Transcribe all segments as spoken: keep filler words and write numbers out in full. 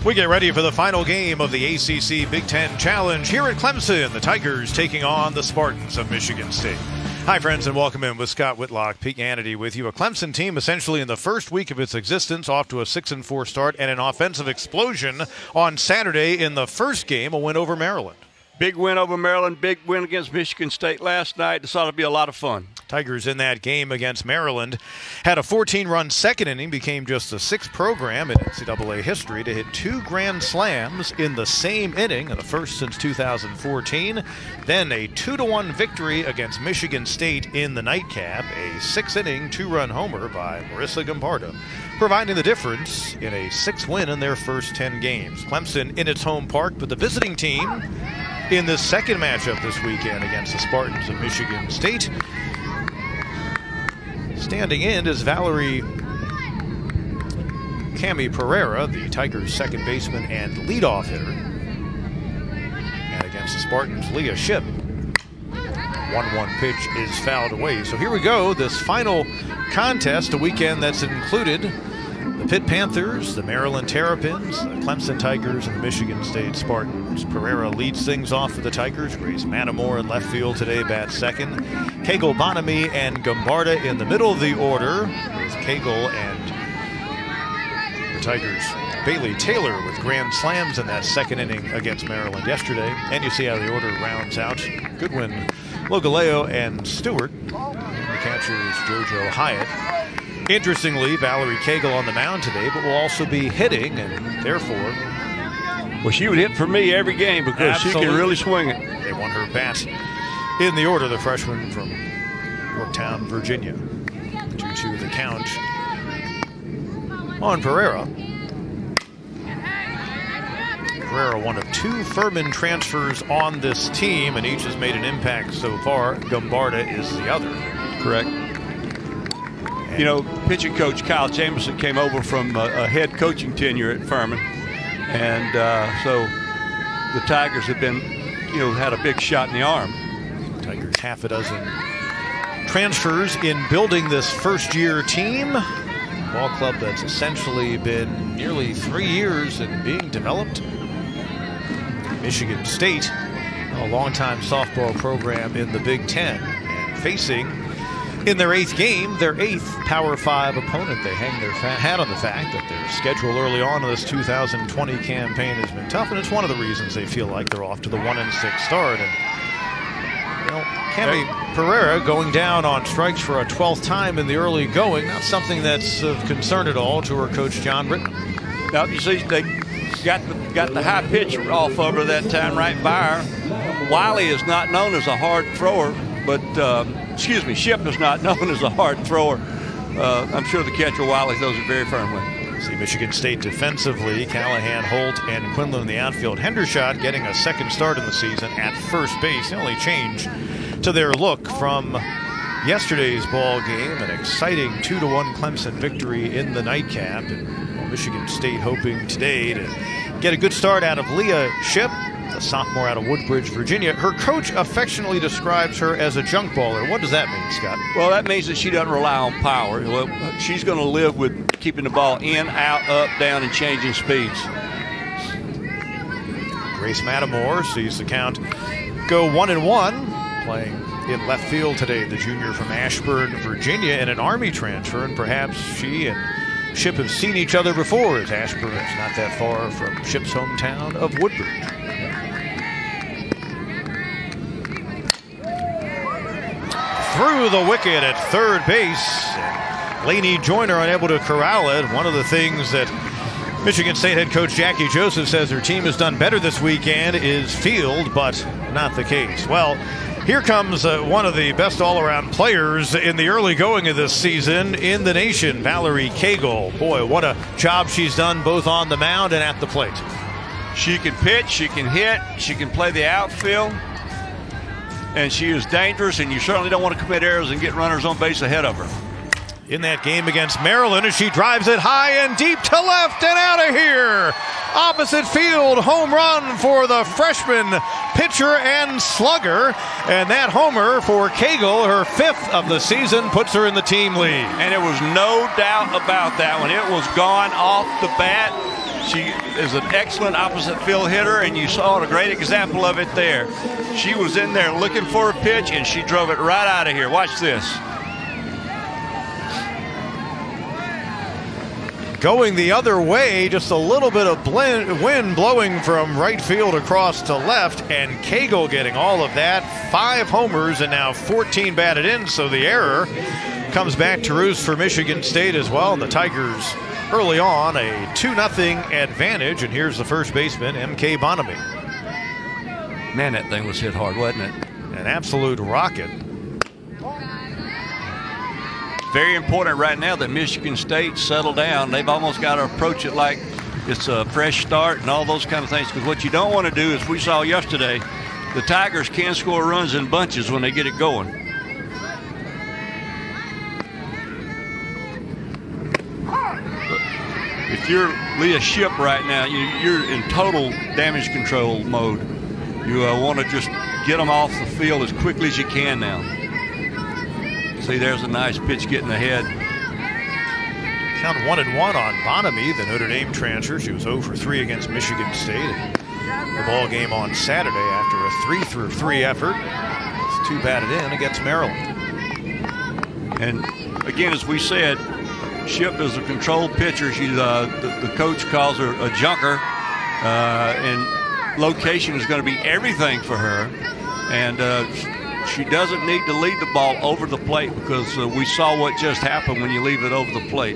We get ready for the final game of the A C C Big Ten Challenge here at Clemson. The Tigers taking on the Spartans of Michigan State. Hi, friends, and welcome in with Scott Whitlock, Pete Hannity with you. A Clemson team essentially in the first week of its existence, off to a six and four start and an offensive explosion on Saturday in the first game, a win over Maryland. Big win over Maryland, big win against Michigan State last night. This ought to be a lot of fun. Tigers in that game against Maryland had a fourteen-run second inning, became just the sixth program in N C double A history to hit two grand slams in the same inning, the first since two thousand fourteen. Then a two to one victory against Michigan State in the nightcap, a six-inning, two-run homer by Marissa Gombarda, providing the difference in a six win in their first ten games. Clemson in its home park, but the visiting team in this second matchup this weekend against the Spartans of Michigan State. Standing in is Valerie Cami Pereira, the Tigers' second baseman and leadoff hitter. And against the Spartans, Leah Shipp. one one pitch is fouled away. So here we go, this final contest, a weekend that's included the Pitt Panthers, the Maryland Terrapins, the Clemson Tigers, and the Michigan State Spartans. Pereira leads things off for the Tigers. Grace Matamore in left field today, bats second. Cagle Bonamy and Gombarda in the middle of the order, with Cagle and the Tigers. Bailey Taylor with grand slams in that second inning against Maryland yesterday. And you see how the order rounds out. Goodwin, Logaleo, and Stewart. And the catchers, JoJo Hyatt. Interestingly, Valerie Cagle on the mound today, but will also be hitting, and therefore... Well, she would hit for me every game because absolutely. She can really swing it. They won her bat in the order, the freshman from Yorktown, Virginia. two two the count on Pereira. Pereira, one of two Furman transfers on this team, and each has made an impact so far. Gombarda is the other. Correct. You know, pitching coach Kyle Jameson came over from a, a head coaching tenure at Furman. And uh, so the Tigers have been, you know, had a big shot in the arm. Tigers half a dozen transfers in building this first-year team. Ball club that's essentially been nearly three years in being developed. Michigan State, a longtime softball program in the Big Ten, and facing in their eighth game, their eighth Power Five opponent. They hang their hat on the fact that their schedule early on in this two thousand twenty campaign has been tough, and it's one of the reasons they feel like they're off to the one and six start. And you know, Cami Pereira going down on strikes for a twelfth time in the early going, not something that's of concern at all to her coach John Britton. Now you see they got the, got the high pitch off of her that time right by her. Wiley is not known as a hard thrower, but um, excuse me, Shipp is not known as a hard thrower. Uh, I'm sure the catcher Wiley throws it very firmly. See Michigan State defensively, Callahan, Holt, and Quinlan in the outfield. Hendershot getting a second start in the season at first base. The only change to their look from yesterday's ball game, an exciting two to one Clemson victory in the nightcap. And Michigan State hoping today to get a good start out of Leah Shipp, a sophomore out of Woodbridge, Virginia. Her coach affectionately describes her as a junk baller. What does that mean, Scott? Well, that means that she doesn't rely on power. Well, she's going to live with keeping the ball in, out, up, down, and changing speeds. Grace Matamore sees the count go one and one, playing in left field today. The junior from Ashburn, Virginia, in an Army transfer, and perhaps she and Shipp have seen each other before, as Ashburn is not that far from Shipp's hometown of Woodbridge. Through the wicket at third base. Lainey Joyner unable to corral it. One of the things that Michigan State head coach Jackie Joseph says her team has done better this weekend is field, but not the case. Well, here comes uh, one of the best all-around players in the early going of this season in the nation, Valerie Cagle. Boy, what a job she's done both on the mound and at the plate. She can pitch, she can hit, she can play the outfield, and she is dangerous, and you certainly don't want to commit errors and get runners on base ahead of her. In that game against Maryland, as she drives it high and deep to left and out of here. Opposite field, home run for the freshman pitcher and slugger. And that homer for Cagle, her fifth of the season, puts her in the team lead. And there was no doubt about that one. It was gone off the bat. She is an excellent opposite field hitter, and you saw a great example of it there. She was in there looking for a pitch, and she drove it right out of here. Watch this. Going the other way, just a little bit of blend, wind blowing from right field across to left, and Cagle getting all of that. Five homers and now fourteen batted in, so the error comes back to roost for Michigan State as well. And the Tigers early on a two nothing advantage, and here's the first baseman, M K Bonamy. Man, that thing was hit hard, wasn't it? An absolute rocket. Very important right now that Michigan State settle down. They've almost got to approach it like it's a fresh start and all those kind of things, because what you don't want to do is, we saw yesterday, the Tigers can score runs in bunches when they get it going. If you're Leah Shipp right now, you, you're in total damage control mode. You uh, want to just get them off the field as quickly as you can now. See, there's a nice pitch getting ahead. Count one and one on Bonamy, the Notre Dame transfer. She was oh for three against Michigan State. The ball game on Saturday after a three through three effort. It's two batted in against Maryland. And again, as we said, Shipp is a controlled pitcher. She's uh, the, the coach calls her a junker, uh, and location is going to be everything for her. And uh, she doesn't need to lead the ball over the plate, because uh, we saw what just happened when you leave it over the plate.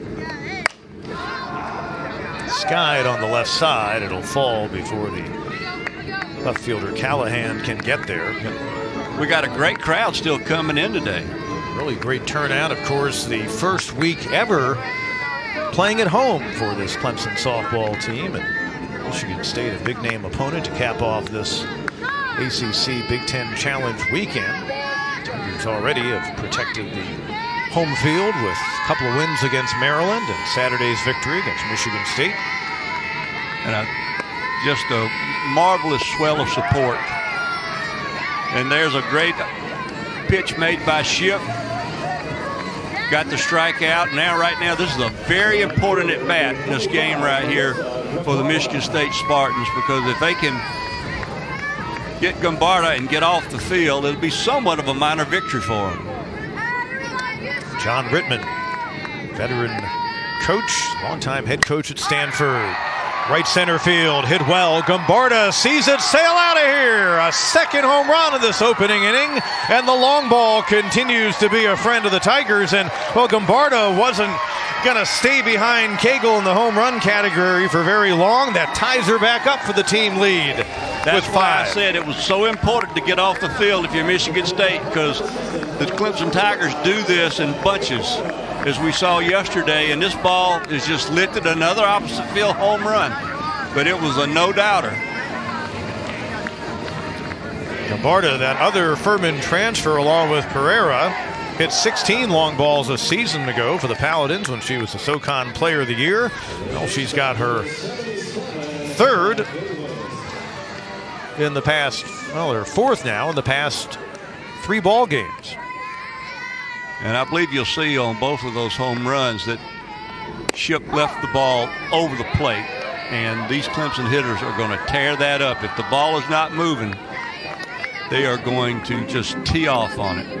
Skied on the left side. It'll fall before the left fielder Callahan can get there. We got a great crowd still coming in today. Really great turnout. Of course, the first week ever playing at home for this Clemson softball team. And Michigan State, a big name opponent to cap off this A C C Big Ten Challenge weekend. Tigers already have protected the home field with a couple of wins against Maryland and Saturday's victory against Michigan State. And a, just a marvelous swell of support. And there's a great pitch made by Shipp. Got the strikeout. Now, right now, this is a very important at bat in this game right here for the Michigan State Spartans, because if they can get Gombarda and get off the field, it'll be somewhat of a minor victory for them. John Rittman, veteran coach, longtime head coach at Stanford. Right center field, hit well. Gombarda sees it sail out of here. A second home run in this opening inning, and the long ball continues to be a friend of the Tigers. And, well, Gombarda wasn't going to stay behind Cagle in the home run category for very long. That ties her back up for the team lead. That's why I said it was so important to get off the field if you're Michigan State, because the Clemson Tigers do this in bunches, as we saw yesterday, and this ball is just lifted another opposite field home run. But it was a no-doubter. Gombarda, that other Furman transfer along with Pereira, hit sixteen long balls a season ago for the Paladins when she was the SoCon Player of the Year. Well, she's got her third in the past, well, her fourth now in the past three ball games. And I believe you'll see on both of those home runs that Shipp left the ball over the plate, and these Clemson hitters are going to tear that up. If the ball is not moving, they are going to just tee off on it.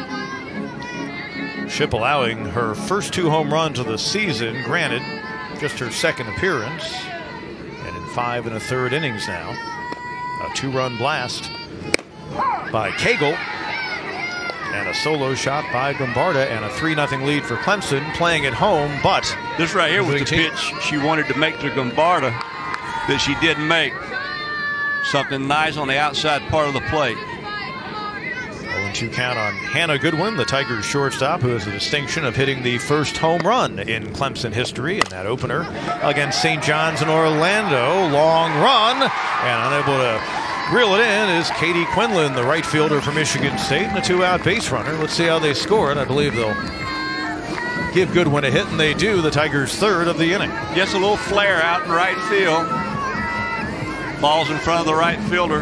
Shipp allowing her first two home runs of the season, granted just her second appearance, and in five and a third innings now. A two-run blast by Cagle, and a solo shot by Gombarda, and a three nothing lead for Clemson playing at home. But this right here was the pitch she wanted to make to Gombarda that she didn't make. Something nice on the outside part of the plate. oh and two count on Hannah Goodwin, the Tigers shortstop, who has the distinction of hitting the first home run in Clemson history in that opener against Saint John's in Orlando. Long run, and unable to reel it in is Katie Quinlan, the right fielder for Michigan State, and a two-out base runner. Let's see how they score it. I believe they'll give Goodwin a hit, and they do. The Tigers' third of the inning. Gets a little flare out in right field. Ball's in front of the right fielder.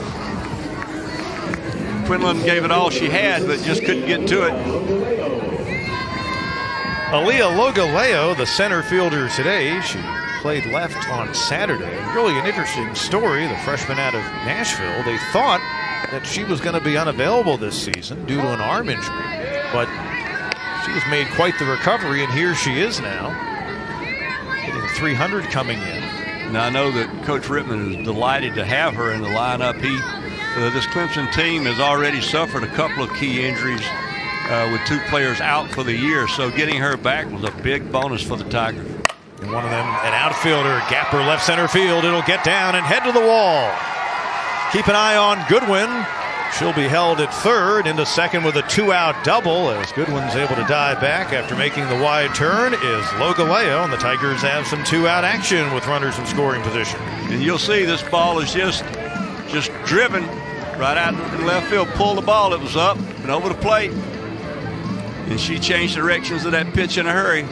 Quinlan gave it all she had, but just couldn't get to it. Aaliyah Logaleo, the center fielder today, she played left on Saturday. Really an interesting story. The freshman out of Nashville, they thought that she was going to be unavailable this season due to an arm injury, but she has made quite the recovery, and here she is now, hitting three hundred coming in. Now I know that Coach Rittman is delighted to have her in the lineup. He, uh, this Clemson team has already suffered a couple of key injuries uh, with two players out for the year, so getting her back was a big bonus for the Tigers. And one of them, an outfielder, gapper left center field. It'll get down and head to the wall. Keep an eye on Goodwin. She'll be held at third, into second with a two-out double as Goodwin's able to dive back after making the wide turn is Logaleo, and the Tigers have some two-out action with runners in scoring position. And you'll see this ball is just just driven right out in left field. Pull the ball. It was up and over the plate. And she changed directions of that pitch in a hurry.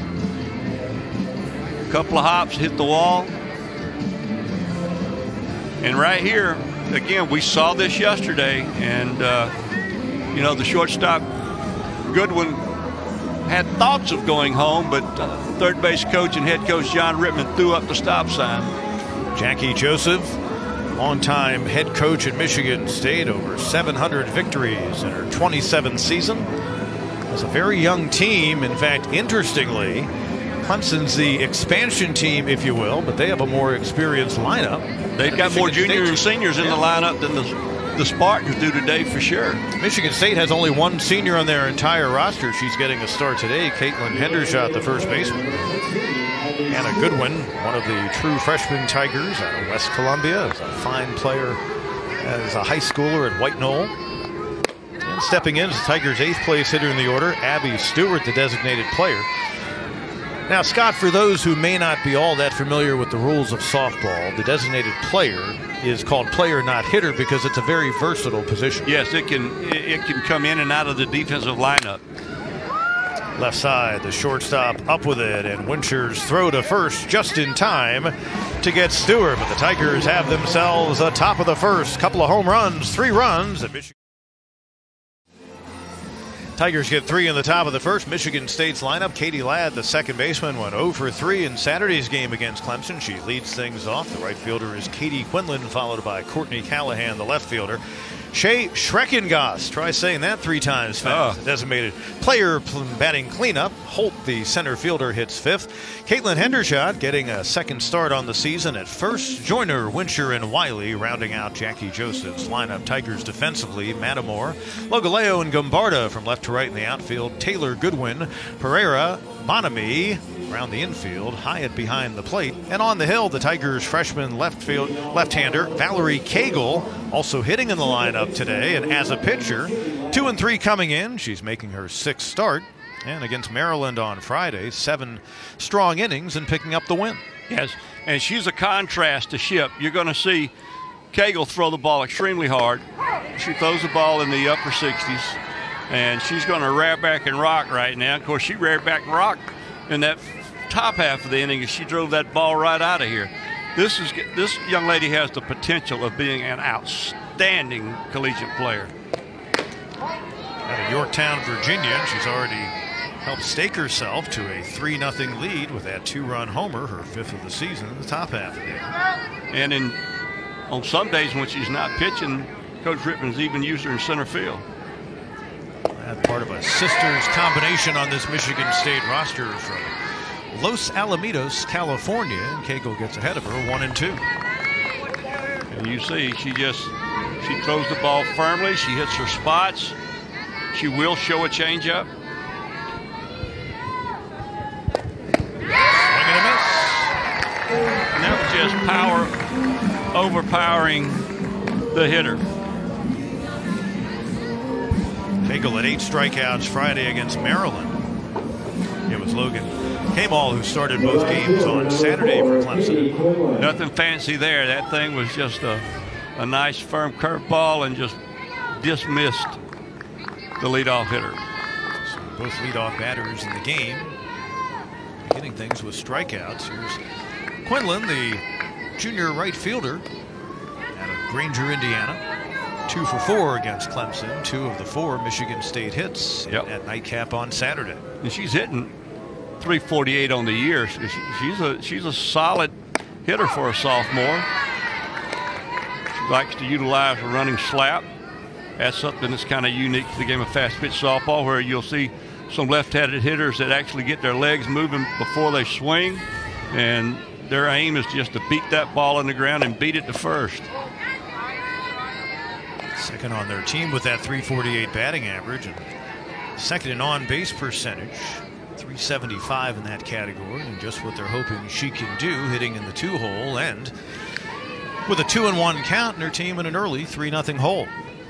A couple of hops, hit the wall. And right here, again, we saw this yesterday, and uh, you know, the shortstop Goodwin had thoughts of going home, but uh, third base coach and head coach John Rittman threw up the stop sign. Jackie Joseph, longtime head coach at Michigan State, over seven hundred victories in her twenty-seventh season. It's a very young team. In fact, interestingly, Clemson's the expansion team, if you will, but they have a more experienced lineup. They've got more juniors and seniors in the lineup than the, the Spartans do today, for sure. Michigan State has only one senior on their entire roster. She's getting a start today. Caitlin Hendershot, the first baseman. Anna Goodwin, one of the true freshman Tigers out of West Columbia, is a fine player as a high schooler at White Knoll. And stepping in is the Tigers' eighth place hitter in the order, Abby Stewart, the designated player. Now, Scott, for those who may not be all that familiar with the rules of softball, the designated player is called player, not hitter, because it's a very versatile position. Yes, it can it can come in and out of the defensive lineup. Left side, the shortstop up with it, and Wincher's throw to first just in time to get Stewart. But the Tigers have themselves a top of the first. Couple of home runs, three runs at Michigan. Tigers get three in the top of the first. Michigan State's lineup, Katie Ladd, the second baseman, went oh for three in Saturday's game against Clemson. She leads things off. The right fielder is Katie Quinlan, followed by Courtney Callahan, the left fielder. Shea Schreckengast, try saying that three times fast. Oh. Designated player batting cleanup. Holt, the center fielder, hits fifth. Caitlin Hendershot getting a second start on the season at first. Joyner, Wincher, and Wiley rounding out Jackie Joseph's lineup. Tigers defensively, Matamore, Logaleo, and Gombarda from left to right in the outfield. Taylor Goodwin, Pereira, Bonamy around the infield, Hyatt behind the plate. And on the hill, the Tigers freshman left field left-hander Valerie Cagle also hitting in the lineup today. And as a pitcher, two and three coming in. She's making her sixth start. And against Maryland on Friday, seven strong innings and picking up the win. Yes, and she's a contrast to Ship. You're going to see Cagle throw the ball extremely hard. She throws the ball in the upper sixties, and she's going to rear back and rock right now. Of course, she reared back and rocked in that top half of the inning as she drove that ball right out of here. This is this young lady has the potential of being an outstanding collegiate player. Out of Yorktown, Virginia, she's already helped stake herself to a three nothing lead with that two-run homer, her fifth of the season, in the top half of the inning. And in on some days when she's not pitching, Coach Rittman's even used her in center field. That's part of a sisters combination on this Michigan State roster from Los Alamitos, California, and Cagle gets ahead of her, one and two. And you see, she just she throws the ball firmly. She hits her spots. She will show a changeup. Swing and a miss. And that was just power overpowering the hitter. Cagle had eight strikeouts Friday against Maryland. It was Logan Kamal who started both games on Saturday for Clemson. Nothing fancy there. That thing was just a, a nice firm curveball and just dismissed the leadoff hitter. So both leadoff batters in the game, beginning things with strikeouts. Here's Quinlan, the junior right fielder out of Granger, Indiana. Two for four against Clemson. Two of the four Michigan State hits yep. at nightcap on Saturday. And she's hitting three forty-eight on the year. She, she's a she's a solid hitter for a sophomore. She likes to utilize a running slap. That's something that's kind of unique to the game of fast pitch softball, where you'll see some left-handed hitters that actually get their legs moving before they swing, and their aim is just to beat that ball in the ground and beat it to first. Second on their team with that three forty-eight batting average, and second in on-base percentage, three seventy-five in that category, and just what they're hoping she can do, hitting in the two-hole, and with a two and one count in her team in an early three nothing hole.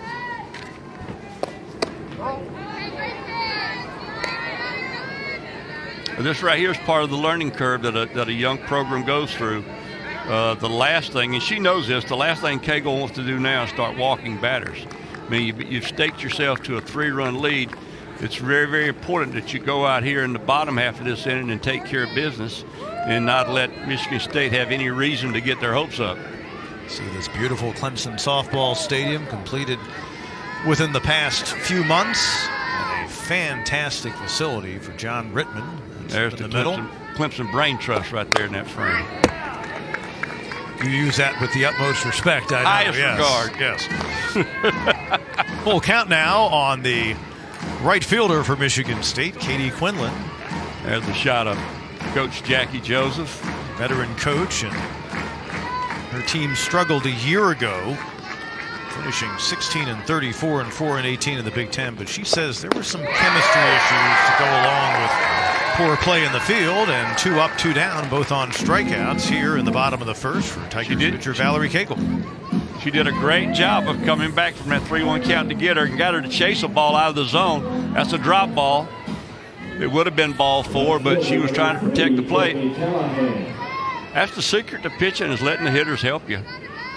This right here is part of the learning curve that a, that a young program goes through. Uh, the last thing, and she knows this, the last thing Cagle wants to do now is start walking batters. I mean, you, you've staked yourself to a three-run lead. It's very, very important that you go out here in the bottom half of this inning and take care of business and not let Michigan State have any reason to get their hopes up. See this beautiful Clemson softball stadium completed within the past few months, and a fantastic facility for John Rittman. There's in the, the middle. Clemson, Clemson Brain Trust right there in that frame. You use that with the utmost respect, I know. Highest yes. regard. Yes. Full count now on the right fielder for Michigan State, Katie Quinlan. There's the shot of Coach Jackie Joseph. Veteran coach, and her team struggled a year ago, finishing sixteen and thirty-four and four and eighteen in the Big Ten, but she says there were some chemistry issues to go along with poor play in the field, and two up, two down, both on strikeouts here in the bottom of the first for Tiger pitcher Valerie Cagle. She did a great job of coming back from that three one count to get her and got her to chase a ball out of the zone. That's a drop ball. It would have been ball four, but she was trying to protect the plate. That's the secret to pitching, is letting the hitters help you.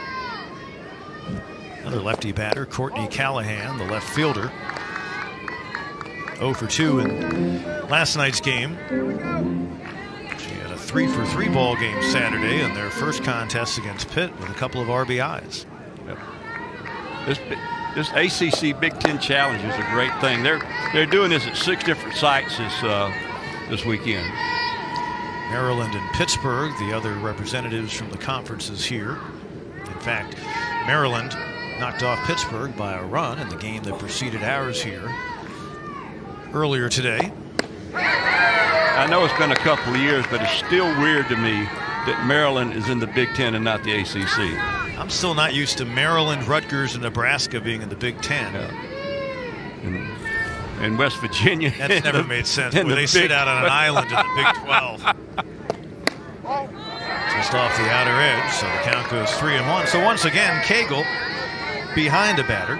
Another lefty batter, Courtney Callahan, the left fielder. oh for two in last night's game. She had a three for three ball game Saturday in their first contest against Pitt with a couple of R B Is. Yep. This this A C C Big Ten Challenge is a great thing. They're they're doing this at six different sites this uh, this weekend. Maryland and Pittsburgh, the other representatives from the conferences here. In fact, Maryland knocked off Pittsburgh by a run in the game that preceded ours here earlier today. I know it's been a couple of years, but it's still weird to me that Maryland is in the Big Ten and not the A C C. I'm still not used to Maryland, Rutgers, and Nebraska being in the Big Ten. Yeah. And, and West Virginia. That's never the, made sense, where the they big, sit out on an island in the Big twelve. Just off the outer edge, so the count goes three and one. So once again, Cagle behind a batter.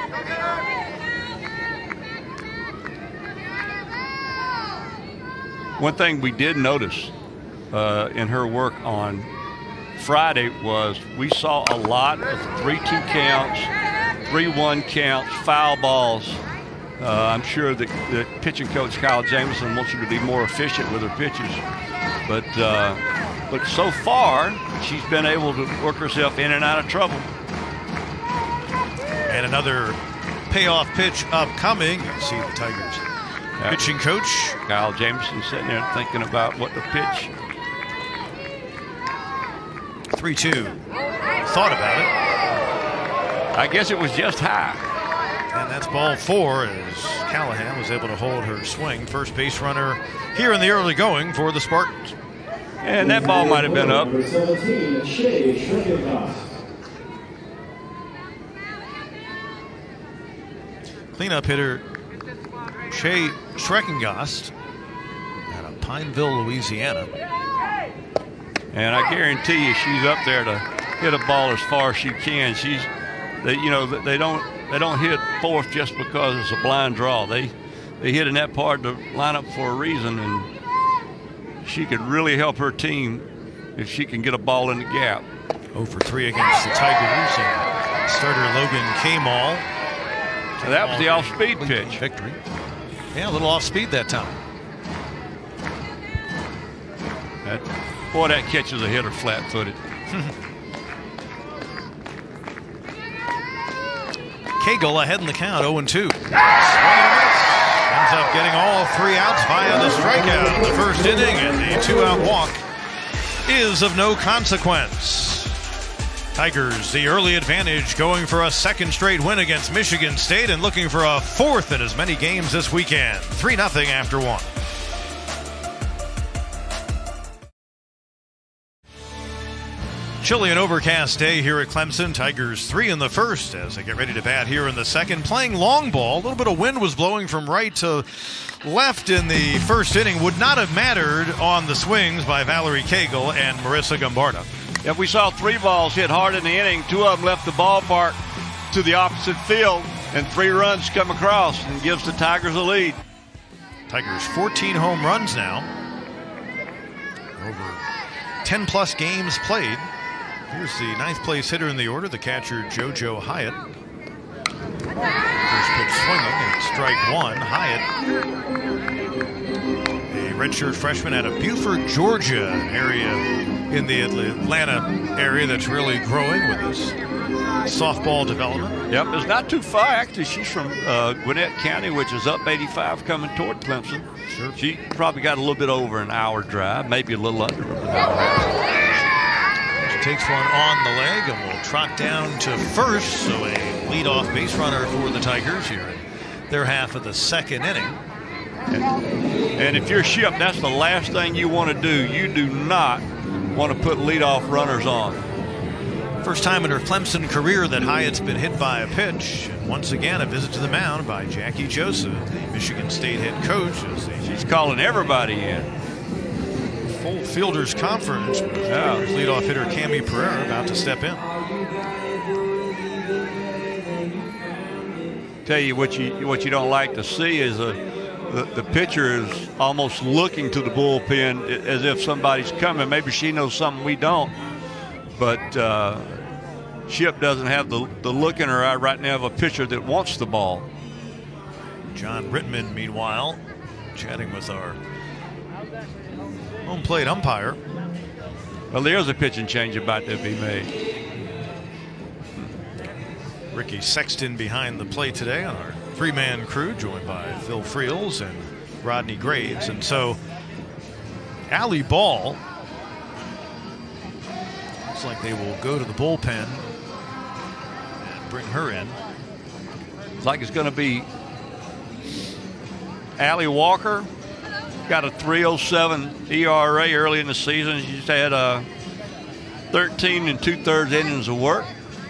One thing we did notice uh, in her work on Friday was we saw a lot of three two counts, three one counts, foul balls. Uh, I'm sure that, that pitching coach Kyle Jameson wants her to be more efficient with her pitches. But, uh, but so far, she's been able to work herself in and out of trouble. And another payoff pitch upcoming. You see the Tigers pitching coach Kyle Jameson sitting there thinking about what to pitch. three two. Thought about it. I guess it was just high. And that's ball four as Callahan was able to hold her swing. First base runner here in the early going for the Spartans. And that ball might have been up. Cleanup hitter Shea Schreckengast out of Pineville, Louisiana. And I guarantee you she's up there to hit a ball as far as she can. She's, they, you know, they don't they don't hit fourth just because it's a blind draw. They they hit in that part of the lineup for a reason, and she could really help her team if she can get a ball in the gap. oh for three against the Tigers, and starter Logan Kamal. So that was the off-speed pitch. Victory. Yeah, a little off-speed that time. That, boy, that catches a hitter flat-footed. Cagle ahead in the count, oh and two. Swing and a miss. Ends up getting all three outs via the strikeout in the first inning, and the two-out walk is of no consequence. Tigers the early advantage, going for a second straight win against Michigan State and looking for a fourth in as many games this weekend. three nothing after one. Chilly and overcast day here at Clemson. Tigers three in the first as they get ready to bat here in the second. Playing long ball. A little bit of wind was blowing from right to left in the first inning. Would not have mattered on the swings by Valerie Cagle and Marissa Gombarda. If we saw three balls hit hard in the inning, two of them left the ballpark to the opposite field, and three runs come across and gives the Tigers a lead. Tigers fourteen home runs now. Over ten plus games played. Here's the ninth place hitter in the order, the catcher JoJo Hyatt. First pitch swinging and strike one. Hyatt, a redshirt freshman out of Buford, Georgia, an area in the Atlanta area that's really growing with this softball development. Yep, it's not too far. Actually, she's from uh, Gwinnett County, which is up eighty-five coming toward Clemson. Sure. She probably got a little bit over an hour drive, maybe a little under an hour. Takes one on the leg and will trot down to first. So a leadoff base runner for the Tigers here in their half of the second inning. And, and if you're Ship, that's the last thing you want to do. You do not want to put leadoff runners on. First time in her Clemson career that Hyatt's been hit by a pitch. And once again, a visit to the mound by Jackie Joseph, the Michigan State head coach. As they She's calling everybody in. Full fielders conference with yeah. leadoff hitter Cami Pereira about to step in. Tell you what you what you don't like to see is a the, the pitcher is almost looking to the bullpen as if somebody's coming. Maybe she knows something we don't, but uh, Ship doesn't have the the look in her eye right now of a pitcher that wants the ball. John Rittman, meanwhile, chatting with our home plate umpire. Well, there's a pitching change about to be made. Ricky Sexton behind the plate today on our three-man crew, joined by Phil Friels and Rodney Graves. And so Allie Ball, looks like they will go to the bullpen and bring her in. It's like it's going to be Allie Walker. Got a three oh seven E R A early in the season. She's had uh, thirteen and two-thirds innings of work.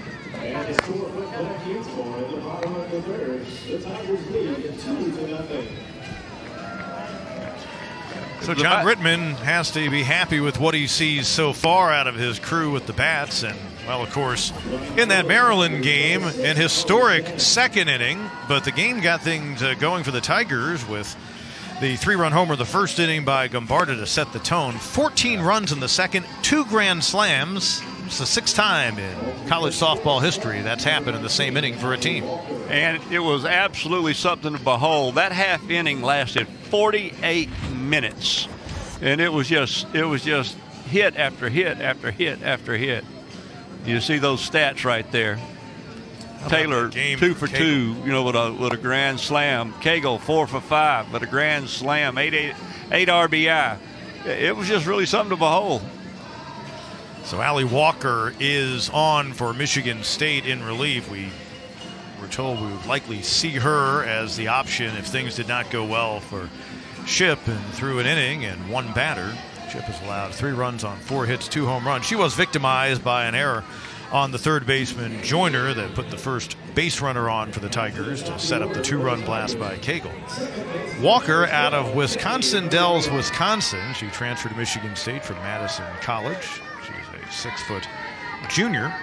So John Rittman has to be happy with what he sees so far out of his crew with the bats. And, well, of course, in that Maryland game, an historic second inning, but the game got things uh, going for the Tigers with the three-run homer the first inning by Gombarda to set the tone. fourteen runs in the second, two grand slams. It's the sixth time in college softball history that's happened in the same inning for a team. And it was absolutely something to behold. That half inning lasted forty-eight minutes, and it was just it was just hit after hit after hit after hit. You see those stats right there. Taylor two for Cagle? two, you know, with a with a grand slam. Cagle four for five, but a grand slam, eight eight eight R B I. It was just really something to behold. So Allie Walker is on for Michigan State in relief. We were told we would likely see her as the option if things did not go well for Ship, and through an inning and one batter, Ship has allowed three runs on four hits, two home runs. She was victimized by an error on the third baseman Joyner that put the first base runner on for the Tigers to set up the two-run blast by Cagle. Walker out of Wisconsin Dells, Wisconsin. She transferred to Michigan State from Madison College. She's a six-foot junior.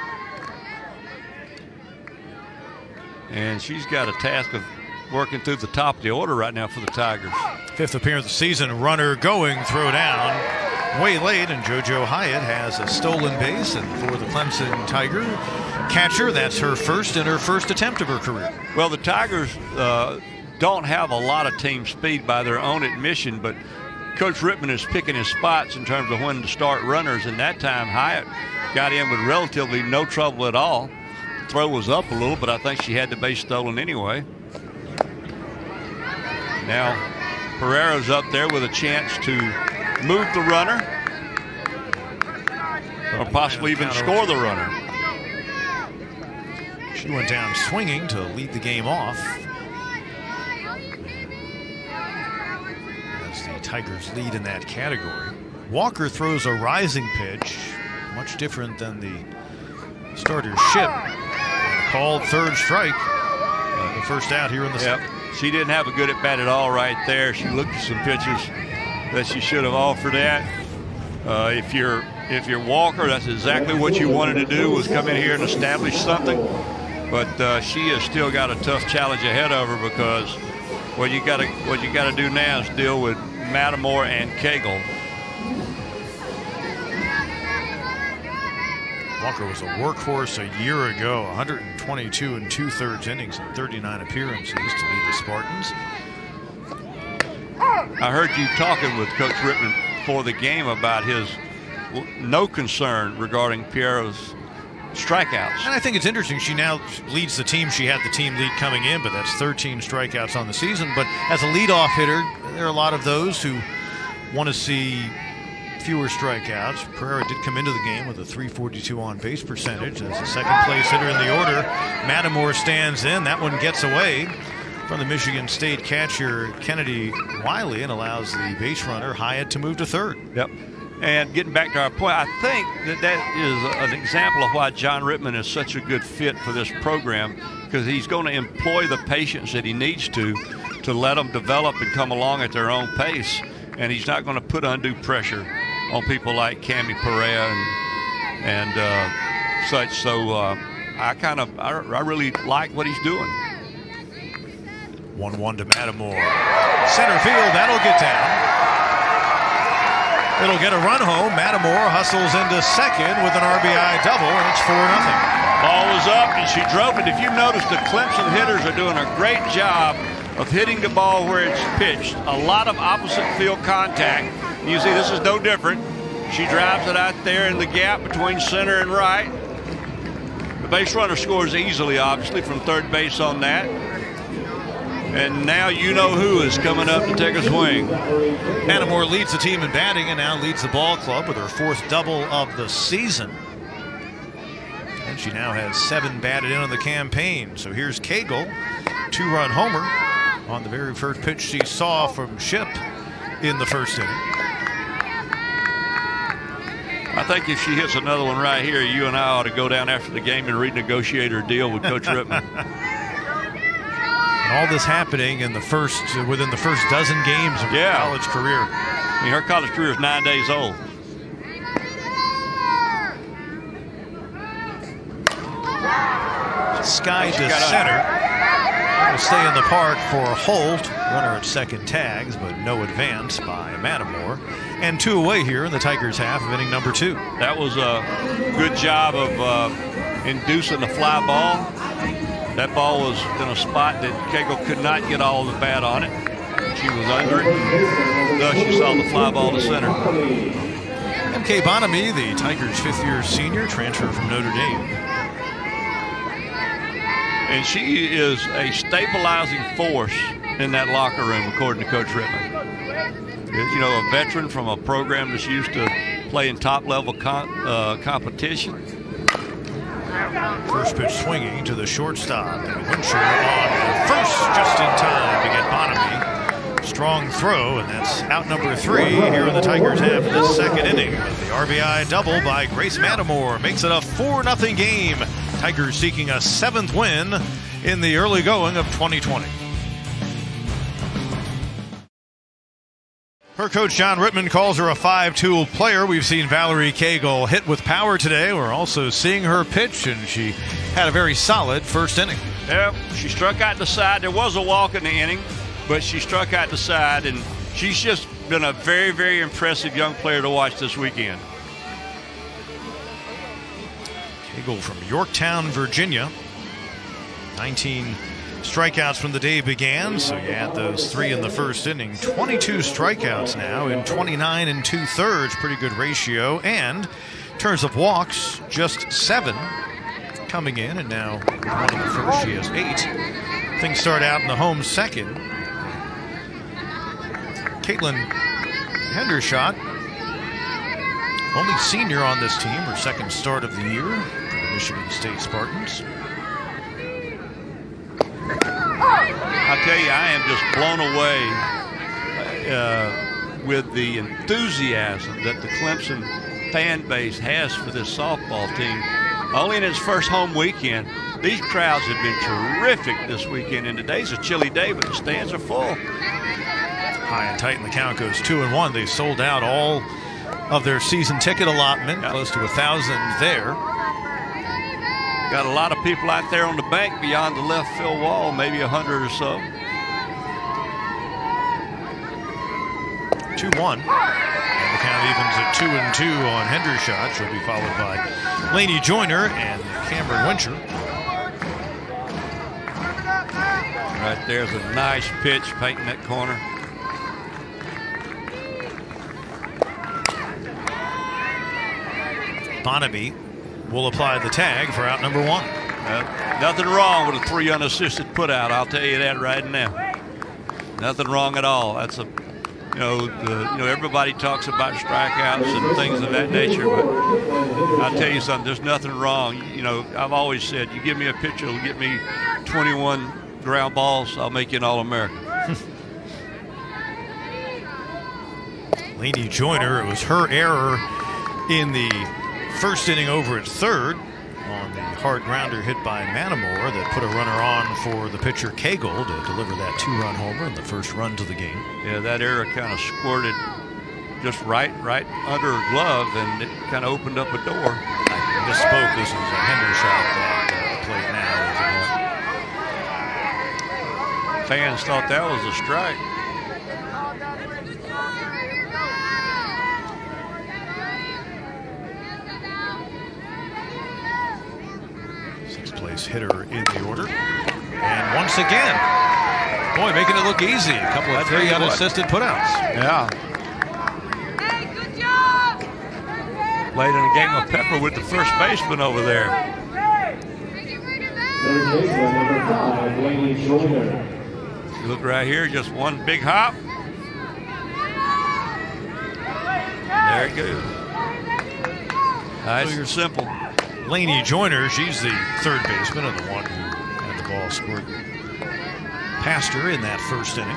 And she's got a task of working through the top of the order right now for the Tigers. Fifth appearance of the season, runner going, throw down. Way late, and JoJo Hyatt has a stolen base, and for the Clemson Tiger catcher, that's her first and her first attempt of her career. Well, the Tigers uh, don't have a lot of team speed by their own admission, but Coach Rittman is picking his spots in terms of when to start runners, and that time Hyatt got in with relatively no trouble at all. The throw was up a little, but I think she had the base stolen anyway. Now Pereira's up there with a chance to move the runner or possibly even score the runner. She went down swinging to lead the game off. As the Tigers lead in that category. Walker throws a rising pitch, much different than the starter Ship. Called third strike. Uh, the first out here in the yep. second. She didn't have a good at bat at all right there. She looked at some pitches that she should have offered at. Uh, if you're if you're Walker, that's exactly what you wanted to do, was come in here and establish something. But uh, she has still got a tough challenge ahead of her, because what you got to what you got to do now is deal with Mattimore and Cagle. Walker was a workhorse a year ago, one hundred twenty-two and two-thirds innings and thirty-nine appearances to lead the Spartans. I heard you talking with Coach Rittman before the game about his no concern regarding Piero's strikeouts. And I think it's interesting, she now leads the team. She had the team lead coming in, but that's thirteen strikeouts on the season. But as a leadoff hitter, there are a lot of those who want to see fewer strikeouts. Pereira did come into the game with a three forty-two on base percentage as the second place hitter in the order. Mattimore stands in. That one gets away from the Michigan State catcher Kennedy Wiley and allows the base runner Hyatt to move to third. Yep. And getting back to our point, I think that that is an example of why John Rittman is such a good fit for this program, because he's going to employ the patience that he needs to to let them develop and come along at their own pace, and he's not going to put undue pressure on people like Cami Perea and, and uh, such. So uh, I kind of, I, I really like what he's doing. one one to Mattimore. Center field, that'll get down. It'll get a run home. Mattimore hustles into second with an R B I double, and it's four nothing. Ball was up, and she drove it. If you notice, the Clemson hitters are doing a great job of hitting the ball where it's pitched. A lot of opposite field contact. You see, this is no different. She drives it out there in the gap between center and right. The base runner scores easily, obviously, from third base on that. And now you know who is coming up to take a swing. Mattimore leads the team in batting and now leads the ball club with her fourth double of the season. And she now has seven batted in on the campaign. So here's Cagle, two-run homer on the very first pitch she saw from Ship in the first inning. I think if she hits another one right here, you and I ought to go down after the game and renegotiate her deal with Coach Rittman. All this happening in the first, uh, within the first dozen games of yeah. her college career. I mean, her college career is nine days old. Sky to center. Will stay in the park for Holt. Runner at second tags, but no advance by Mattimore. And two away here in the Tigers' half of inning number two. That was a good job of uh, inducing the fly ball. That ball was in a spot that Cagle could not get all the bat on it. She was under it, and thus you saw the fly ball to center. M K Bonamy, the Tigers' fifth-year senior, transfer from Notre Dame. And she is a stabilizing force in that locker room, according to Coach Rittman. You know, a veteran from a program that's used to playing top-level con uh, competition. First pitch swinging to the shortstop. Wincher on first, just in time to get Bonamy. Strong throw, and that's out number three here in the Tigers' half of this second inning. The R B I double by Grace Mattimore makes it a four nothing game. Tigers seeking a seventh win in the early going of twenty twenty. Her coach John Rittman calls her a five-tool player. We've seen Valerie Cagle hit with power today. We're also seeing her pitch, and she had a very solid first inning. Yeah, she struck out the side. There was a walk in the inning, but she struck out the side, and she's just been a very, very impressive young player to watch this weekend. Cagle from Yorktown, Virginia. nineteen strikeouts from the day began, so you add those three in the first inning. twenty-two strikeouts now in twenty-nine and two-thirds. Pretty good ratio. And in terms of walks, just seven coming in, and now with one in the first, she has eight. Things start out in the home second. Caitlin Hendershot, only senior on this team, her second start of the year for the Michigan State Spartans. I tell you, I am just blown away uh, with the enthusiasm that the Clemson fan base has for this softball team. Only in its first home weekend, these crowds have been terrific this weekend, and today's a chilly day, but the stands are full. High and tight, and the count goes two and one. They sold out all of their season ticket allotment, yep. Close to a thousand there. Got a lot of people out there on the bank beyond the left field wall, maybe a hundred or so. two one. And the count evens at two and two on Hendershot. She'll be followed by Lainey Joyner and Cameron Wincher. Right there's a nice pitch painting that corner. Bonamy will apply the tag for out number one. Uh, nothing wrong with a three unassisted put out. I'll tell you that right now. Nothing wrong at all. That's a, you know, the, you know, everybody talks about strikeouts and things of that nature, but I'll tell you something. There's nothing wrong. You know, I've always said, you give me a pitcher, it'll get me twenty-one ground balls, I'll make you an All-American. Lainey Joyner, it was her error in the first inning over at third on the hard grounder hit by Manamore that put a runner on for the pitcher Cagle to deliver that two-run homer and the first run to the game. Yeah, that error kind of squirted just right right under her glove, and it kind of opened up a door. I misspoke. This is a Hendershot that uh, played now. Fans thought that was a strike. Place hitter in the order, and once again, boy, making it look easy. A couple of three unassisted putouts. Yeah. Hey, good job. Played in a game of pepper with the first baseman over there. Third baseman number five, Lainey Joyner. You look right here, just one big hop. There it goes. Nice and simple. Lainey Joyner, she's the third baseman and the one who had the ball scored past her in that first inning.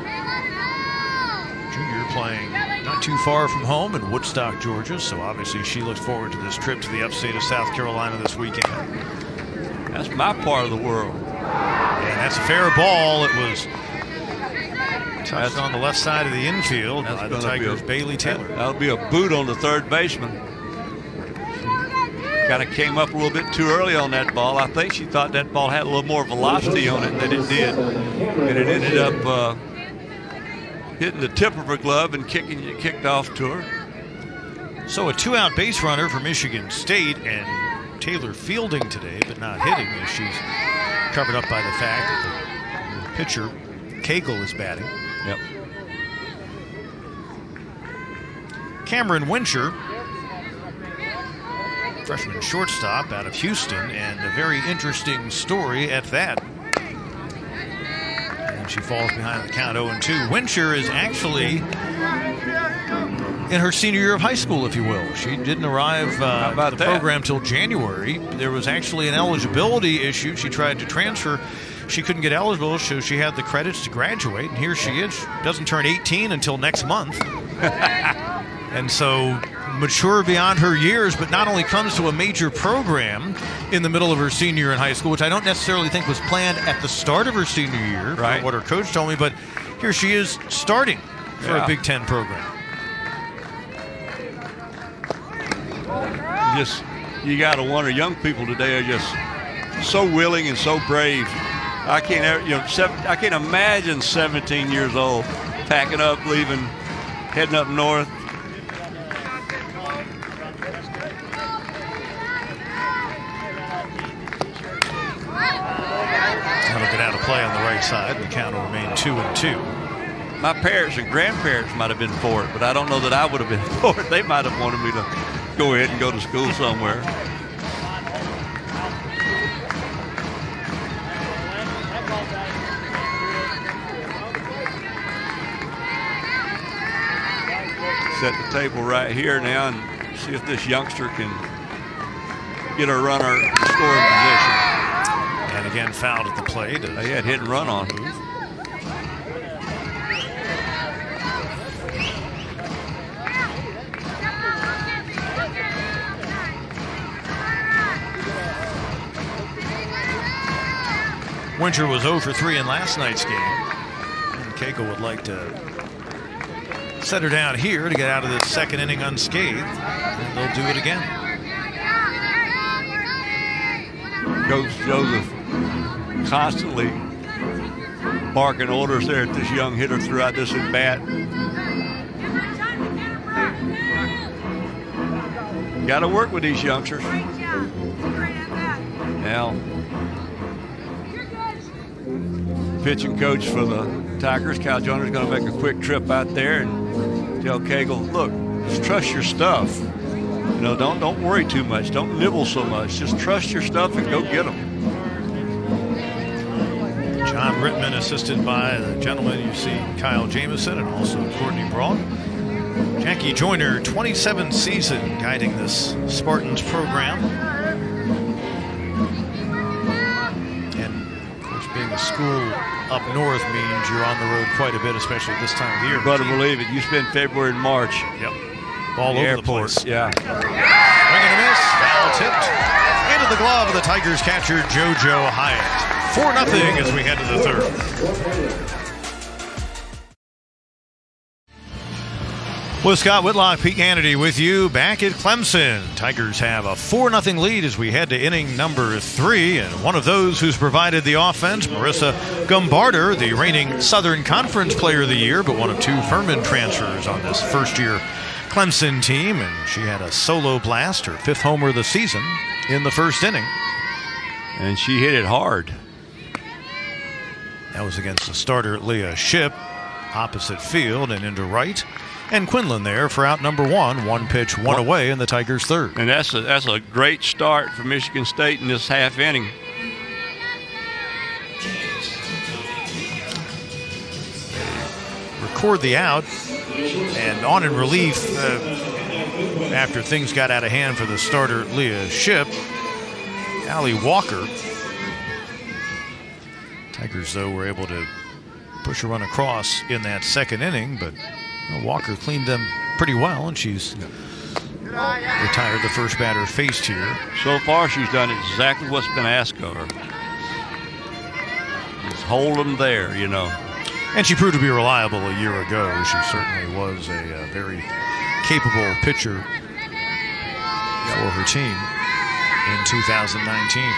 Junior playing not too far from home in Woodstock, Georgia, so obviously she looks forward to this trip to the upstate of South Carolina this weekend. That's my part of the world. And that's a fair ball. It was touched on the left side of the infield by the Tigers' Bailey Taylor. That'll be a boot on the third baseman. Kind of came up a little bit too early on that ball. I think she thought that ball had a little more velocity on it than it did. And it ended up uh, hitting the tip of her glove and kicking it kicked off to her. So a two-out base runner for Michigan State, and Taylor fielding today, but not hitting, as she's covered up by the fact that the, the pitcher, Cagle, is batting. Yep. Cameron Wincher, freshman shortstop out of Houston, and a very interesting story at that. And she falls behind the count oh and two. Wincher is actually in her senior year of high school, if you will. She didn't arrive uh, to the that? program till January. There was actually an eligibility issue. She tried to transfer. She couldn't get eligible, so she had the credits to graduate, and here she is. She doesn't turn eighteen until next month. And so mature beyond her years, but not only comes to a major program in the middle of her senior year in high school, which I don't necessarily think was planned at the start of her senior year, right, what her coach told me, but here she is starting for yeah. a Big Ten program. You just, you got to wonder, young people today are just so willing and so brave. I can't ever, you know, seven, I can't imagine seventeen years old packing up, leaving, heading up north. That'll get out of play on the right side. The count will remain two and two. My parents and grandparents might have been for it, but I don't know that I would have been for it. They might have wanted me to go ahead and go to school somewhere. Set the table right here now and see if this youngster can get a runner in scoring position. And again, fouled at the plate. They had hit and run on. Winter was zero for three in last night's game. And Cagle would like to set her down here to get out of this second inning unscathed. And they'll do it again. Coach Joseph constantly barking orders there at this young hitter throughout this at bat. Got to work with these youngsters. Now, pitching coach for the Tigers, Cal Joyner, is going to make a quick trip out there and tell Cagle, look, just trust your stuff. You know, don't don't worry too much. Don't nibble so much. Just trust your stuff and go get them. John Rittman, assisted by the gentleman you see, Kyle Jamison, and also Courtney Braun. Jackie Joyner, twenty-seventh season guiding this Spartans program. And of course, being a school up north means you're on the road quite a bit, especially this time of year. Better believe it. You spend February and March. Yep. All the over airport. the place. Yeah. Swing and a miss. Foul tipped into the glove of the Tigers catcher, JoJo Hyatt. four nothing as we head to the third. Well, Scott Whitlock, Pete Hannity with you back at Clemson. Tigers have a four nothing lead as we head to inning number three. And one of those who's provided the offense, Marissa Gumbarder, the reigning Southern Conference Player of the Year, but one of two Furman transfers on this first-year Clemson team. And she had a solo blast, her fifth homer of the season in the first inning. And she hit it hard. That was against the starter, Leah Shipp, opposite field and into right. And Quinlan there for out number one. One pitch, one away in the Tigers' third. And that's a, that's a great start for Michigan State in this half inning. Record the out. And on in relief, uh, after things got out of hand for the starter, Leah Shipp, Allie Walker. Tigers, though, were able to push a run across in that second inning, but well, Walker cleaned them pretty well, and she's retired the first batter faced here. So far, she's done exactly what's been asked of her. Just hold them there, you know. And she proved to be reliable a year ago. She certainly was a, a very capable pitcher for her team in two thousand nineteen.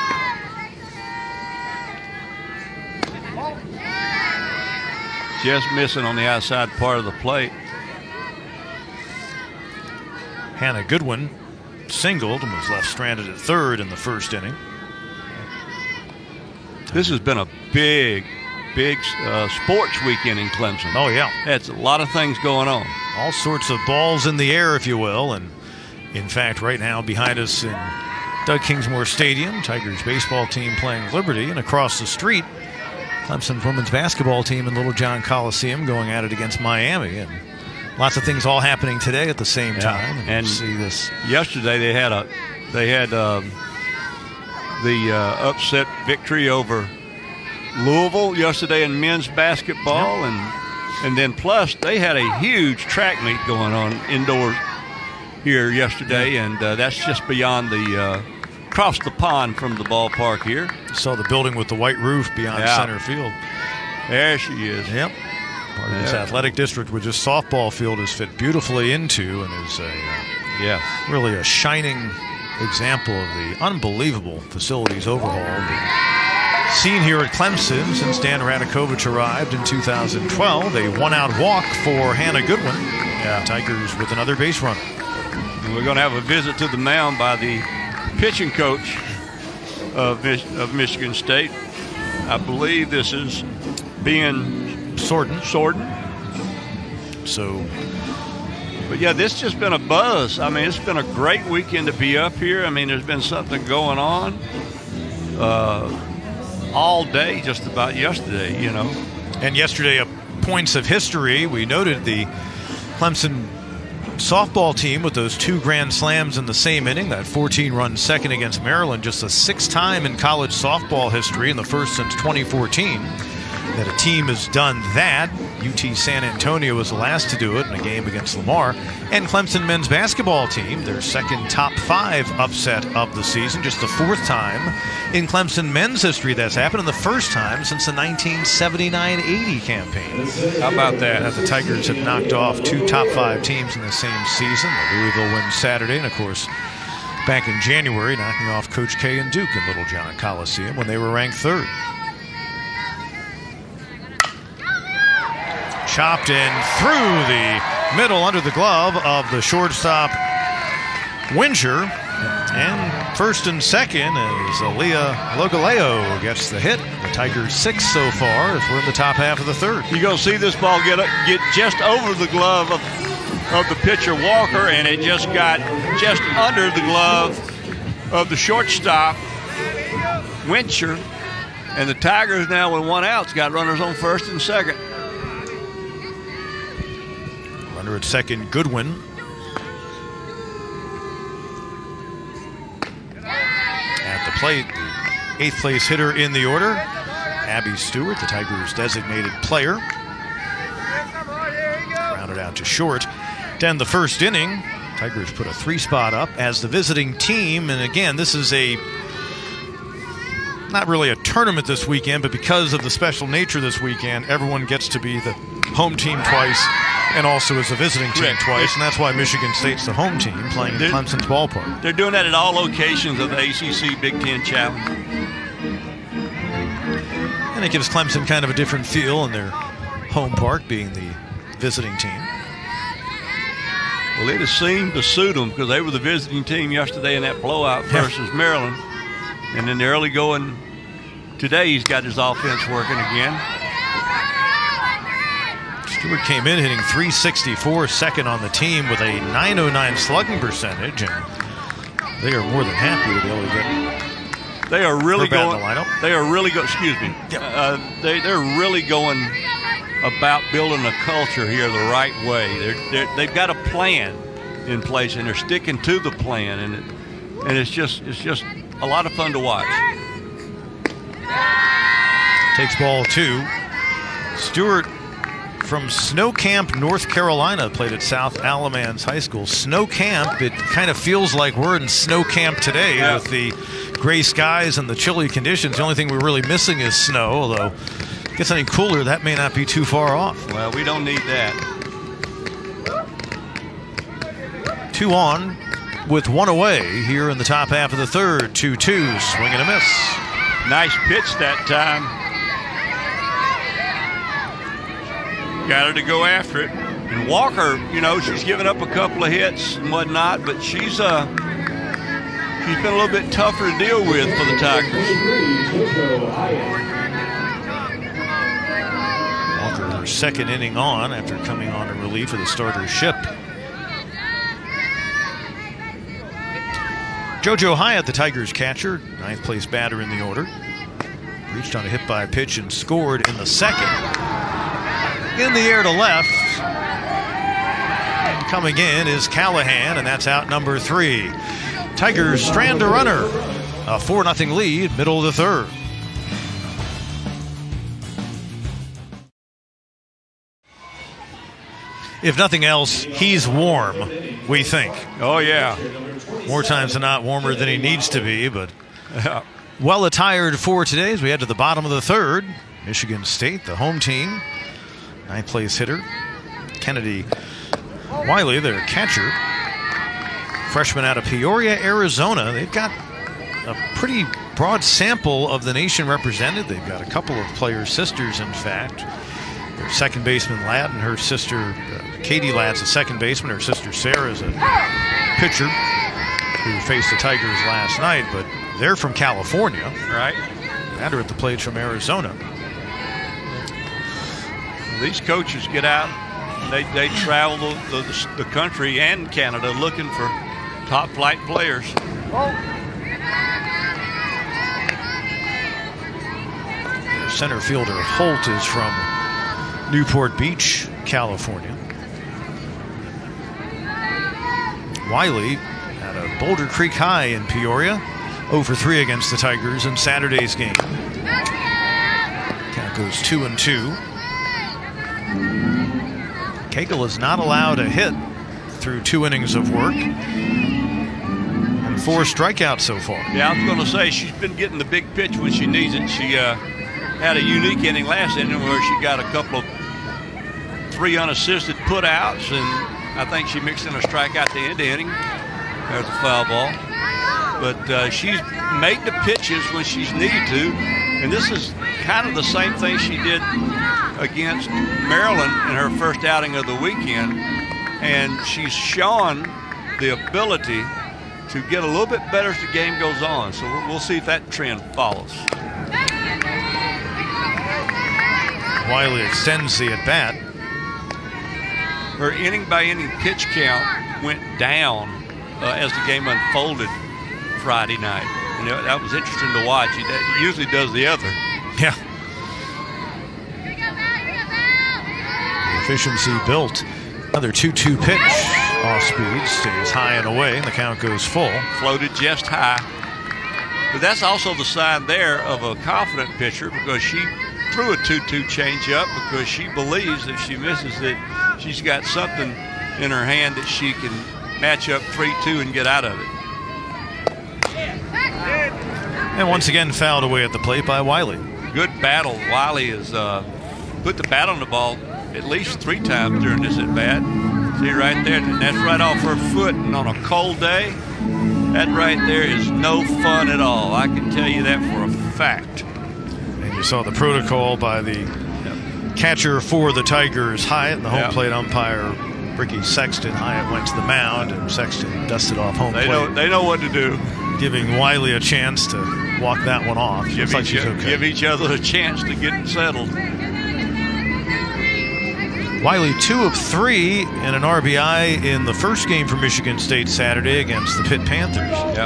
Just missing on the outside part of the plate. Hannah Goodwin singled and was left stranded at third in the first inning. This has been a big, big uh, sports weekend in Clemson. Oh, yeah. That's a lot of things going on. All sorts of balls in the air, if you will. And in fact, right now behind us in Doug Kingsmore Stadium, Tigers baseball team playing Liberty, and across the street, Clemson women's basketball team in Little John Coliseum going at it against Miami. And lots of things all happening today at the same time. Yeah. And see this yesterday they had a they had um, the uh, upset victory over Louisville yesterday in men's basketball, yep. and and then plus they had a huge track meet going on indoors here yesterday, and uh, that's just beyond the uh, across the pond from the ballpark here. Saw the building with the white roof beyond yeah. center field. There she is. Yep. Part of yeah. this athletic district, which this softball field is fit beautifully into, and is a uh, yeah really a shining example of the unbelievable facilities overhaul that seen here at Clemson since Dan Radakovich arrived in two thousand twelve. A one-out walk for Hannah Goodwin. Yeah. Tigers with another base runner. And we're going to have a visit to the mound by the pitching coach of, Mich of Michigan State. I believe this is Ben Sorden. Sorden. So, but yeah, this just been a buzz. I mean, it's been a great weekend to be up here. I mean, there's been something going on uh, all day, just about yesterday, you know. And yesterday, at Points of History, we noted the Clemson softball team with those two grand slams in the same inning. That fourteen run second against Maryland, just the sixth time in college softball history, and the first since twenty fourteen that a team has done that. U T San Antonio was the last to do it in a game against Lamar. And Clemson men's basketball team, their second top five upset of the season, just the fourth time in Clemson men's history that's happened, and the first time since the nineteen seventy-nine eighty campaign. How about that? That the Tigers have knocked off two top five teams in the same season. The Louisville win Saturday, and of course, back in January, knocking off Coach K and Duke in Little John Coliseum when they were ranked third. Chopped in through the middle under the glove of the shortstop Wincher. And first and second as Aaliyah Logaleo gets the hit. The Tigers six so far as we're in the top half of the third. You're going to see this ball get get just over the glove of, of the pitcher Walker, and it just got just under the glove of the shortstop Wincher. And the Tigers now with one out's got runners on first and second. Runner at second, Goodwin. At the plate, the eighth place hitter in the order, Abby Stewart, the Tigers' designated player. Rounded out to short. Then the first inning, Tigers put a three spot up as the visiting team. And again, this is a not really a tournament this weekend, but because of the special nature this weekend, everyone gets to be the home team twice and also as a visiting team Correct. twice, and that's why Michigan State's the home team playing in Clemson's ballpark. They're doing that at all locations of the A C C Big Ten Challenge. And it gives Clemson kind of a different feel in their home park, being the visiting team. Well, it has seemed to suit them because they were the visiting team yesterday in that blowout versus yeah. Maryland. And in the early going today, he's got his offense working again. Stewart came in hitting three sixty-four, second on the team with a nine oh nine slugging percentage, and they are more than happy to be able to get. They are really going. The lineup. They are really going. Excuse me. Yep. Uh, they they're really going about building a culture here the right way. They're, they're they've got a plan in place, and they're sticking to the plan, and it, and it's just it's just a lot of fun to watch. Takes ball two. Stewart from Snow Camp, North Carolina, played at South Alamance High School. Snow Camp, it kind of feels like we're in snow camp today yeah. with the gray skies and the chilly conditions. The only thing we're really missing is snow, although if it gets any cooler, that may not be too far off. Well, we don't need that. Two on with one away here in the top half of the third. two two, swing and a miss. Nice pitch that time. Got her to go after it. And Walker, you know, she's given up a couple of hits and whatnot, but she's uh, she's been a little bit tougher to deal with for the Tigers. Walker, her second inning on after coming on in relief of the starter Ship. JoJo Hyatt, the Tigers catcher, ninth place batter in the order. Reached on a hit by pitch and scored in the second. In the air to left. And coming in is Callahan, and that's out number three. Tigers strand a runner. A four nothing lead, middle of the third. If nothing else, he's warm, we think. Oh, yeah. More times than not, warmer than he needs to be, but well attired for today as we head to the bottom of the third. Michigan State, the home team. Ninth place hitter, Kennedy Wiley, their catcher. Freshman out of Peoria, Arizona. They've got a pretty broad sample of the nation represented. They've got a couple of players' sisters, in fact. Their second baseman, Ladd, and her sister, uh, Katie Ladd's a second baseman. Her sister, Sarah, is a pitcher who faced the Tigers last night, but they're from California. Right. Batter at the plate from Arizona. These coaches get out, they, they travel the, the, the country and Canada looking for top flight players. The center fielder Holt is from Newport Beach, California. Wiley at a Boulder Creek High in Peoria, oh for three against the Tigers in Saturday's game. Count goes two and two. Cagle is not allowed a hit through two innings of work and four strikeouts so far. Yeah, I was going to say she's been getting the big pitch when she needs it. She uh, had a unique inning last inning where she got a couple of three unassisted put-outs, and I think she mixed in a strikeout at the end of the inning. There's a foul ball. But uh, she's made the pitches when she's needed to, and this is kind of the same thing she did against Maryland in her first outing of the weekend, and she's shown the ability to get a little bit better as the game goes on. So we'll see if that trend follows. Wiley extends the at-bat. Her inning-by-inning pitch count went down uh, as the game unfolded Friday night. And that was interesting to watch. It usually does the other. Yeah. The efficiency built. Another two two pitch. Off speed, stays high and away, and the count goes full. Floated just high. But that's also the sign there of a confident pitcher, because she threw a two two changeup because she believes if she misses it, she's got something in her hand that she can match up three two and get out of it. And once again fouled away at the plate by Wiley. Good battle. Wiley has uh, put the bat on the ball at least three times during this at bat. See right there, and that's right off her foot, and on a cold day, that right there is no fun at all. I can tell you that for a fact. And you saw the protocol by the yep. catcher for the Tigers, Hyatt, and the home yep. plate umpire, Ricky Sexton. Hyatt went to the mound, and Sexton dusted off home they plate. Know, they know what to do. Giving Wiley a chance to walk that one off. Give, like each, she's okay. give each other a chance to get settled. Wiley two of three and an R B I in the first game for Michigan State Saturday against the Pitt Panthers. Yep.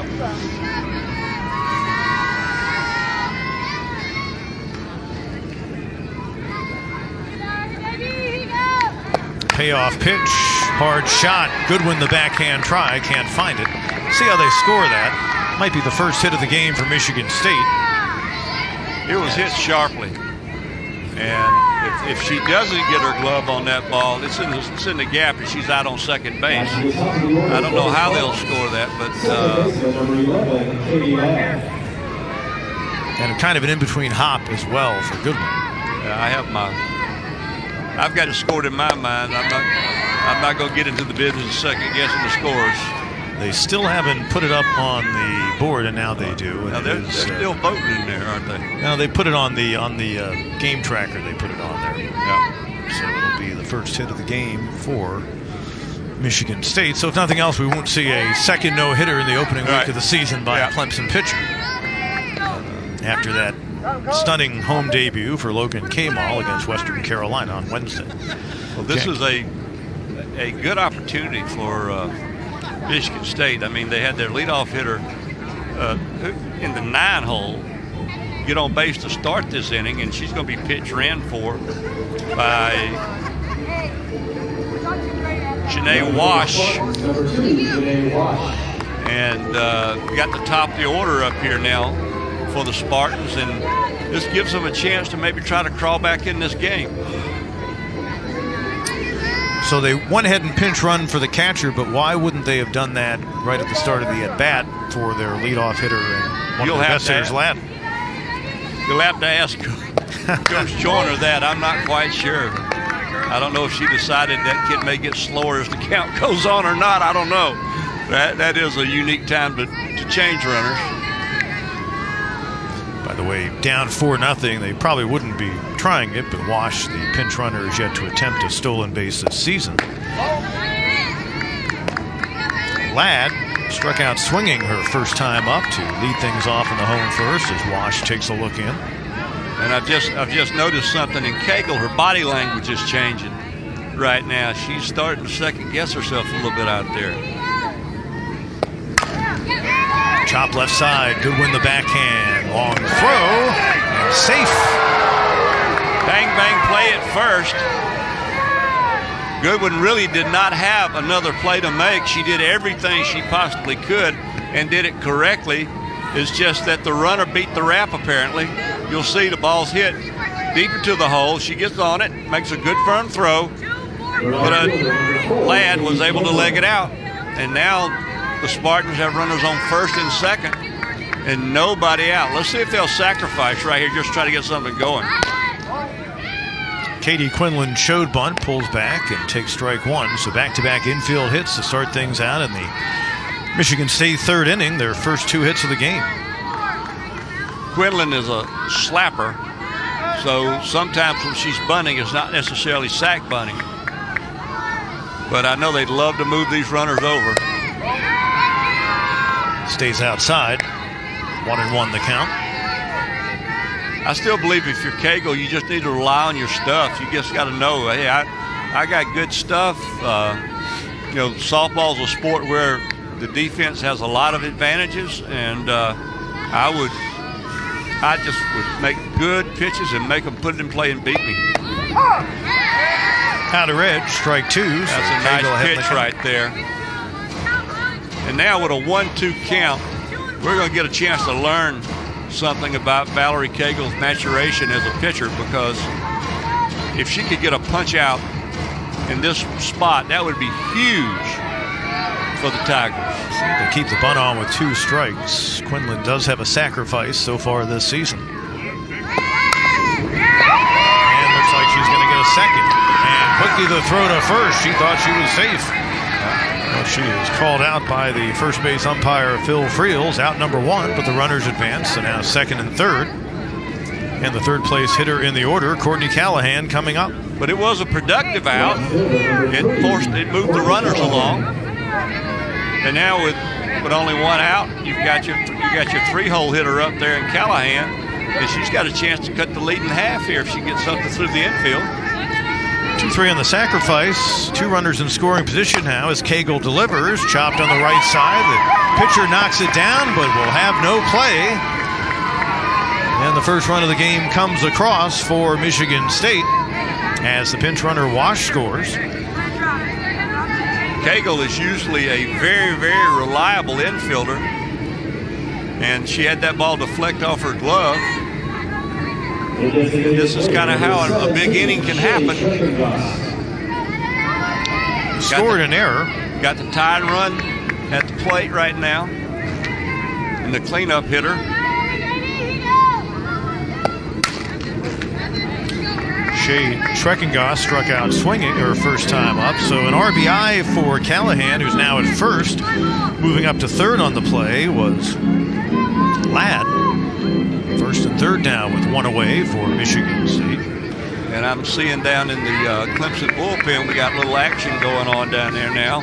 Payoff pitch, hard shot. Goodwin the backhand try, can't find it. See how they score that. Might be the first hit of the game for Michigan State. It was hit sharply. And if, if she doesn't get her glove on that ball, it's in, the, it's in the gap and she's out on second base. I don't know how they'll score that, but uh, and kind of an in-between hop as well for Goodwin. Yeah, I have my, I've got it scored in my mind. I'm not, I'm not going to get into the business of second guessing the scores. They still haven't put it up on the board, and now they do. Now they're, they're still uh, voting in there, aren't they? No, they put it on the on the uh, game tracker. They put it on there. Yeah. So it'll be the first hit of the game for Michigan State. So if nothing else, we won't see a second no-hitter in the opening week right. of the season by yeah. a Clemson pitcher. After that stunning home debut for Logan Kamal against Western Carolina on Wednesday. Well, this is a a good opportunity for uh, Michigan State. I mean, they had their leadoff hitter uh, in the nine hole get on base to start this inning, and she's going to be pitch ran for by Janae Wash. And uh, we got the top of the order up here now for the Spartans, and this gives them a chance to maybe try to crawl back in this game. So they went ahead and pinch run for the catcher, but why wouldn't they have done that right at the start of the at-bat for their leadoff hitter and one You'll of the best hitters, Ladd? You'll have to ask Coach Joyner that. I'm not quite sure. I don't know if she decided that kid may get slower as the count goes on or not. I don't know. That, that is a unique time to, to change runners. By the way, down four nothing, they probably wouldn't be trying it, but Wash, the pinch runner, is yet to attempt a stolen base this season. Ladd struck out swinging her first time up to lead things off in the home first as Wash takes a look in. And I've just I've just noticed something in Cagle. Her body language is changing right now. She's starting to second guess herself a little bit out there. Chop left side, Goodwin the backhand, long throw, and safe. Bang, bang play at first. Goodwin really did not have another play to make. She did everything she possibly could and did it correctly. It's just that the runner beat the wrap, apparently. You'll see the ball's hit deep into the hole. She gets on it, makes a good firm throw, but a lad was able to leg it out. And now the Spartans have runners on first and second and nobody out. Let's see if they'll sacrifice right here, just try to get something going. Katie Quinlan showed bunt, pulls back and takes strike one. So back-to-back infield hits to start things out in the Michigan State third inning, their first two hits of the game. Quinlan is a slapper, so sometimes when she's bunting, it's not necessarily sack bunting. But I know they'd love to move these runners over. Stays outside. One and one the count. I still believe if you're Cagle, you just need to rely on your stuff. You just got to know, hey, I, I got good stuff. Uh, you know, softball's a sport where the defense has a lot of advantages, and uh, I would, I just would make good pitches and make them put it in play and beat me. Outer edge, strike two. That's a nice pitch right there. And now with a one two count, we're going to get a chance to learn something about Valerie Cagle's maturation as a pitcher, because if she could get a punch out in this spot, that would be huge for the Tigers. They keep the bunt on with two strikes. Quinlan does have a sacrifice so far this season. And looks like she's going to get a second. And quickly the throw to first. She thought she was safe. Well, she is called out by the first base umpire, Phil Friels, out number one, but the runners advance, so now second and third. And the third place hitter in the order, Courtney Callahan, coming up. But it was a productive out. It forced, it moved the runners along. And now with, with only one out, you've got your you got your three-hole hitter up there in Callahan, and she's got a chance to cut the lead in half here if she gets something through the infield. two three on the sacrifice. Two runners in scoring position now as Cagle delivers. Chopped on the right side. The pitcher knocks it down, but will have no play. And the first run of the game comes across for Michigan State as the pinch runner Wash scores. Cagle is usually a very, very reliable infielder, and she had that ball deflect off her glove. And this is kind of how a, a big inning can happen. Scored an error. Got the tie and run at the plate right now, and the cleanup hitter. Shea Schreckengoss struck out swinging her first time up. So an R B I for Callahan, who's now at first. Moving up to third on the play was Ladd. First and third now with one away for Michigan State. And I'm seeing down in the uh, Clemson bullpen, we got a little action going on down there now.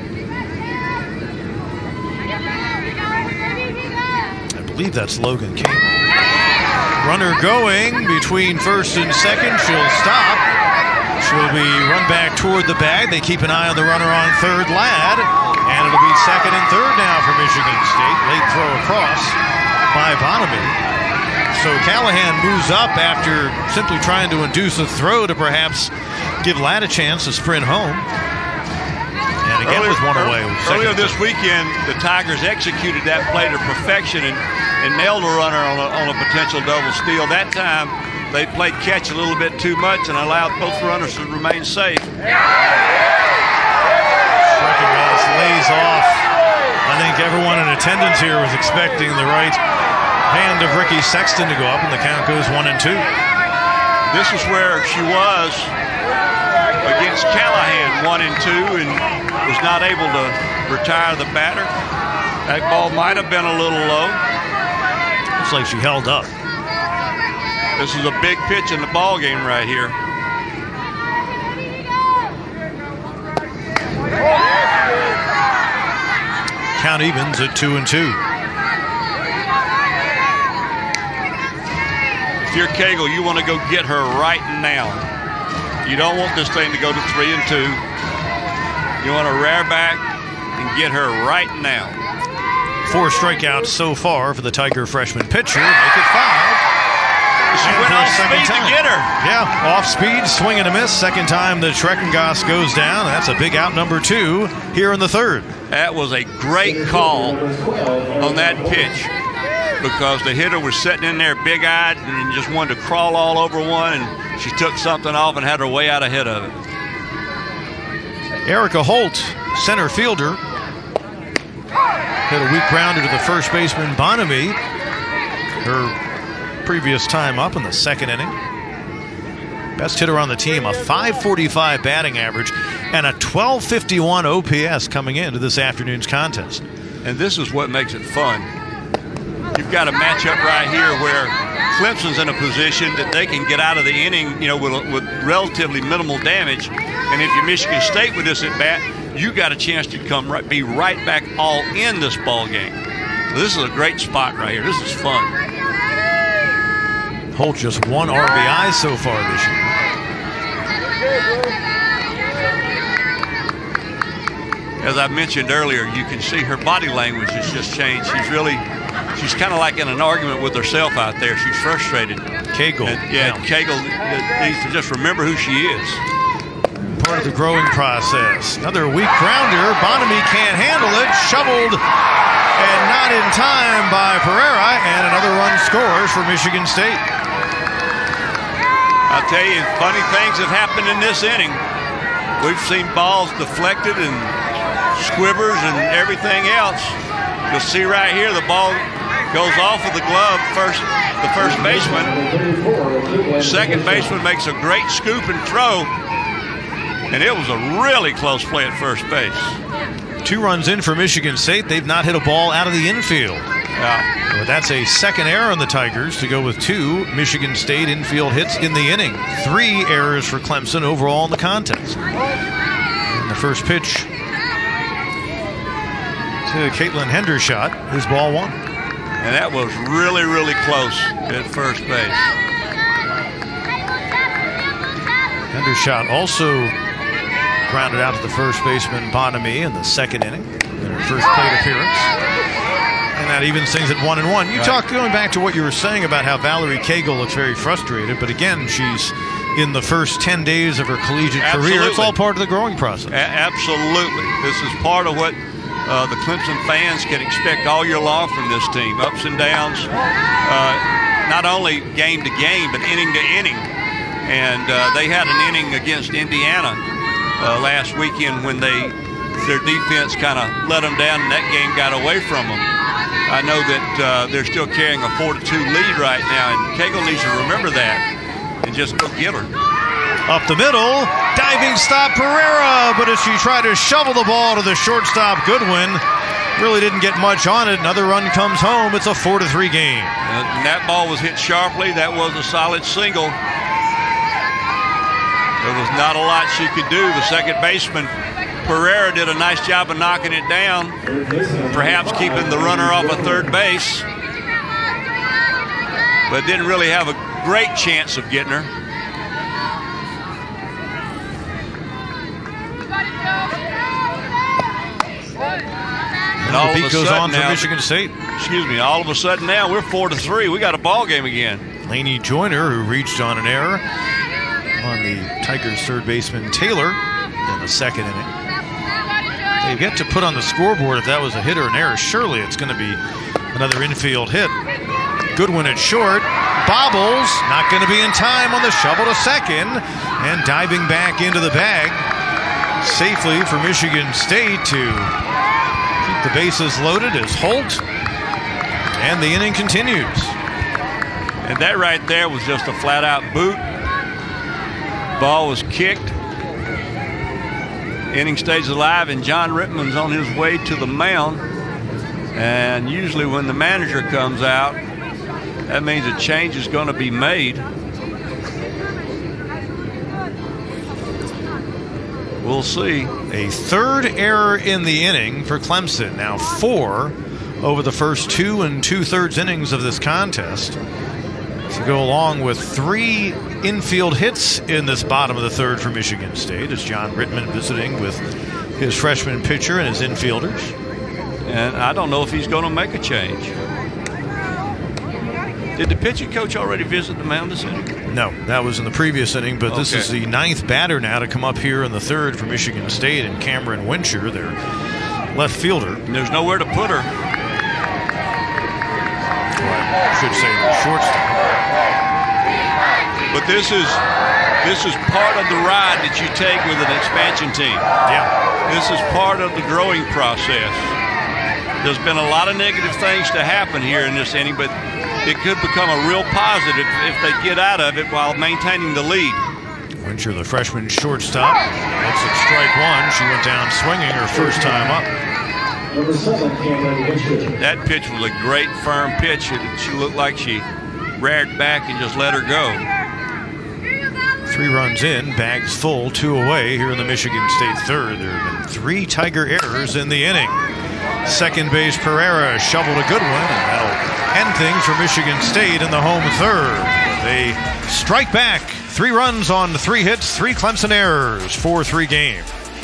I believe that's Logan King. Runner going between first and second. She'll stop. She'll be run back toward the bag. They keep an eye on the runner on third, Ladd. And it'll be second and third now for Michigan State. Late throw across by Bonamy. So Callahan moves up after simply trying to induce a throw to perhaps give Ladd a chance to sprint home. And again earlier, with one away. With earlier this weekend, the Tigers executed that play to perfection and, and nailed a runner on a, on a potential double steal. That time, they played catch a little bit too much and allowed both runners to remain safe. Schreckengoss lays off. I think everyone in attendance here was expecting the right hand of Ricky Sexton to go up, and the count goes one and two. This is where she was against Callahan, one and two, and was not able to retire the batter. That ball might have been a little low. Looks like she held up. This is a big pitch in the ball game right here. Count evens at two and two. If you're Cagle, you want to go get her right now. You don't want this thing to go to three and two. You want to rear back and get her right now. Four strikeouts so far for the Tiger freshman pitcher. Make it five. She went off speed to get her. Yeah, off speed, swing and a miss. Second time the Schreckengoss goes down. That's a big out number two here in the third. That was a great call on that pitch because the hitter was sitting in there big-eyed and just wanted to crawl all over one, and she took something off and had her way out ahead of it. Erica Holt, center fielder, hit a weak grounder to the first baseman Bonamy. Her previous time up in the second inning. Best hitter on the team, a five forty-five batting average and a twelve fifty-one O P S coming into this afternoon's contest. And this is what makes it fun. You've got a matchup right here where Clemson's in a position that they can get out of the inning, you know, with, with relatively minimal damage. And if you're Michigan State with this at bat, you got a chance to come right, be right back all in this ball game. So this is a great spot right here. This is fun. Holt just one R B I so far this year. As I mentioned earlier, you can see her body language has just changed. She's really, she's kind of like in an argument with herself out there. She's frustrated. Cagle. And, yeah, yeah, Cagle needs to just remember who she is. Part of the growing process. Another weak grounder. Bonamy can't handle it. Shoveled and not in time by Pereira. And another run scores for Michigan State. I'll tell you, funny things have happened in this inning. We've seen balls deflected and squibers and everything else. You'll see right here the ball goes off of the glove. First, the first baseman. Second baseman makes a great scoop and throw. And it was a really close play at first base. Two runs in for Michigan State. They've not hit a ball out of the infield. Yeah. But that's a second error on the Tigers to go with two Michigan State infield hits in the inning. Three errors for Clemson overall in the contest. And the first pitch to Caitlin Hendershot is ball one. And that was really, really close at first base. Hendershot also grounded out to the first baseman Bonamy in the second inning in her first plate appearance. And that evens things at one and one. You right. talked, going back to what you were saying about how Valerie Cagle looks very frustrated, but again, she's in the first ten days of her collegiate Absolutely. career. It's all part of the growing process. A absolutely. This is part of what uh, the Clemson fans can expect all year long from this team. Ups and downs, uh, not only game to game, but inning to inning. And uh, they had an inning against Indiana uh, last weekend when they their defense kind of let them down and that game got away from them. I know that uh, they're still carrying a four to two lead right now, and Cagle needs to remember that and just go get her. Up the middle, diving stop Pereira, but as she tried to shovel the ball to the shortstop Goodwin, really didn't get much on it. Another run comes home. It's a four to three game. And that ball was hit sharply. That was a solid single. There was not a lot she could do. The second baseman, Pereira, did a nice job of knocking it down, perhaps keeping the runner off of third base, but didn't really have a great chance of getting her. And all the beat of a goes sudden on for now, Michigan State. Excuse me, all of a sudden now we're four to three. We got a ball game again. Laney Joyner, who reached on an error on the Tigers' third baseman Taylor in the second inning. They've yet to put on the scoreboard if that was a hit or an error. Surely it's going to be another infield hit. Goodwin at short, bobbles, not going to be in time on the shovel to second, and diving back into the bag safely for Michigan State to keep the bases loaded as Holt, and the inning continues. And that right there was just a flat-out boot. Ball was kicked. Inning stays alive, and John Rittman's on his way to the mound. And usually when the manager comes out, that means a change is going to be made. We'll see. A third error in the inning for Clemson. Now four over the first two and two-thirds innings of this contest, to go along with three infield hits in this bottom of the third for Michigan State, as John Rittman visiting with his freshman pitcher and his infielders. And I don't know if he's going to make a change. Did the pitching coach already visit the mound this inning? No, that was in the previous inning, but this Okay. is the ninth batter now to come up here in the third for Michigan State, and Cameron Wincher, their left fielder. And there's nowhere to put her. I should say the shortstop. But this is this is part of the ride that you take with an expansion team. Yeah. This is part of the growing process. There's been a lot of negative things to happen here in this inning, but it could become a real positive if they get out of it while maintaining the lead. Wincher, the freshman shortstop. That's at strike one. She went down swinging her first time up. Number seven, Cameron Wincher. That pitch was a great firm pitch. It, she looked like she reared back and just let her go. Three runs in, bags full, two away here in the Michigan State third. There have been three Tiger errors in the inning. Second base Pereira shoveled a good one, and that'll end things for Michigan State in the home third. They strike back. Three runs on three hits, three Clemson errors, four three game.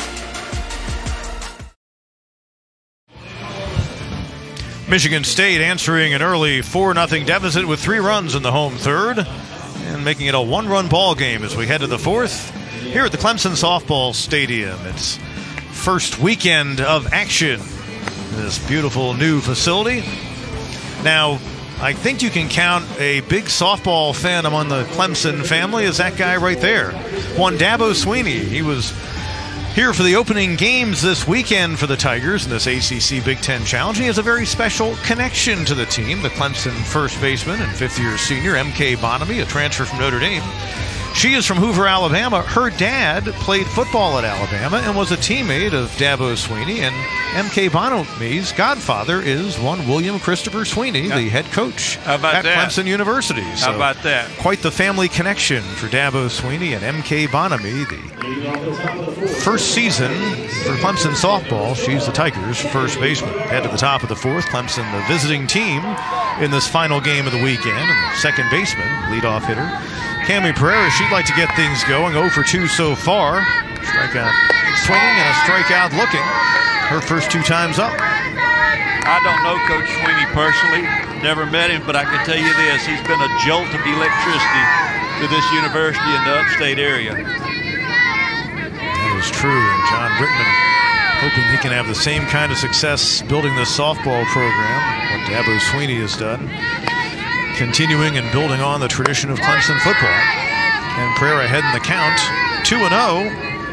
Michigan State answering an early four nothing deficit with three runs in the home third, and making it a one-run ball game as we head to the fourth here at the Clemson Softball Stadium. It's first weekend of action in this beautiful new facility. Now, I think you can count a big softball fan among the Clemson family as that guy right there, one Dabo Sweeney. He was here for the opening games this weekend for the Tigers in this A C C Big Ten Challenge. He has a very special connection to the team. The Clemson first baseman and fifth-year senior M K Bonamy, a transfer from Notre Dame. She is from Hoover, Alabama. Her dad played football at Alabama and was a teammate of Dabo Sweeney. And M K Bonamy's godfather is one William Christopher Sweeney, the head coach How about at that? Clemson University. So How about that? quite the family connection for Dabo Sweeney and M K Bonamy, the first season for Clemson softball. She's the Tigers' first baseman. Head to the top of the fourth. Clemson, the visiting team in this final game of the weekend. And the second baseman, leadoff hitter, Cami Pereira. She'd like to get things going. oh for two so far. Strikeout swinging and a strikeout looking. Her first two times up. I don't know Coach Sweeney personally. Never met him, but I can tell you this. He's been a jolt of electricity to this university in the upstate area. That is true, and John Brittman hoping he can have the same kind of success building this softball program, what Dabo Sweeney has done, continuing and building on the tradition of Clemson football. And Pereira ahead in the count, two and oh.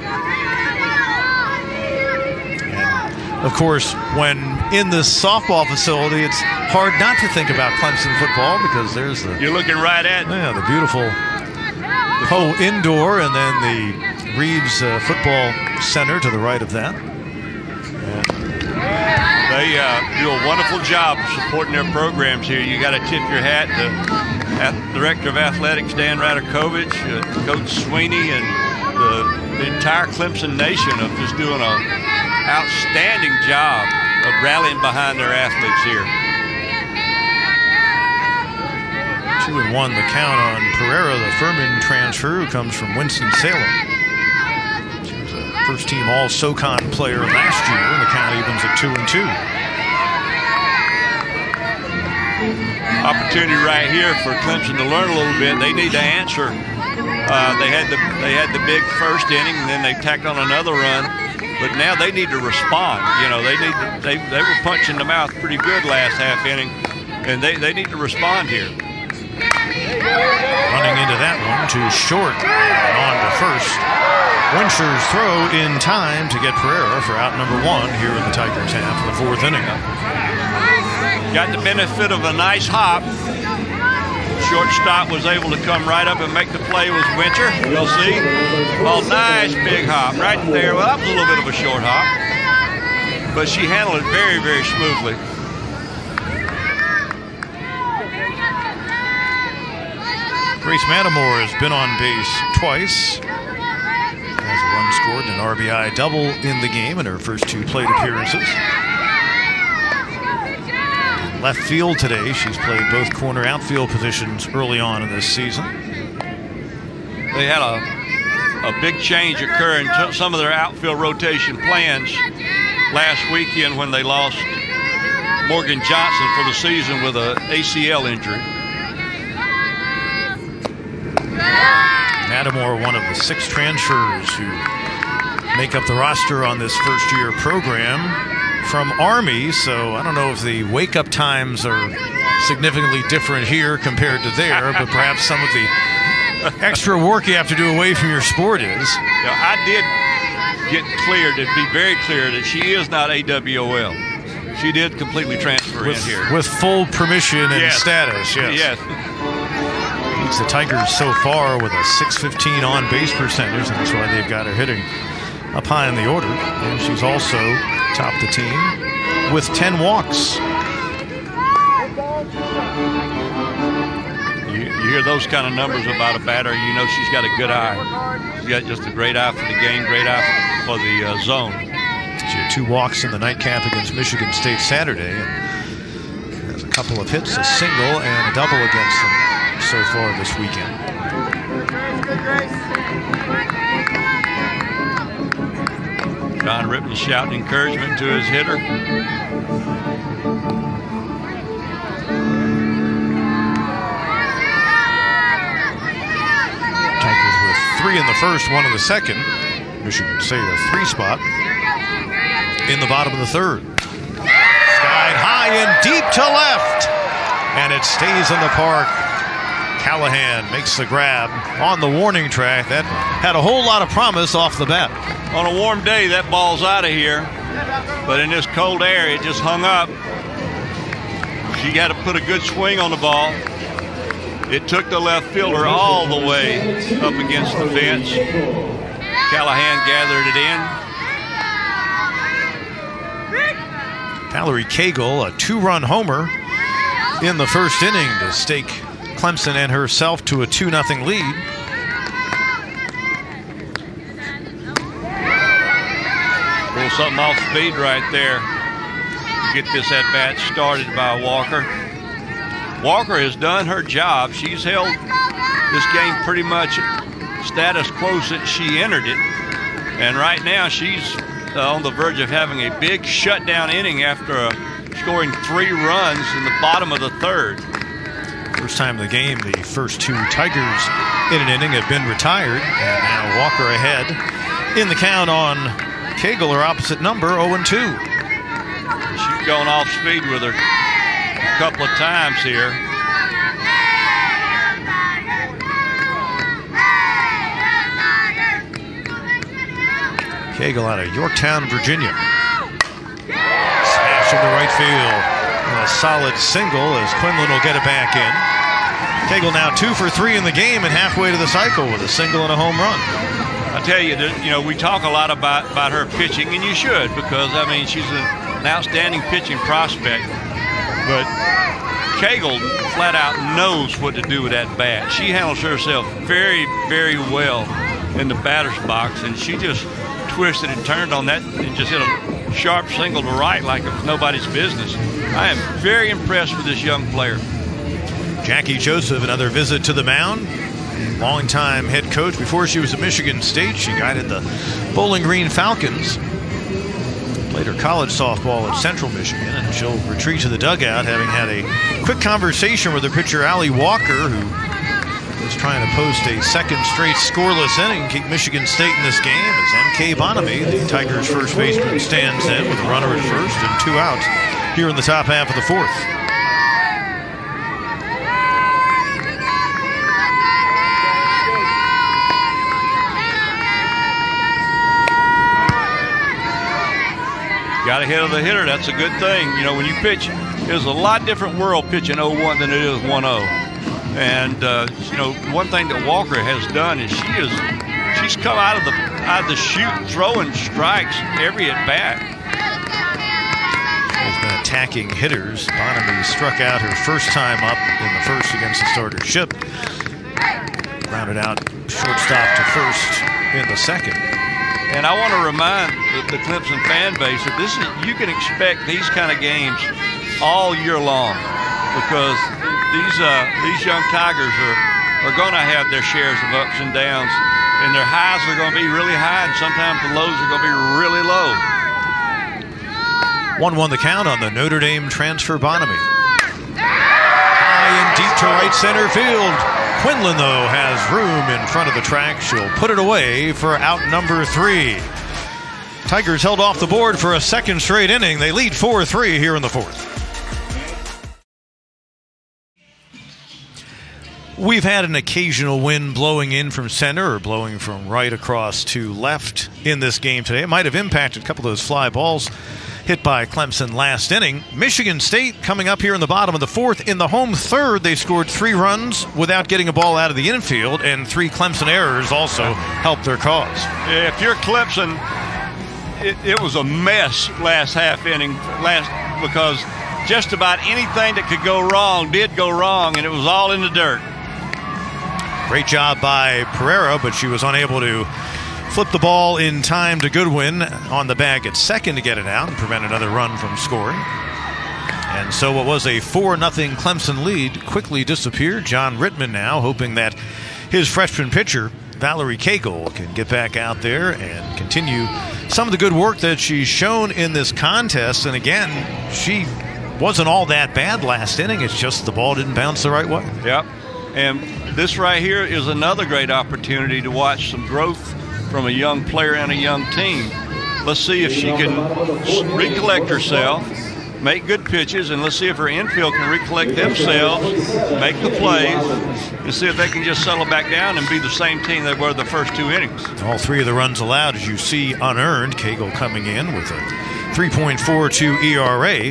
And of course, when in this softball facility, it's hard not to think about Clemson football because there's the You're looking right at me. yeah, the beautiful Poe Indoor, and then the Reeves uh, Football Center to the right of that. And They uh, do a wonderful job of supporting their programs here. You got to tip your hat to Ath Director of Athletics Dan Radakovich, uh, Coach Sweeney, and the, the entire Clemson nation of just doing an outstanding job of rallying behind their athletes here. two and one the count on Pereira, the Furman transfer who comes from Winston-Salem. She was a first-team All-SoCon player last year, and the count evens at two and two. Opportunity right here for Clemson to learn a little bit. They need to answer. Uh, they had the they had the big first inning, and then they tacked on another run. But now they need to respond. You know, they need to, they they were punching the mouth pretty good last half inning, and they they need to respond here. Running into that one to short and on to first. Wincher's throw in time to get Pereira for out number one here in the Tigers half of the fourth inning. Got the benefit of a nice hop. Shortstop was able to come right up and make the play with Wincher. We'll see. Oh, nice big hop right there. Well, that was a little bit of a short hop, but she handled it very, very smoothly. Grace Matamore has been on base twice. Has a run scored and an R B I double in the game in her first two plate appearances. In left field today, she's played both corner outfield positions early on in this season. They had a, a big change occur in some of their outfield rotation plans last weekend when they lost Morgan Johnson for the season with an A C L injury. Mattimore, one of the six transfers who make up the roster on this first-year program from Army, so I don't know if the wake-up times are significantly different here compared to there, but perhaps some of the extra work you have to do away from your sport is. Yeah, I did get cleared, to be very clear, that she is not A W O L. She did completely transfer with, in here. With full permission and yes. status, yes. Yes. Leads the Tigers so far with a six fifteen on-base percentage, and that's why they've got her hitting up high in the order. And she's also topped the team with ten walks. You, you hear those kind of numbers about a batter, you know she's got a good eye. She's got just a great eye for the game, great eye for the uh, zone. She had two walks in the nightcap against Michigan State Saturday, and has a couple of hits, a single and a double against them so far this weekend. John Rippon shouting encouragement to his hitter. Tigers with three in the first, one in the second. Michigan State a three spot in the bottom of the third. Skied high and deep to left, and it stays in the park. Callahan makes the grab on the warning track. That had a whole lot of promise off the bat. On a warm day, that ball's out of here, but in this cold air, it just hung up. She got to put a good swing on the ball. It took the left fielder all the way up against the fence. Callahan gathered it in. Valerie Cagle, a two-run homer in the first inning to stake Clemson and herself to a two nothing lead. Pull something off speed right there to get this at-bat started by Walker. Walker has done her job. She's held this game pretty much status quo since she entered it. And right now she's uh, on the verge of having a big shutdown inning after uh, scoring three runs in the bottom of the third. First time in the game, the first two Tigers in an inning have been retired. And now Walker ahead in the count on Cagle, her opposite number, oh and two. She's gone off speed with her a couple of times here. Cagle out of Yorktown, Virginia. Smash into right field. And a solid single as Quinlan will get it back in. Cagle now two for three in the game and halfway to the cycle with a single and a home run. I tell you, you know, we talk a lot about, about her pitching, and you should, because, I mean, she's an, an outstanding pitching prospect. But Cagle flat out knows what to do with that bat. She handles herself very, very well in the batter's box, and she just twisted and turned on that and just hit a sharp single to right like it was nobody's business. I am very impressed with this young player. Jackie Joseph, another visit to the mound. Longtime head coach. Before she was at Michigan State, she guided the Bowling Green Falcons. Played her college softball at Central Michigan, and she'll retreat to the dugout, having had a quick conversation with her pitcher, Allie Walker, who is trying to post a second straight scoreless inning, keep Michigan State in this game, as M K Bonamy, the Tigers' first baseman, stands in with a runner at first and two outs here in the top half of the fourth. Got ahead of the hitter, that's a good thing. You know, when you pitch, it's a lot different world pitching oh one than it is one oh. And, uh, you know, one thing that Walker has done is she is, she's come out of the out of the chute throwing strikes every at-bat. She's been attacking hitters. Bonamy struck out her first time up in the first against the starter Ship. Grounded out shortstop to first in the second. And I want to remind the, the Clemson fan base that this is, you can expect these kind of games all year long, because these uh, these young Tigers are are going to have their shares of ups and downs, and their highs are going to be really high, and sometimes the lows are going to be really low. one one the count on the Notre Dame transfer Bonamy. High and deep to right center field. Quinlan, though, has room in front of the track. She'll put it away for out number three. Tigers held off the board for a second straight inning. They lead four three here in the fourth. We've had an occasional wind blowing in from center or blowing from right across to left in this game today. It might have impacted a couple of those fly balls hit by Clemson last inning. Michigan State coming up here in the bottom of the fourth. In the home third, they scored three runs without getting a ball out of the infield, and three Clemson errors also helped their cause. If you're Clemson, it, it was a mess last half inning last because just about anything that could go wrong did go wrong, and it was all in the dirt. Great job by Pereira, but she was unable to flip the ball in time to Goodwin on the bag at second to get it out and prevent another run from scoring. And so what was a four nothing Clemson lead quickly disappeared. John Rittman now hoping that his freshman pitcher, Valerie Cagle, can get back out there and continue some of the good work that she's shown in this contest. And again, she wasn't all that bad last inning. It's just the ball didn't bounce the right way. Yep. And this right here is another great opportunity to watch some growth from a young player and a young team. Let's see if she can recollect herself, make good pitches, and let's see if her infield can recollect themselves, make the plays, and see if they can just settle back down and be the same team they were the first two innings. All three of the runs allowed, as you see, unearned. Cagle coming in with a three point four two E R A.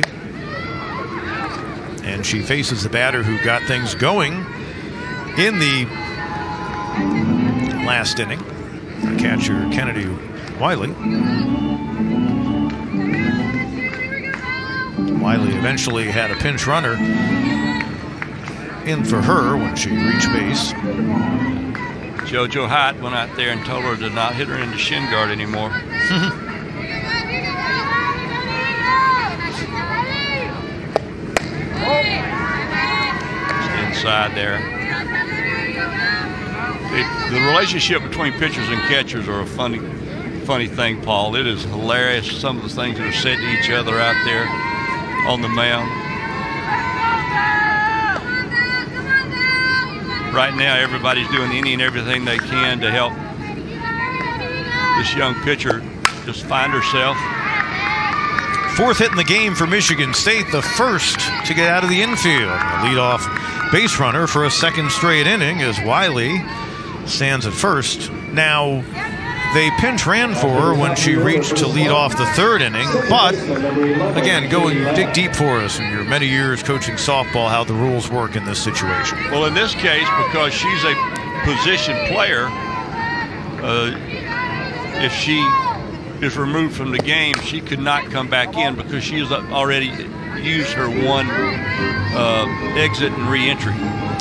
And she faces the batter who got things going in the last inning, catcher Kennedy Wiley. Wiley eventually had a pinch runner in for her when she reached base. JoJo Hyatt went out there and told her to not hit her in the shin guard anymore. Inside there. It, the relationship between pitchers and catchers are a funny, funny thing, Paul. It is hilarious, some of the things that are said to each other out there on the mound. Right now, everybody's doing any and everything they can to help this young pitcher just find herself. Fourth hit in the game for Michigan State, the first to get out of the infield. A leadoff base runner for a second straight inning as Wiley stands at first. Now, they pinch ran for her when she reached to lead off the third inning, but again, go and dig deep for us in your many years coaching softball, how the rules work in this situation. Well, in this case, because she's a position player, uh, if she is removed from the game, she could not come back in because she has already used her one uh, exit and re-entry.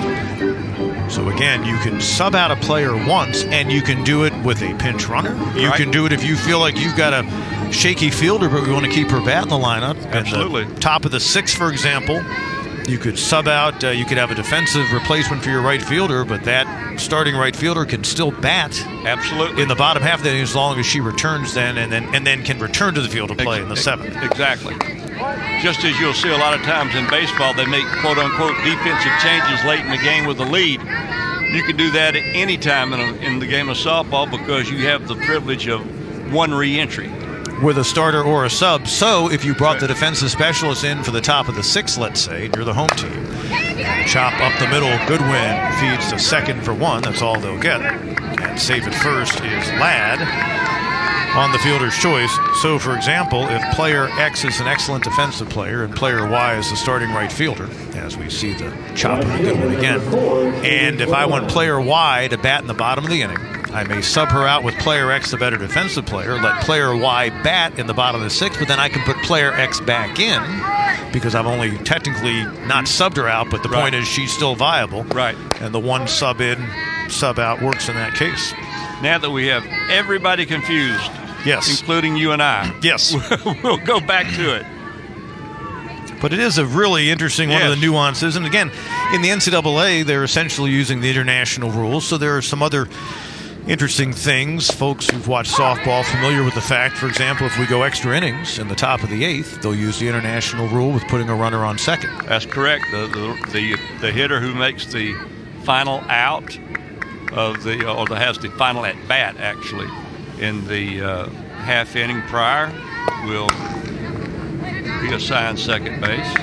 So again, you can sub out a player once, and you can do it with a pinch runner. You right. can do it if you feel like you've got a shaky fielder, but we want to keep her bat in the lineup. Absolutely. At the top of the sixth, for example, you could sub out. Uh, you could have a defensive replacement for your right fielder, but that starting right fielder can still bat. Absolutely. In the bottom half of the inning, as long as she returns then, and then and then can return to the field to play Ex in the seventh. Exactly. Just as you'll see a lot of times in baseball, they make quote-unquote defensive changes late in the game with the lead. You can do that at any time in, a, in the game of softball because you have the privilege of one re-entry. With a starter or a sub. So if you brought the defensive specialist in for the top of the sixth, let's say, and you're the home team, and chop up the middle, Goodwin feeds to second for one. That's all they'll get. And safe at first is Ladd on the fielder's choice. So, for example, if player X is an excellent defensive player and player Y is the starting right fielder, as we see the chop of the Goodwin again, and if I want player Y to bat in the bottom of the inning, I may sub her out with player X, the better defensive player, let player Y bat in the bottom of the sixth, but then I can put player X back in because I've only technically not subbed her out, but the right. point is she's still viable. Right. And the one sub in, sub out works in that case. Now that we have everybody confused, yes, including you and I, yes, we'll go back to it. But it is a really interesting one yes. of the nuances. And again, in the N C double A, they're essentially using the international rules. So there are some other interesting things. Folks who've watched softball familiar with the fact, for example, if we go extra innings in the top of the eighth, they'll use the international rule with putting a runner on second. That's correct. The the the, the hitter who makes the final out of the, or that has the final at bat actually in the uh, half inning prior, will be assigned second base.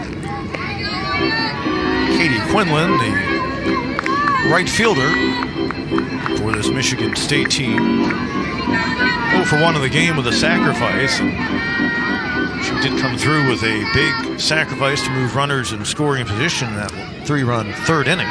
Katie Quinlan, the right fielder for this Michigan State team, oh for one of the game with a sacrifice. And she did come through with a big sacrifice to move runners in scoring position in that three-run third inning.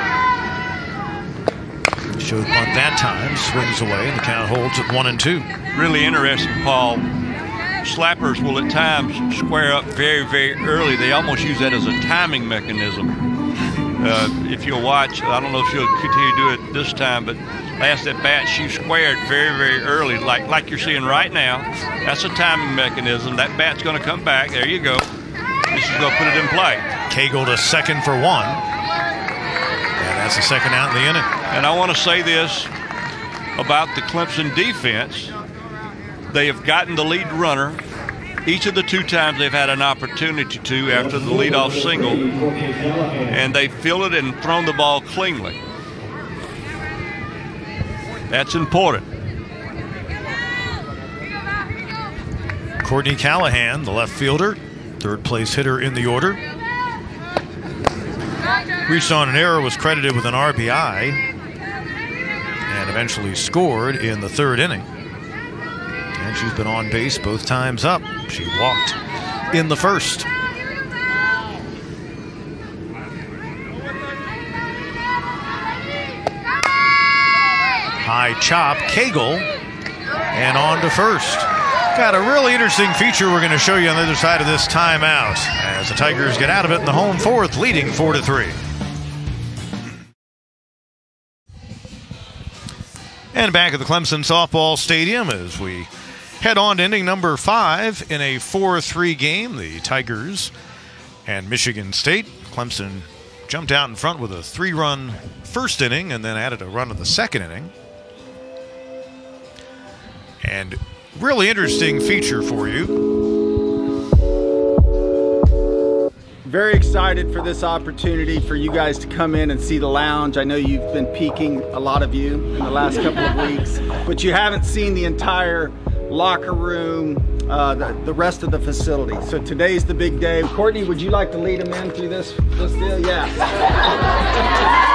Showed bunt that time, swings away, and the count holds at one and two. Really interesting, Paul. Slappers will at times square up very, very early. They almost use that as a timing mechanism. Uh, if you'll watch, I don't know if she'll continue to do it this time, but last at bat she squared very, very early, like like you're seeing right now. That's a timing mechanism. That bat's going to come back. There you go. This is going to put it in play. Cagle to second for one. And that's the second out in the inning. And I want to say this about the Clemson defense. They have gotten the lead runner each of the two times they've had an opportunity to after the leadoff single, and they fielded and thrown the ball cleanly. That's important. Courtney Callahan, the left fielder, third place hitter in the order. Reached on an error, was credited with an R B I, and eventually scored in the third inning. And she's been on base both times up. She walked in the first. High chop, Cagle, and on to first. Got a really interesting feature we're going to show you on the other side of this timeout as the Tigers get out of it in the home fourth, leading four to three. And back at the Clemson softball stadium as we head on to inning number five in a four three game. The Tigers and Michigan State. Clemson jumped out in front with a three-run first inning and then added a run in the second inning. And really interesting feature for you. Very excited for this opportunity for you guys to come in and see the lounge. I know you've been peeking, a lot of you, in the last couple of weeks, but you haven't seen the entire locker room, uh, the, the rest of the facility. So today's the big day. Courtney, would you like to lead them in through this, this deal? Yeah.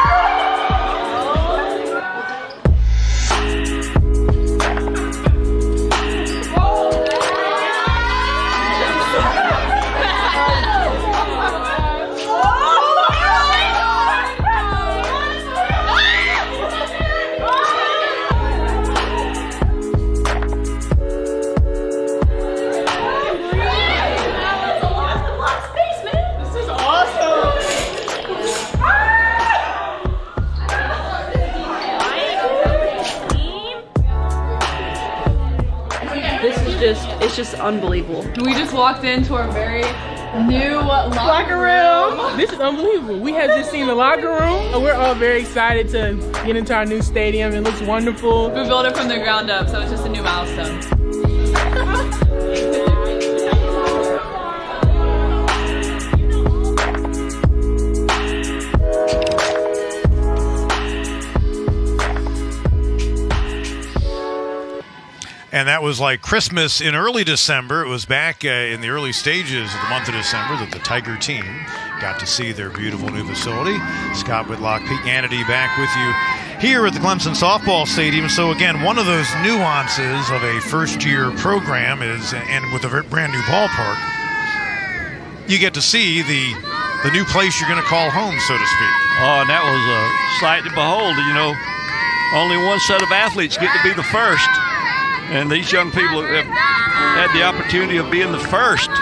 It's just unbelievable. We just walked into our very new locker, locker room. room. This is unbelievable. We have just seen the locker room. We're all very excited to get into our new stadium. It looks wonderful. We built it from the ground up, so it's just a new milestone. And that was like Christmas in early December. It was back uh, in the early stages of the month of December that the Tiger team got to see their beautiful new facility. Scott Whitlock, Pete Hannity back with you here at the Clemson softball stadium. So again, one of those nuances of a first-year program is, and with a brand new ballpark, you get to see the the new place you're going to call home, so to speak. Oh, and that was a sight to behold. You know, only one set of athletes get to be the first. And these young people have had the opportunity of being the first.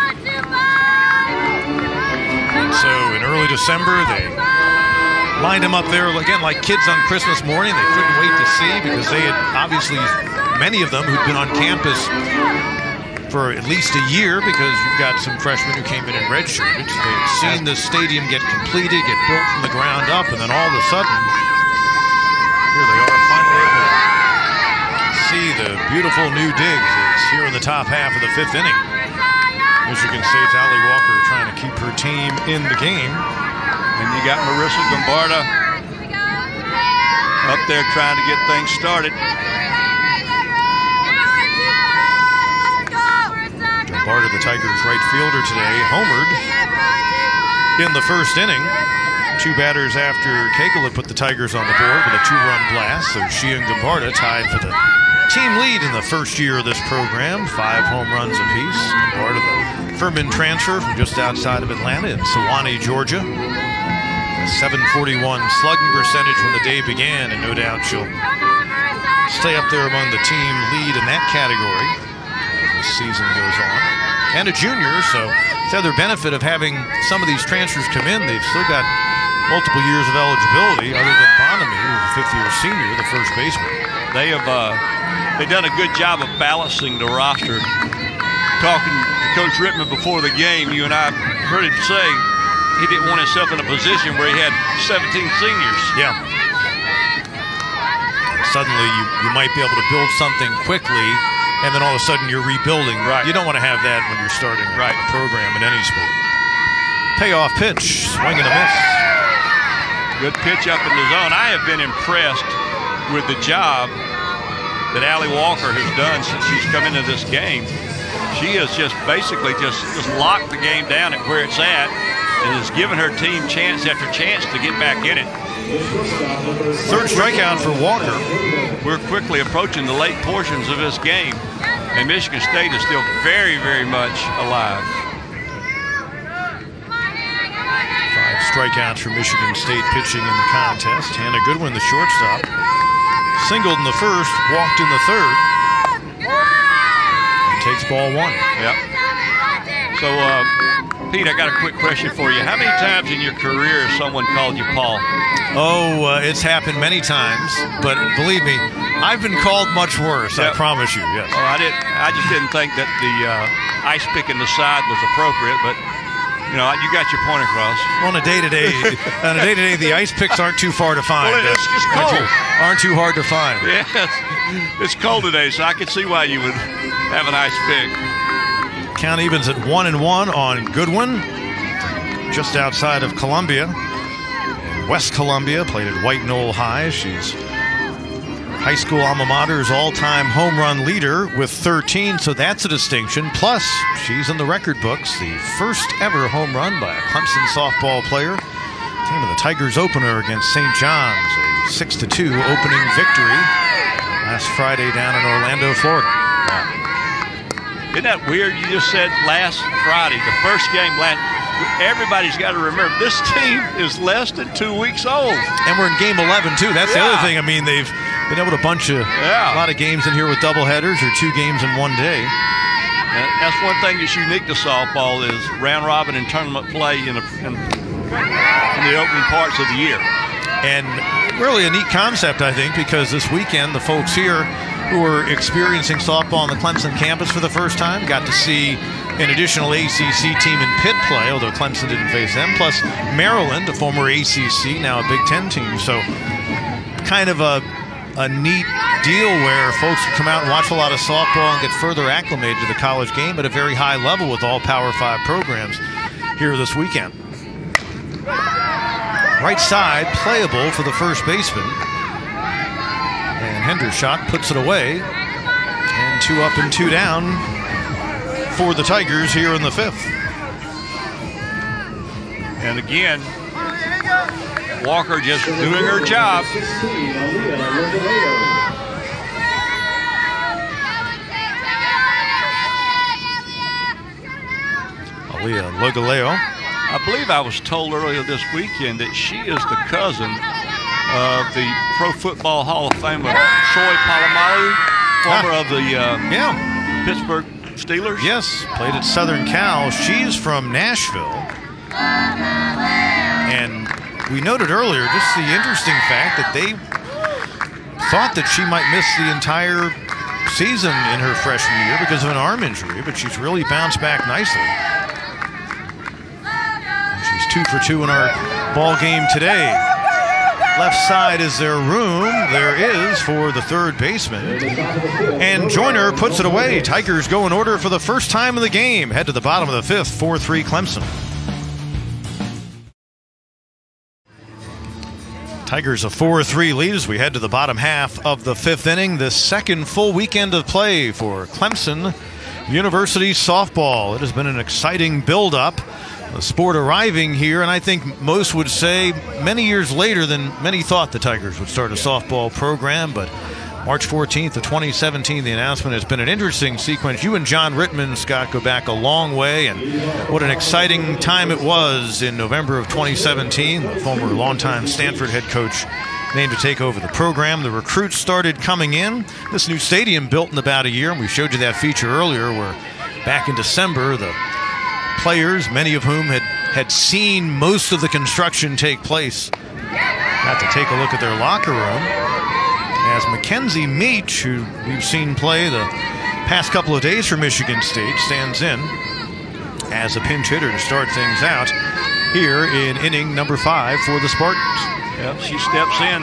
And so in early December, they lined them up there, again, like kids on Christmas morning. They couldn't wait to see because they had obviously, many of them who'd been on campus for at least a year, because you've got some freshmen who came in and redshirted. So they had seen the stadium get completed, get built from the ground up, and then all of a sudden, here they are finally able to see the beautiful new digs. It's here in the top half of the fifth inning. Michigan State's Allie Walker trying to keep her team in the game. And you got Marissa Gombarda up there trying to get things started. Barta, the Tigers' right fielder today, homered in the first inning. Two batters after Cagle had put the Tigers on the board with a two-run blast. So she and Gombarda tied for the team lead in the first year of this program. Five home runs apiece. Gombarda, the Furman transfer from just outside of Atlanta in Sewanee, Georgia. A seven forty-one slugging percentage when the day began, and no doubt she'll stay up there among the team lead in that category as the season goes on. And a junior, so it's the other benefit of having some of these transfers come in. They've still got multiple years of eligibility, other than Bonamy, who's a fifth-year senior, the first baseman. They have uh, they've done a good job of balancing the roster. Talking to Coach Rittman before the game, you and I heard him say he didn't want himself in a position where he had seventeen seniors. Yeah. Suddenly, you, you might be able to build something quickly, and then all of a sudden you're rebuilding. Right. You don't want to have that when you're starting right. a program in any sport. Payoff pitch, swing and a miss. Good pitch up in the zone. I have been impressed with the job that Allie Walker has done since she's come into this game. She has just basically just, just locked the game down at where it's at and has given her team chance after chance to get back in it. Third strikeout for Walker. We're quickly approaching the late portions of this game, and Michigan State is still very, very much alive. Five strikeouts for Michigan State pitching in the contest. Hannah Goodwin, the shortstop, singled in the first, walked in the third, and takes ball one. Yep. So, uh, Pete, I got a quick question for you. How many times in your career has someone called you Paul? Oh, uh, it's happened many times, but believe me, I've been called much worse. Yep. I promise you. Yes. Oh, I didn't. I just didn't think that the uh, ice pick in the side was appropriate, but you know, you got your point across. On a day-to-day, on a day-to-day, the ice picks aren't too far to find. Well, it's just cold. Aren't too, aren't too hard to find. Yes, it's cold today, so I could see why you would have an ice pick. Count evens at one and one on Goodwin, just outside of Columbia. In West Columbia, played at White Knoll High. She's high school alma mater's all-time home run leader with thirteen, so that's a distinction. Plus, she's in the record books, the first ever home run by a Clemson softball player. Came in the Tigers opener against Saint John's, a six to two opening victory last Friday down in Orlando, Florida. Wow. Isn't that weird? You just said last Friday, the first game last. Everybody's got to remember, this team is less than two weeks old. And we're in game eleven, too. That's yeah. the other thing. I mean, they've been able to bunch a, yeah. a lot of games in here with doubleheaders or two games in one day. And that's one thing that's unique to softball is round robin and tournament play in, a, in, in the opening parts of the year. And really a neat concept, I think, because this weekend the folks here who are experiencing softball on the Clemson campus for the first time got to see an additional A C C team in Pitt play, although Clemson didn't face them, plus Maryland, a former A C C, now a Big Ten team. So kind of a, a neat deal where folks can come out and watch a lot of softball and get further acclimated to the college game at a very high level with all Power Five programs here this weekend. Right side, playable for the first baseman. And Hendershot puts it away. And two up and two down for the Tigers here in the fifth. And again, Walker just doing her job. Aaliyah Logaleo. I believe I was told earlier this weekend that she is the cousin of the Pro Football Hall of Famer Troy Polamalu, former ah. of the uh, yeah. Pittsburgh Steelers. Yes, played at Southern Cal. She's from Nashville. And we noted earlier just the interesting fact that they thought that she might miss the entire season in her freshman year because of an arm injury, but she's really bounced back nicely. And she's two for two in our ball game today. Left side, is there room? There is for the third baseman. And Joyner puts it away. Tigers go in order for the first time in the game. Head to the bottom of the fifth, four three Clemson. Tigers a four three lead as we head to the bottom half of the fifth inning. The second full weekend of play for Clemson University softball. It has been an exciting build-up. The sport arriving here, and I think most would say many years later than many thought the Tigers would start a softball program, but March fourteenth of twenty seventeen, the announcement has been an interesting sequence. You and John Rittman, Scott, go back a long way, and what an exciting time it was in November of twenty seventeen. The former longtime Stanford head coach named to take over the program. The recruits started coming in. This new stadium built in about a year, and we showed you that feature earlier where back in December, the players, many of whom had, had seen most of the construction take place, got to take a look at their locker room. As Mackenzie Meach, who we've seen play the past couple of days for Michigan State, stands in as a pinch hitter to start things out here in inning number five for the Spartans. Yep, she steps in.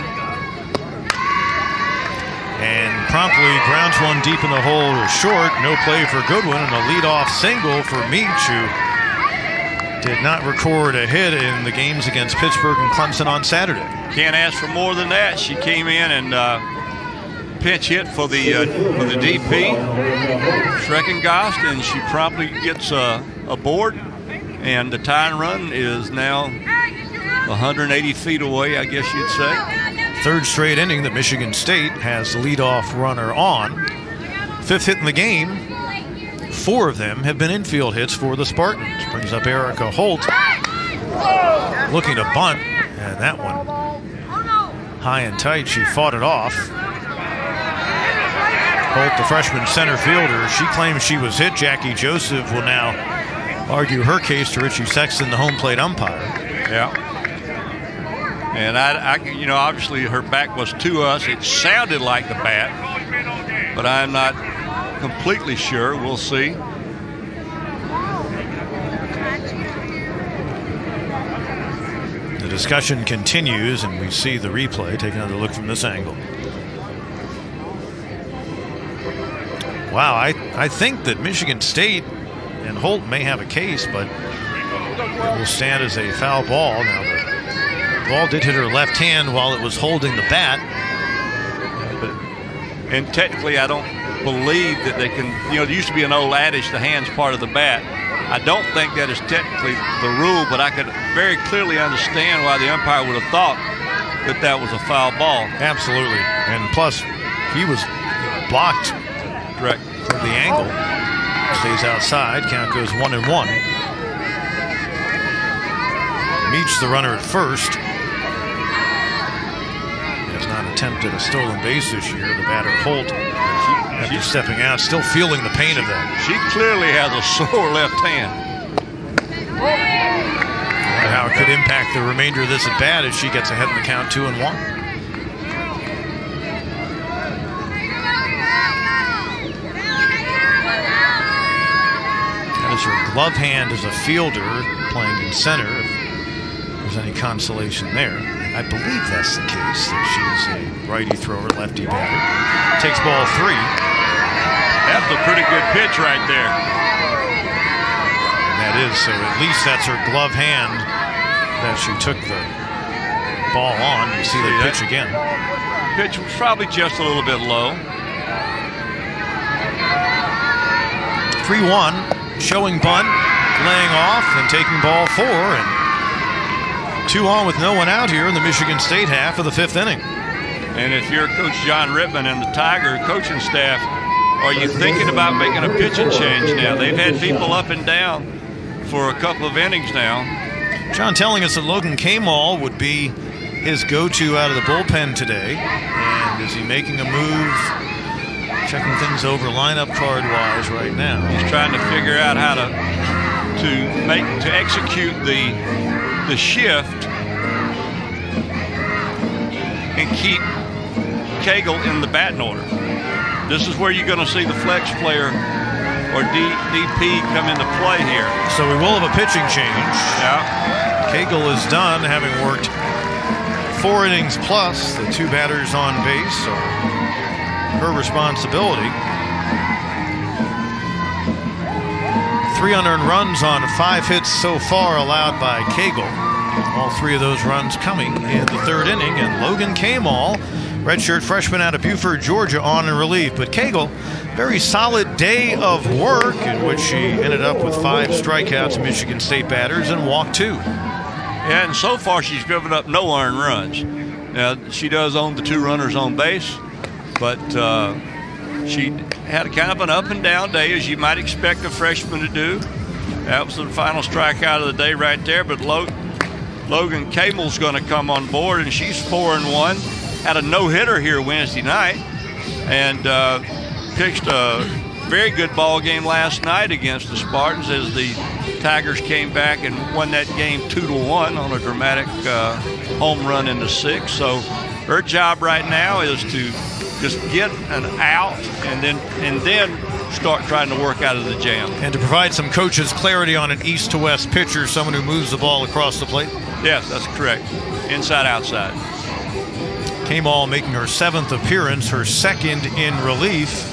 And promptly grounds one deep in the hole to short. No play for Goodwin, and a leadoff single for Meach, who did not record a hit in the games against Pittsburgh and Clemson on Saturday. Can't ask for more than that. She came in and uh, pinch hit for the uh, for the D P, Schreckengast, and she promptly gets uh, aboard. And the tying run is now one hundred eighty feet away, I guess you'd say. Third straight inning that Michigan State has the leadoff runner on. Fifth hit in the game. Four of them have been infield hits for the Spartans. Brings up Erica Holt, looking to bunt, and that one high and tight. She fought it off. Holt, the freshman center fielder, she claims she was hit. Jackie Joseph will now argue her case to Richie Sexton, the home plate umpire. Yeah. And I, I, you know, obviously her back was to us. It sounded like the bat, but I'm not completely sure. We'll see. The discussion continues, and we see the replay. Take another look from this angle. Wow, I, I think that Michigan State and Holt may have a case, but it will stand as a foul ball. Now, the ball did hit her left hand while it was holding the bat. But, and technically, I don't believe that they can, you know, there used to be an old adage, the hand's part of the bat. I don't think that is technically the rule, but I could very clearly understand why the umpire would have thought that that was a foul ball. Absolutely. And plus, he was blocked. Correct. From the angle. Stays outside. Count goes one and one. Meach, the runner at first, has not attempted a stolen base this year. The batter Holt, after stepping out, still feeling the pain she, of that. She clearly has a sore left hand. And how it could impact the remainder of this at bat as she gets ahead in the count, two and one. That is her glove hand as a fielder, playing in center. If there's any consolation there. I believe that's the case, that she's a righty thrower, lefty batter. Takes ball three. That's a pretty good pitch right there. And that is, so at least that's her glove hand that she took the ball on. You see, see the pitch again. Pitch was probably just a little bit low. three one, showing bunt, laying off, and taking ball four, and two on with no one out here in the Michigan State half of the fifth inning. And if you're Coach John Rittman and the Tiger coaching staff, are you thinking about making a pitching change now? They've had people up and down for a couple of innings now. John telling us that Logan Kamal would be his go-to out of the bullpen today. And is he making a move, checking things over lineup card-wise right now? He's trying to figure out how to to make to execute the the shift and keep Cagle in the batting order. This is where you're going to see the flex player or D, DP come into play here. So we will have a pitching change. Yeah. Cagle is done, having worked four innings plus. The two batters on base are her responsibility. Three unearned runs on five hits so far allowed by Cagle. All three of those runs coming in the third inning, and Logan Kamall, redshirt freshman out of Buford, Georgia, on in relief. But Cagle, very solid day of work in which she ended up with five strikeouts, Michigan State batters, and walked two. Yeah, and so far she's given up no earned runs. Now, she does own the two runners on base, but uh, she had a kind of an up and down day, as you might expect a freshman to do. That was the final strikeout of the day right there, but Lo Logan Kamall's going to come on board, and she's four and one. Had a no-hitter here Wednesday night, and uh, pitched a very good ball game last night against the Spartans as the Tigers came back and won that game two to one on a dramatic uh, home run in the sixth. So her job right now is to just get an out and then and then start trying to work out of the jam. And to provide some coaches clarity on an east to west pitcher, someone who moves the ball across the plate. Yes, that's correct. Inside, outside. Kamall making her seventh appearance, her second in relief.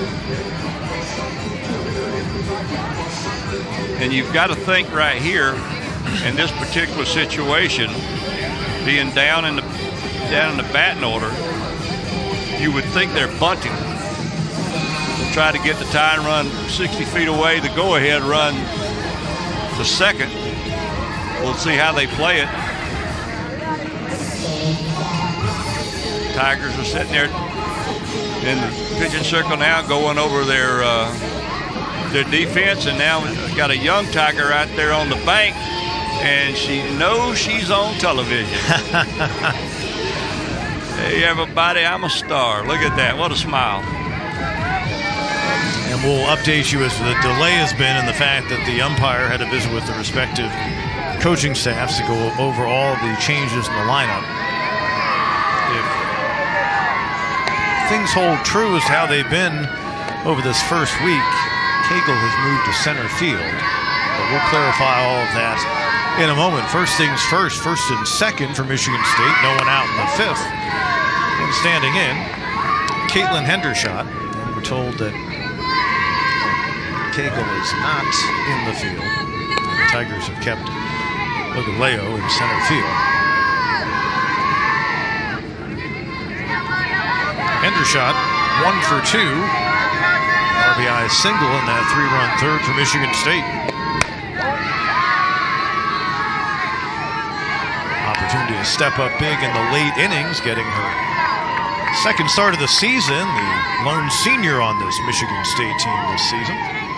And you've got to think right here in this particular situation, being down in the down in the batting order, you would think they're bunting. Try to get the tying run sixty feet away, the go-ahead run to second. We'll see how they play it. Tigers are sitting there in the pitching circle now, going over their uh, their defense, and now got a young Tiger out there on the bank, and she knows she's on television. Hey everybody, I'm a star. Look at that, what a smile. And we'll update you as the delay has been and the fact that the umpire had to visit with the respective coaching staffs to go over all the changes in the lineup. If things hold true as to how they've been over this first week, Cagle has moved to center field, but we'll clarify all of that in a moment. First things first, first and second for Michigan State, no one out in the fifth. And standing in, Caitlin Hendershot. And we're told that Cagle is not in the field. The Tigers have kept Leo in center field. Hendershot, one for two. R B I single in that three-run third for Michigan State. Opportunity to step up big in the late innings, getting her second start of the season, the lone senior on this Michigan State team this season.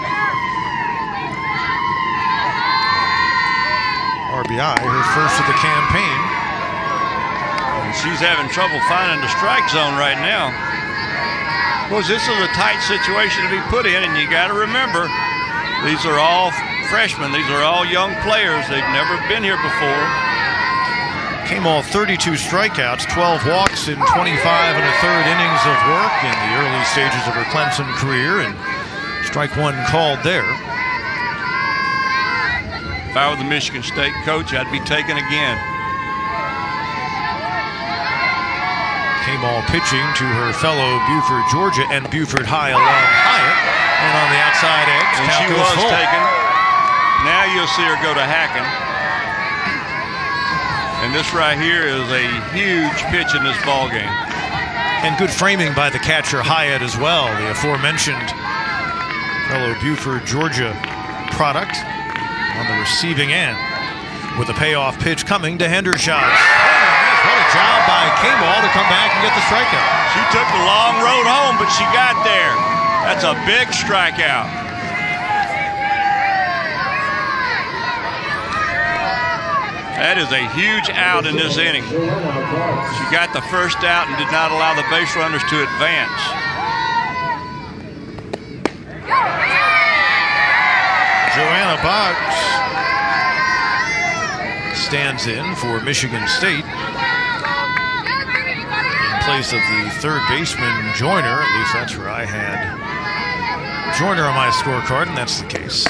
R B I, her first of the campaign. And she's having trouble finding the strike zone right now. Well, this is a tight situation to be put in, and you got to remember, these are all freshmen. These are all young players. They've never been here before. Kamall thirty-two strikeouts, twelve walks in twenty-five and a third innings of work in the early stages of her Clemson career, and strike one called there. If I were the Michigan State coach, I'd be taken again. Kamall pitching to her fellow Buford, Georgia, and Buford High alum Hyatt, and on the outside edge, and she was full. taken. Now you'll see her go to Hacken. And this right here is a huge pitch in this ball game. And good framing by the catcher Hyatt as well, the aforementioned fellow Buford, Georgia product on the receiving end, with a payoff pitch coming to Hendershot. What a job by Kamall to come back and get the strikeout. She took the long road home, but she got there. That's a big strikeout. That is a huge out in this inning. She got the first out and did not allow the base runners to advance. Joanna Boggs stands in for Michigan State in place of the third baseman Joyner. At least that's where I had Joyner on my scorecard, and that's the case.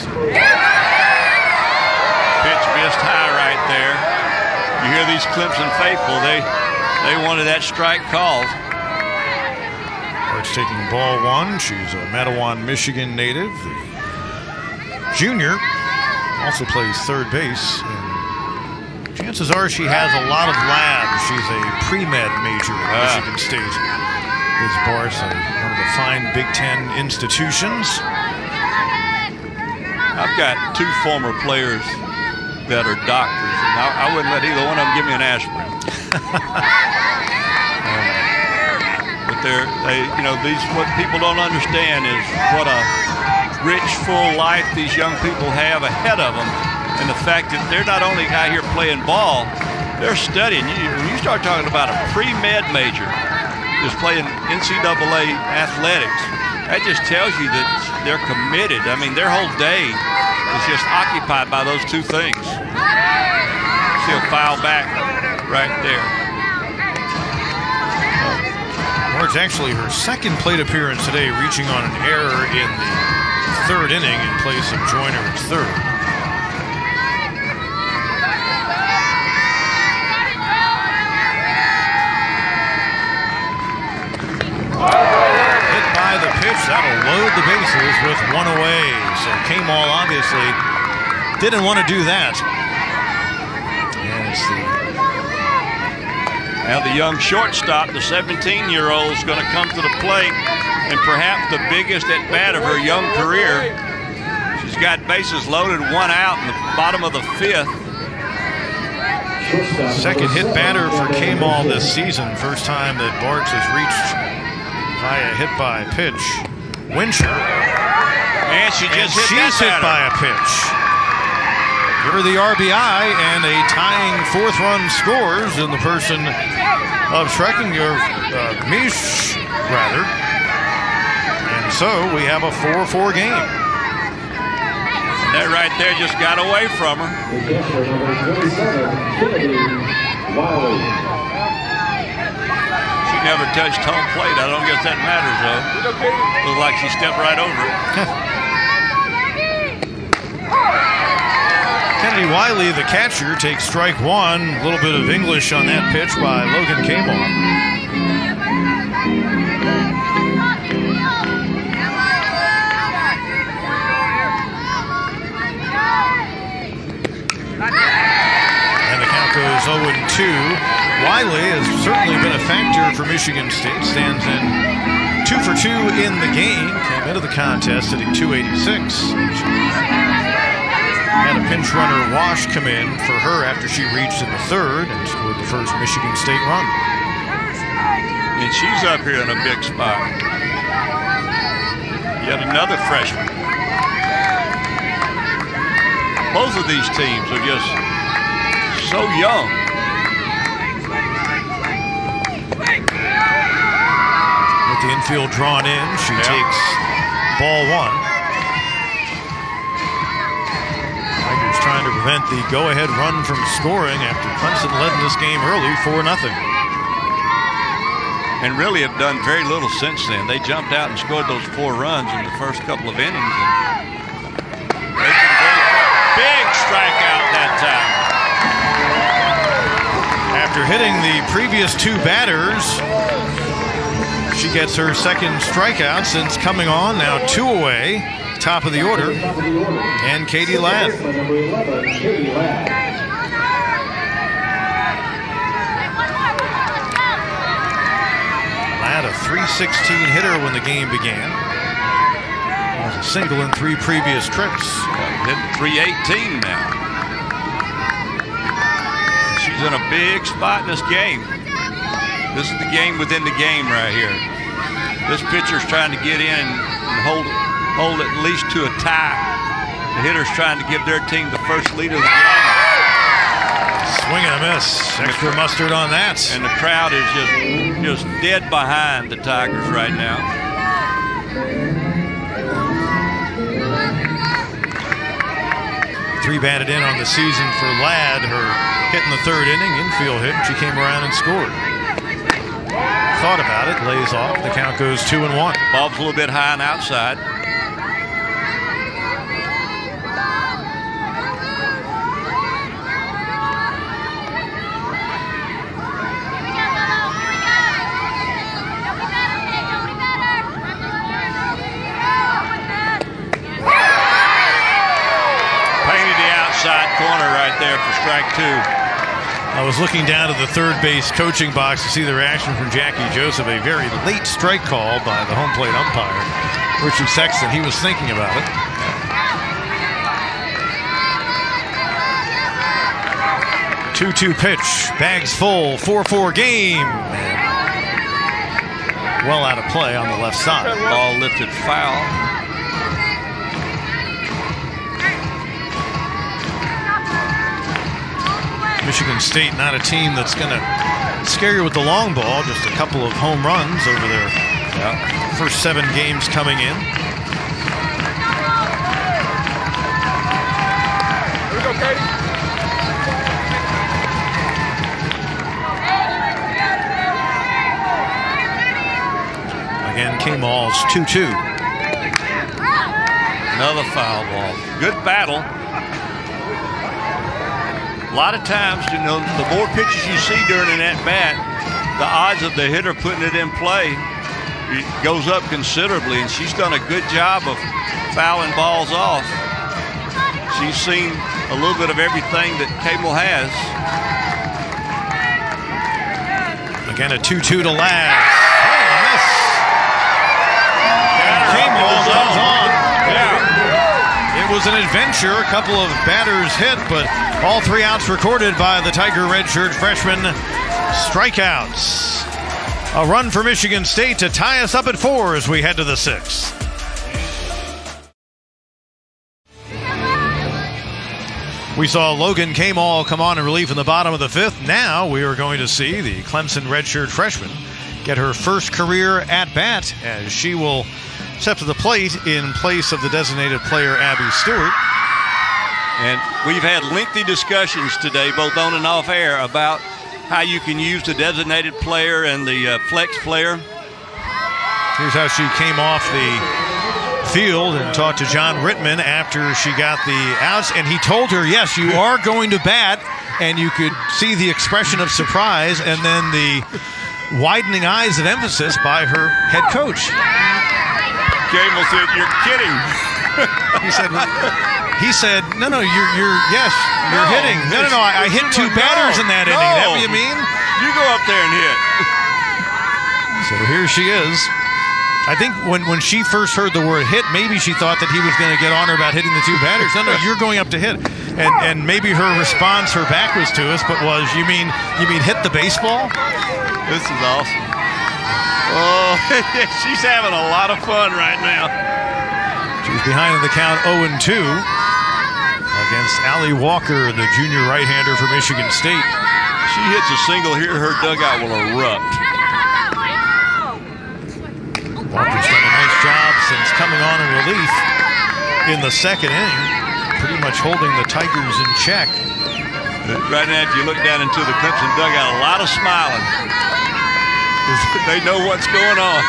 Pitch missed high right there. You hear these Clemson faithful, they they wanted that strike called. Arch taking ball one. She's a Mattawan, Michigan native. The junior also plays third base in Chances are she has a lot of labs. She's a pre-med major at Ah. Michigan State. Is Bart's a, one of the fine Big Ten institutions. I've got two former players that are doctors, and I, I wouldn't let either one of them give me an aspirin. um, but they're, they, you know, these what people don't understand is what a rich, full life these young people have ahead of them, and the fact that they're not only out here playing ball, they're studying. You, when you start talking about a pre-med major is playing N C double A athletics, that just tells you that they're committed. I mean, their whole day is just occupied by those two things. See a foul back right there. Well, it's actually her second plate appearance today, reaching on an error in the third inning in place of Joyner at third. Hit by the pitch, that'll load the bases with one away. So K-Mall obviously didn't want to do that. And it's the Now the young shortstop, the seventeen-year-old, is going to come to the plate, and perhaps the biggest at bat of her young career. She's got bases loaded, one out in the bottom of the fifth. second hit batter for K-Mall this season. First time that Barks has reached via hit by pitch. Wincher. And she just and hit she's that hit by a pitch. Give her the R B I, and a tying fourth run scores in the person of Schrecking, or uh, Misch, rather. And so we have a four four game. That right there just got away from her. She never touched home plate. I don't guess that matters, though. Looks like she stepped right over it. Kennedy Wiley, the catcher, takes strike one. A little bit of English on that pitch by Logan K-Mall. And the count goes oh and two. Wiley has certainly been a factor for Michigan State. Stands in two for two in the game. Came into the contest hitting two eighty-six. Had a pinch runner wash come in for her after she reached in the third and scored the first Michigan State run. And she's up here in a big spot. Yet another freshman. Both of these teams are just so young. With the infield drawn in, she yeah. takes ball one. Tigers trying to prevent the go-ahead run from scoring after Clemson led in this game early, four nothing. And really have done very little since then. They jumped out and scored those four runs in the first couple of innings. And they can very big strikeout that time. After hitting the previous two batters, she gets her second strikeout since coming on. Now two away, top of the order, and Katie Ladd. Ladd, a three sixteen hitter when the game began. It was a single in three previous trips. Hitting three eighteen now. She's in a big spot in this game. This is the game within the game right here. This pitcher's trying to get in and hold hold at least to a tie. The hitter's trying to give their team the first lead of the game. Swing and a miss. Extra mustard on that. And the crowd is just just dead behind the Tigers right now. Three batted in on the season for Ladd. Her hit in the third inning, infield hit, and she came around and scored. Thought about it, lays off. The count goes two and one. Bob's a little bit high and outside. Painted the outside corner right there for strike two. I was looking down at the third base coaching box to see the reaction from Jackie Joseph. A very late strike call by the home plate umpire, Richard Sexton. He was thinking about it. two two pitch, bags full, four four game. Well out of play on the left side. Ball lifted foul. Michigan State not a team that's going to scare you with the long ball. Just a couple of home runs over their yeah. first seven games coming in. Here we go, Katie. Again, K-Mall's two two. Another foul ball. Good battle. A lot of times, you know, the more pitches you see during an at-bat, the odds of the hitter putting it in play it goes up considerably, and she's done a good job of fouling balls off. She's seen a little bit of everything that Cable has. Again, a two two to last. Cable comes on. Yeah. It was an adventure. A couple of batters hit, but all three outs recorded by the Tiger redshirt freshman. Strikeouts. A run for Michigan State to tie us up at four as we head to the sixth. We saw Logan K-Mall come on in relief in the bottom of the fifth. Now we are going to see the Clemson redshirt freshman get her first career at-bat as she will step to the plate in place of the designated player Abby Stewart. And we've had lengthy discussions today, both on and off air, about how you can use the designated player and the uh, flex player. Here's how she came off the field and talked to John Rittman after she got the outs, and he told her, yes, you are going to bat, and you could see the expression of surprise and then the widening eyes of emphasis by her head coach. Cable said, "You're kidding." He said, "He said, no, no, you're, you're, yes, you're no, hitting. No, no, no, I, I hit two no, batters in that no. inning. That what you mean? You go up there and hit." So here she is. I think when, when she first heard the word hit, maybe she thought that he was going to get on her about hitting the two batters. No, no, you're going up to hit. And and maybe her response, her back was to us, but was, you mean you mean hit the baseball? This is awesome. Oh, she's having a lot of fun right now. She's behind in the count oh and two against Allie Walker, the junior right-hander for Michigan State. She hits a single here, her dugout will erupt. Walker's done a nice job since coming on in relief in the second inning, pretty much holding the Tigers in check. Right now, if you look down into the Clemson dugout, a lot of smiling. They know what's going on.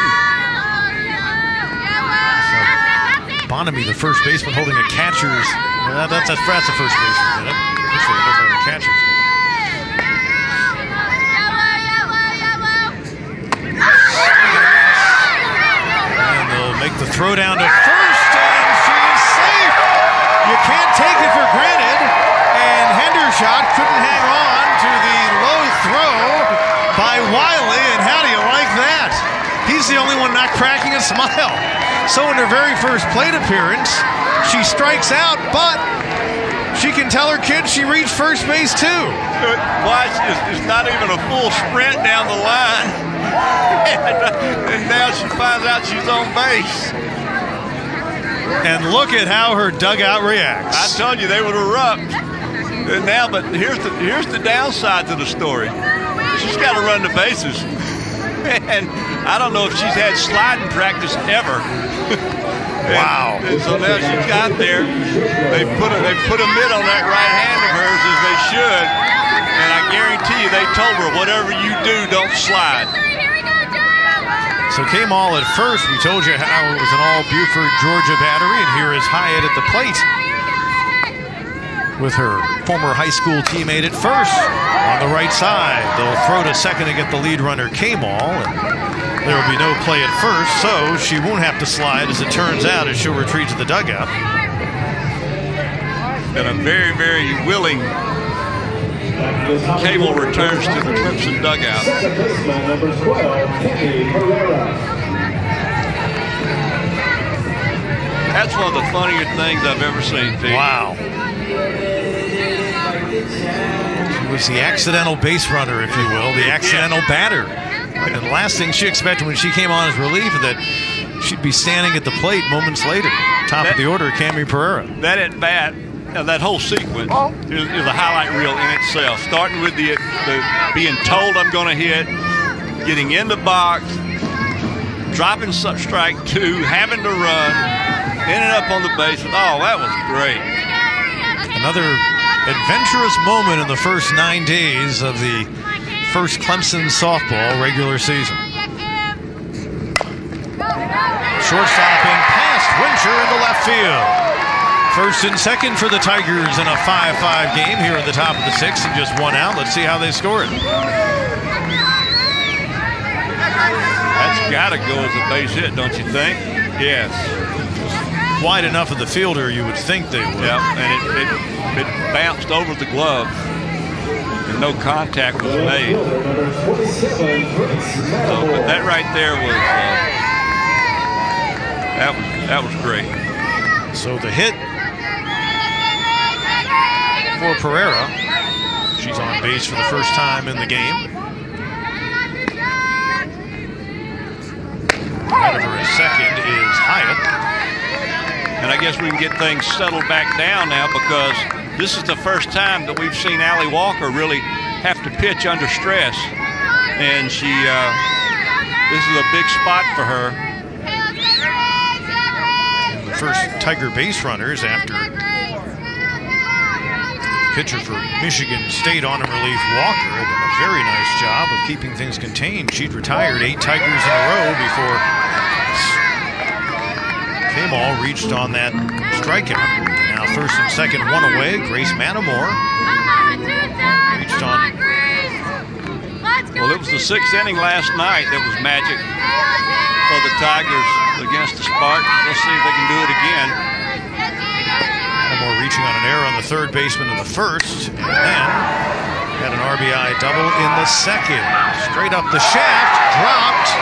So, Bonamy, the first baseman, holding a catcher's. Well, that's, that's, that's a first baseman, isn't it? That's a different catcher's. And they'll make the throw down to first, and she's safe. You can't take it for granted. And Hendershot couldn't hang on to the low throw by Wiley, and how do you like that? He's the only one not cracking a smile. So in her very first plate appearance, she strikes out, but she can tell her kids she reached first base too. Watch, it's, it's not even a full sprint down the line. and, and now she finds out she's on base. And look at how her dugout reacts. I told you they would erupt. And now, but here's the here's the downside to the story. She's got to run the bases. And I don't know if she's had sliding practice ever. and, wow. And so now she's got there. They put a, they put a mitt on that right hand of hers as they should. And I guarantee you they told her, whatever you do, don't slide. So K-Mall at first, we told you how it was an all Buford, Georgia battery, and here is Hyatt at the plate with her former high school teammate at first on the right side. They'll throw to second to get the lead runner K-Mall, and there will be no play at first, so she won't have to slide, as it turns out, as she'll retreat to the dugout. And a very, very willing Cable returns to the Clemson dugout. Second baseman, number twelve, Kenny Pereira. That's one of the funniest things I've ever seen, Pete. Wow. She was the accidental base runner, if you will, the accidental yeah. batter. And the last thing she expected when she came on as relief that she'd be standing at the plate moments later. Top that, of the order, Cami Pereira. That at bat, uh, that whole sequence is, is a highlight reel in itself. Starting with the, the being told I'm going to hit, getting in the box, dropping strike two, having to run, ending up on the bases. Oh, that was great. Another adventurous moment in the first nine days of the first Clemson softball regular season. Shortstop in past Wincher into left field. First and second for the Tigers in a five five game here at the top of the sixth and just one out. Let's see how they score it. That's got to go as a base hit, don't you think? Yes. Wide enough of the fielder, you would think they would. Yeah, and it, it, it bounced over the glove, and no contact was made. So that right there was uh, that was that was great. So the hit for Pereira. She's on base for the first time in the game. Ahead of her at second is Hyatt. And I guess we can get things settled back down now because this is the first time that we've seen Allie Walker really have to pitch under stress. And she, uh, this is a big spot for her. The first Tiger base runners after pitcher for Michigan State on in relief, Walker, had done a very nice job of keeping things contained. She'd retired eight Tigers in a row before K-Ball reached on that strikeout. Now first and second, one away. Grace Manamore reached on. Well, it was the sixth inning last night that was magic for the Tigers against the Spartans. Let's see if they can do it again. Manamore reaching on an error on the third baseman in the first, and then had an R B I double in the second. Straight up the shaft, dropped.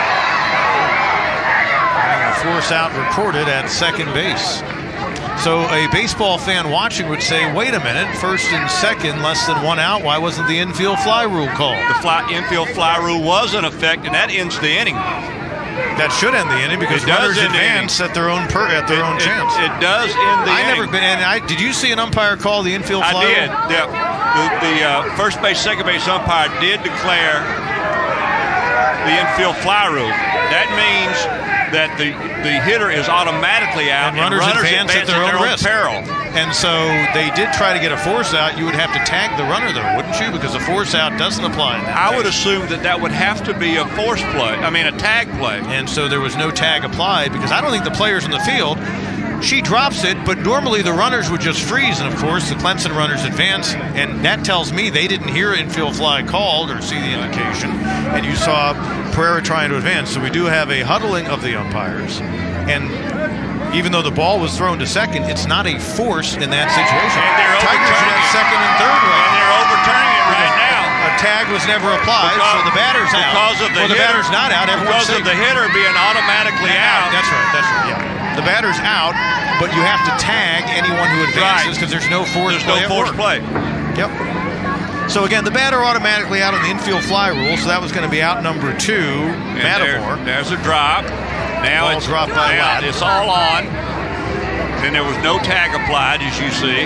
Force out recorded at second base. So a baseball fan watching would say, wait a minute, first and second, less than one out. Why wasn't the infield fly rule called? The fly, infield fly rule was in effect, and that ends the inning. That should end the inning because runners advance at their own per, at their it, own it, chance. It does end the I inning. never been. And I did you see an umpire call the infield fly I did. rule? Yeah. The, the uh, first base, second base umpire did declare the infield fly rule. That means that the, the hitter is automatically out and runners, and runners advance, advance at their, at their own, own risk. peril. And so they did try to get a force out. You would have to tag the runner, though, wouldn't you? Because a force out doesn't apply in that I case. would assume that that would have to be a force play. I mean, a tag play. And so there was no tag applied because I don't think the players in the field. She drops it, but normally the runners would just freeze, and of course the Clemson runners advance, and that tells me they didn't hear infield fly called or see the indication, and you saw Pereira trying to advance. So we do have a huddling of the umpires, and even though the ball was thrown to second, it's not a force in that situation. And they're Tigers should have second and third right and they're overturning it right now. A tag was never applied, because, so the batter's out. Because of the, well, the hitter, batter's not out. Because of the hitter being automatically out. out. That's right. That's right. Yeah. The batter's out, but you have to tag anyone who advances because right. there's no force there's play. There's no force play. Yep. So again, the batter automatically out on the infield fly rule, so that was going to be out number two, Manamore. There, there's a drop. Now Ball it's dropped by now Ladd. It's all on. And there was no tag applied, as you see.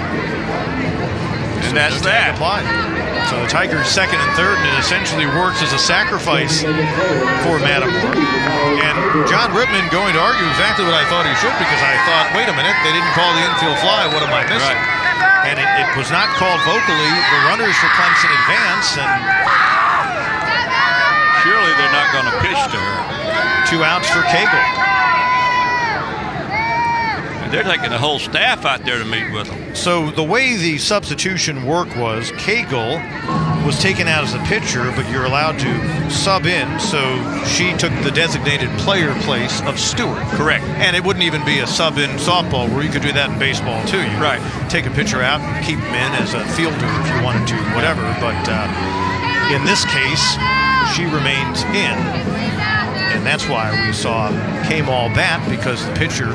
And so that's no that. Tag applied. So the Tigers second and third, and it essentially works as a sacrifice for Manamore. And John Rittman going to argue exactly what I thought he should, because I thought, wait a minute, they didn't call the infield fly. What am I missing? Right. And it, it was not called vocally. The runners for Clemson advance, and surely they're not going to pitch to her. Two outs for Cagle. They're taking the whole staff out there to meet with them. So the way the substitution work was, Cagle was taken out as a pitcher, but you're allowed to sub in, so she took the designated player place of Stewart. Correct. And it wouldn't even be a sub in softball, where you could do that in baseball too. You right. take a pitcher out and keep him in as a fielder if you wanted to, whatever. But uh, in this case, she remains in, and that's why we saw K-Mall bat, because the pitcher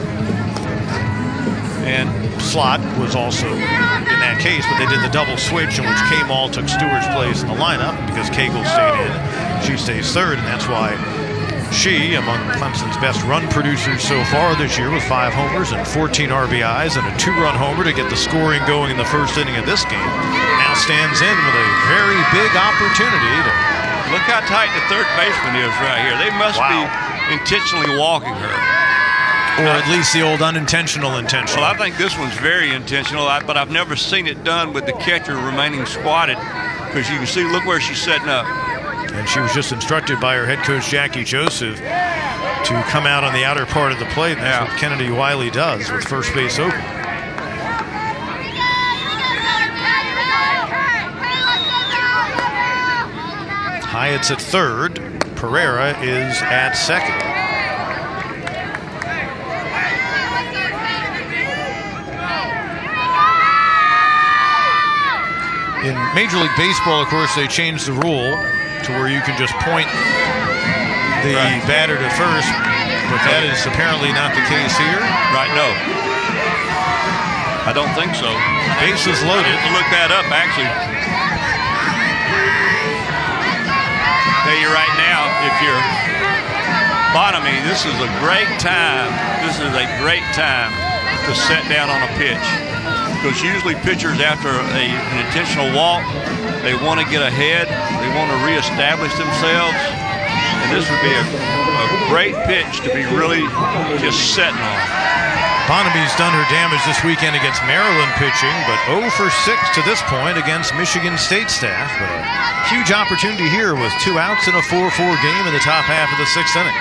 and Slot was also in that case, but they did the double switch in which K-Mall took Stewart's place in the lineup because Cagle stayed in. She stays third, and that's why she, among Clemson's best run producers so far this year, with five homers and fourteen R B Is and a two-run homer to get the scoring going in the first inning of this game, now stands in with a very big opportunity to... Look how tight the third baseman is right here. They must wow. be intentionally walking her. Or at least the old unintentional intentional. Well, I think this one's very intentional, but I've never seen it done with the catcher remaining squatted, because you can see, look where she's setting up. And she was just instructed by her head coach, Jackie Joseph, to come out on the outer part of the plate. And that's yeah. what Kennedy Wiley does with first base open. Hyatt's at third. Pereira is at second. In Major League Baseball, of course, they changed the rule to where you can just point the right. batter to first, but that is apparently not the case here. Right, no. I don't think so. Bases loaded. I didn't look that up, actually. Tell you right now, if you're Bonamy, this is a great time. This is a great time to set down on a pitch. Because usually pitchers, after a, an intentional walk, they want to get ahead, they want to reestablish themselves, and this would be a, a great pitch to be really just setting on. Bonamy's done her damage this weekend against Maryland pitching, but oh for six to this point against Michigan State staff. But a huge opportunity here with two outs in a four four game in the top half of the sixth inning.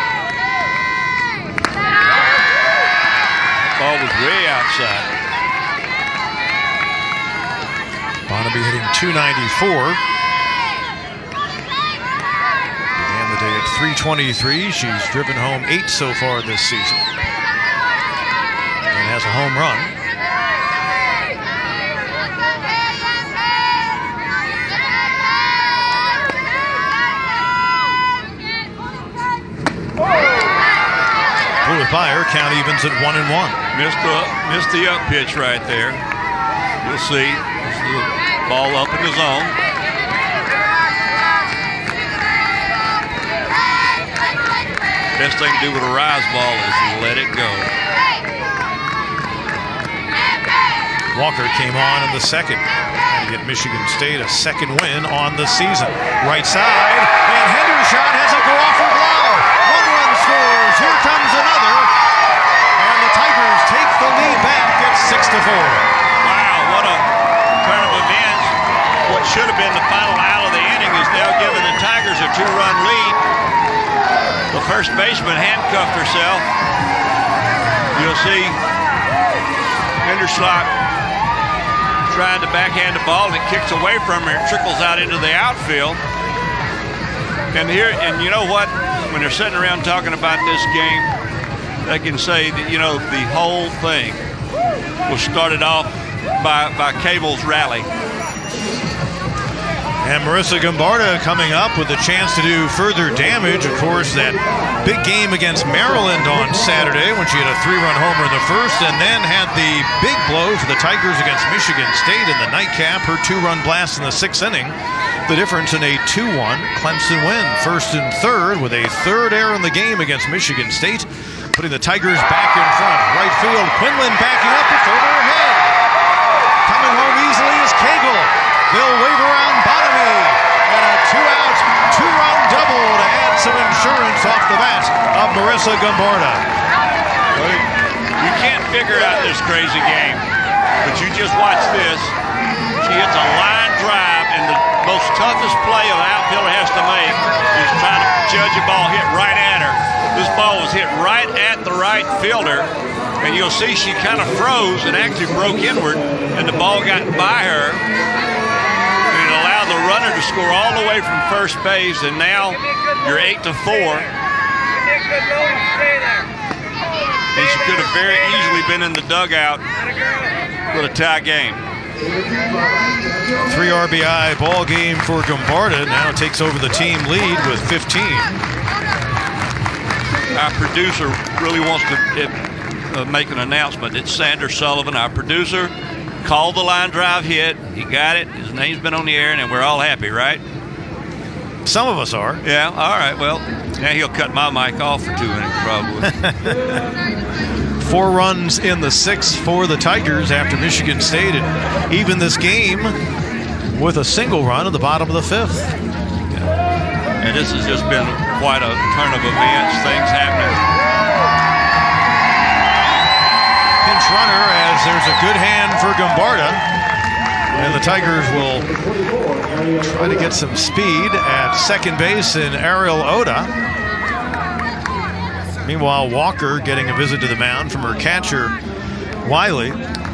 Ball was way outside. Bonamy hitting two ninety-four. Began the day at three twenty-three. She's driven home eight so far this season. And has a home run. Blew it by her. Count evens at one and one. Missed the, missed the up pitch right there. You'll see. Ball up in the zone. Best thing to do with a rise ball is let it go. Walker came on in the second. Trying to get Michigan State a second win on the season. Right side, and Hendershot has a go-offer glove. One run scores. Here comes another. And the Tigers take the lead back at six to four. Wow, what a turn of events. What should have been the final out of the inning is now giving the Tigers a two-run lead. The first baseman handcuffed herself. You'll see Hendershot trying to backhand the ball, and it kicks away from her and trickles out into the outfield. And here, and you know what? When they're sitting around talking about this game, they can say that, you know, the whole thing was started off by, by Cable's rally. And Marissa Gombarda coming up with a chance to do further damage. Of course, that big game against Maryland on Saturday when she had a three-run homer in the first, and then had the big blow for the Tigers against Michigan State in the nightcap, her two-run blast in the sixth inning. The difference in a two one Clemson win. First and third with a third error in the game against Michigan State, putting the Tigers back in front. Right field, Quinlan backing up, it's over her head. Coming home easily is Cagle. They'll wave around Bonamy, and a two-out, two-run double to add some insurance off the bat of Marissa Gombarda. Well, you can't figure out this crazy game, but you just watch this. She hits a line drive, and the most toughest play an outfielder has to make is trying to judge a ball hit right at her. This ball was hit right at the right fielder, And you'll see she kind of froze and actually broke inward, and the ball got by her. And it allowed the runner to score all the way from first base, and now you're eight to four. And she could have very easily been in the dugout with a tie game. Three R B I ball game for Gombarda. Now takes over the team lead with fifteen. Our producer really wants to uh, make an announcement. It's Sanders Sullivan, our producer, called the line drive hit. He got it. His name's been on the air, and we're all happy, right? Some of us are. Yeah, all right. Well, now he'll cut my mic off for two minutes, probably. Four runs in the sixth for the Tigers after Michigan State and even this game with a single run at the bottom of the fifth. Yeah. And this has just been quite a turn of events, things happening. Pinch runner as there's a good hand for Gombarda. And the Tigers will try to get some speed at second base in Ariel Oda. Meanwhile, Walker getting a visit to the mound from her catcher, Wiley.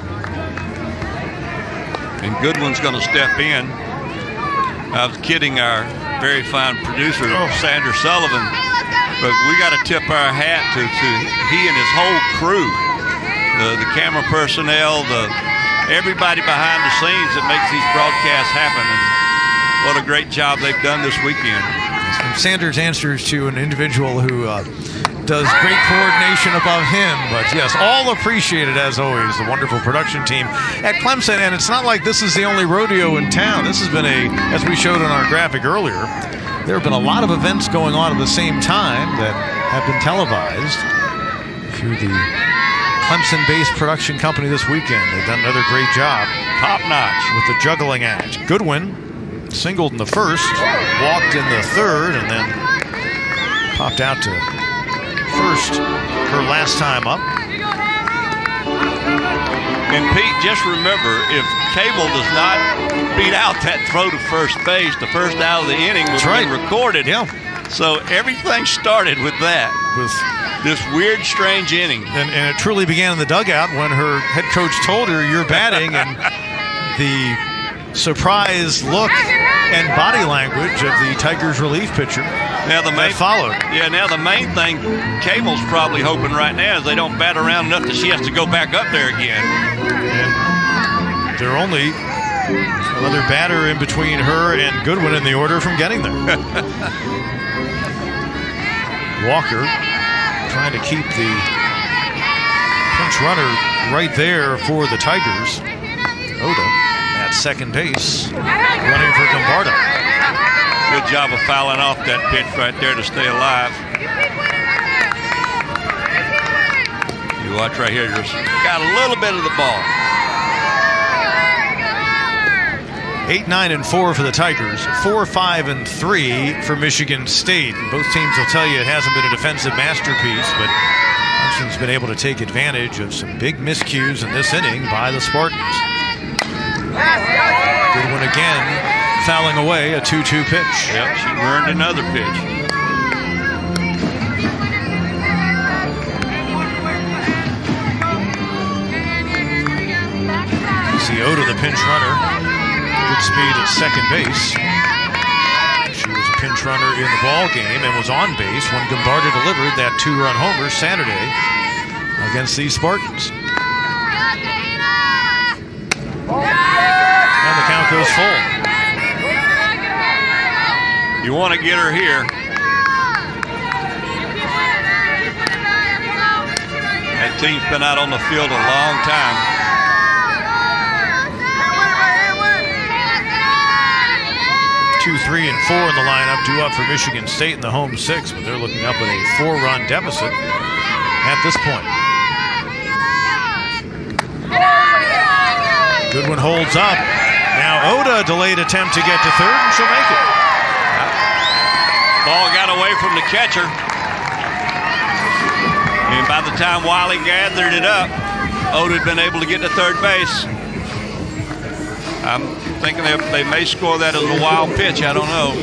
And Goodwin's going to step in. I was kidding our very fine producer, oh. Sanders Sullivan, but we got to tip our hat to, to he and his whole crew, the, the camera personnel, the everybody behind the scenes that makes these broadcasts happen. And what a great job they've done this weekend. Sanders answers to an individual who uh, does great coordination above him, but yes, all appreciated as always, the wonderful production team at Clemson. And it's not like this is the only rodeo in town. This has been a, as we showed on our graphic earlier, there have been a lot of events going on at the same time that have been televised through the Clemson-based production company this weekend. They've done another great job. Top notch. With the juggling act. Goodwin singled in the first, walked in the third, and then popped out to first her last time up. And Pete, just remember, if Cable does not beat out that throw to first base, the first out of the inning was right. recorded. Yeah. So everything started with that. With this weird, strange inning. And, and it truly began in the dugout when her head coach told her, you're batting, and the surprised look and body language of the Tigers relief pitcher now the main, that followed. Yeah, now the main thing Cable's probably hoping right now is they don't bat around enough that she has to go back up there again. And they're only another batter in between her and Goodwin in the order from getting there. Walker trying to keep the pinch runner right there for the Tigers. Oda at second base, running for Gombarda. Good job of fouling off that pitch right there to stay alive. You watch right here, just got a little bit of the ball. Eight, nine, and four for the Tigers. Four, five, and three for Michigan State. And both teams will tell you it hasn't been a defensive masterpiece, but Clemson's been able to take advantage of some big miscues in this inning by the Spartans. Goodwin again, fouling away a two two pitch. Yep, she earned another pitch. See Oda, the pinch runner. Good speed at second base. She was a pinch runner in the ball game and was on base when Gombarda delivered that two-run homer Saturday against these Spartans. And the count goes full. You want to get her here. That team's been out on the field a long time. Two, three, and four in the lineup, due up for Michigan State in the home six, but they're looking up at a four-run deficit at this point. Goodwin holds up. Now Oda, delayed attempt to get to third, and she'll make it. Ball got away from the catcher. And by the time Wiley gathered it up, Oda had been able to get to third base. I'm thinking they, they may score that as a wild pitch. I don't know.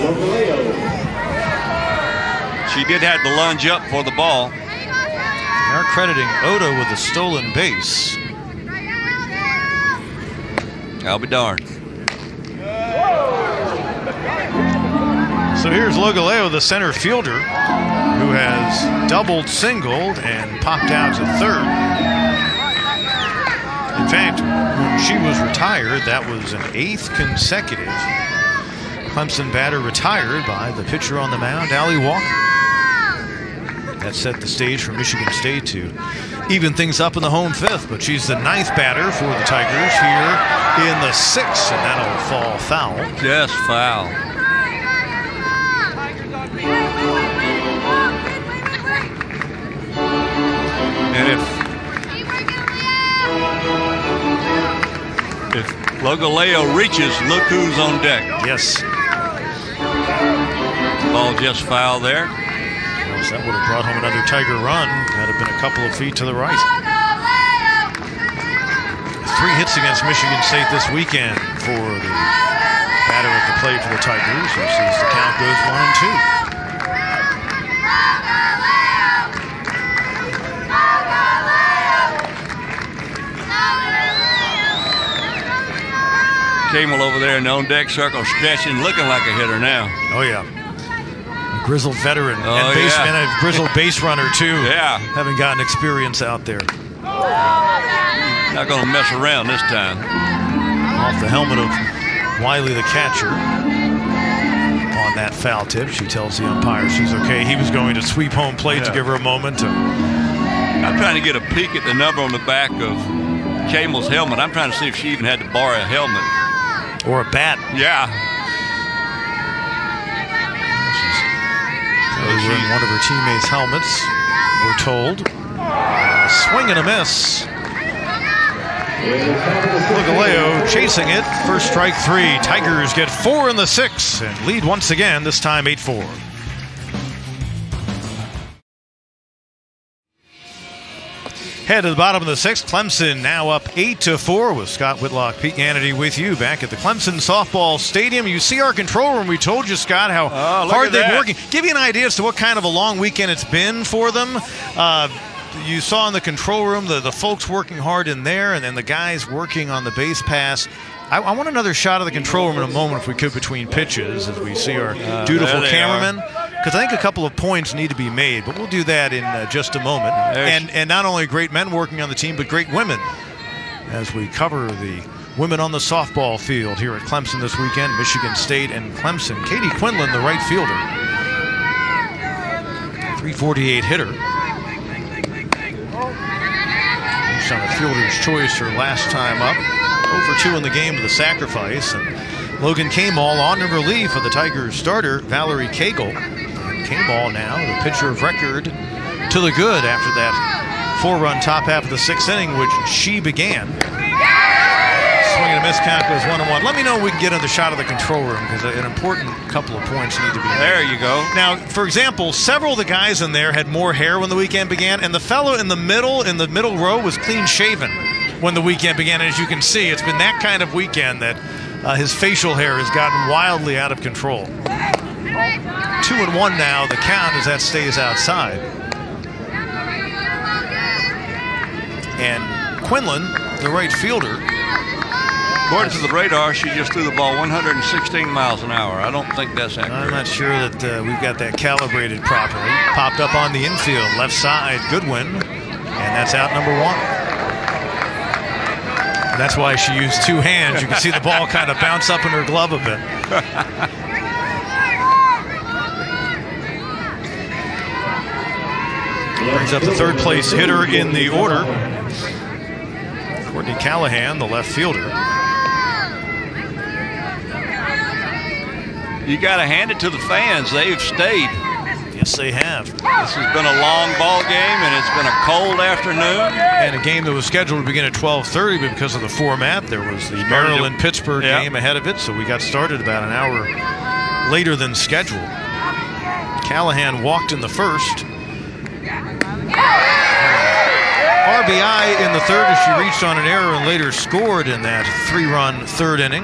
She did have to lunge up for the ball. are crediting Oda with a stolen base. I'll be darned. So here's Logaleo, the center fielder, who has doubled, singled, and popped out to third. In fact, when she was retired, that was an eighth consecutive Clemson batter retired by the pitcher on the mound, Allie Walker. That set the stage for Michigan State to even things up in the home fifth, but she's the ninth batter for the Tigers here in the sixth, and that'll fall foul. Just foul. And if if Logaleo reaches, look who's on deck. Yes. Ball just foul there. Yes, that would have brought home another Tiger run. That'd have been a couple of feet to the right. Three hits against Michigan State this weekend for the batter at the plate for the Tigers, who sees the count goes one and two. Camel over there in the on-deck circle, stretching, looking like a hitter now. Oh, yeah. A grizzled veteran oh, and, base, yeah. and a grizzled base runner, too. Yeah. Having gotten experience out there. Not going to mess around this time. Off the helmet of Wiley, the catcher. On that foul tip, she tells the umpire she's okay. He was going to sweep home plate yeah. to give her a moment. To... I'm trying to get a peek at the number on the back of Camel's helmet. I'm trying to see if she even had to borrow a helmet. Or a bat. Yeah. She's wearing one of her teammates' helmets, we're told. Uh, swing and a miss. Logaleo chasing it. First strike three. Tigers get four in the sixth and lead once again, this time eight four. Head to the bottom of the sixth. Clemson now up eight to four with Scott Whitlock, Pete Hannity with you back at the Clemson Softball Stadium. You see our control room. We told you, Scott, how oh, hard they're working. Give you an idea as to what kind of a long weekend it's been for them. Uh, you saw in the control room the, the folks working hard in there, and then the guys working on the base pass. I, I want another shot of the control room in a moment, if we could, between pitches, as we see our uh, dutiful cameraman. Because I think a couple of points need to be made, but we'll do that in uh, just a moment. And and not only great men working on the team, but great women, as we cover the women on the softball field here at Clemson this weekend. Michigan State and Clemson. Katie Quinlan, the right fielder, three forty-eight hitter. She's on a fielder's choice her last time up. oh for two in the game with a sacrifice. And Logan Kamall on in relief of the Tigers starter, Valerie Cagle. Kamall now, the pitcher of record, to the good after that four-run top half of the sixth inning, which she began. Swing and a miss, count goes one and one. Let me know when we can get another shot of the control room, because an important couple of points need to be made. There you go. Now, for example, several of the guys in there had more hair when the weekend began, and the fellow in the middle, in the middle row, was clean-shaven when the weekend began. And as you can see, it's been that kind of weekend that uh, his facial hair has gotten wildly out of control. Two and one now, the count, as that stays outside. And Quinlan, the right fielder. According to the radar, she just threw the ball one hundred sixteen miles an hour. I don't think that's accurate. I'm not sure that uh, we've got that calibrated properly. Popped up on the infield, left side, Goodwin, and that's out number one. And that's why she used two hands. You can see the ball kind of bounce up in her glove a bit. Brings up the third place hitter in the order, Courtney Callahan, the left fielder. You got to hand it to the fans. They've stayed. Yes, they have. This has been a long ball game, and it's been a cold afternoon. And a game that was scheduled to begin at twelve thirty, but because of the format, there was the Maryland-Pittsburgh yeah. game ahead of it, so we got started about an hour later than scheduled. Callahan walked in the first. R B I in the third as she reached on an error and later scored in that three-run third inning.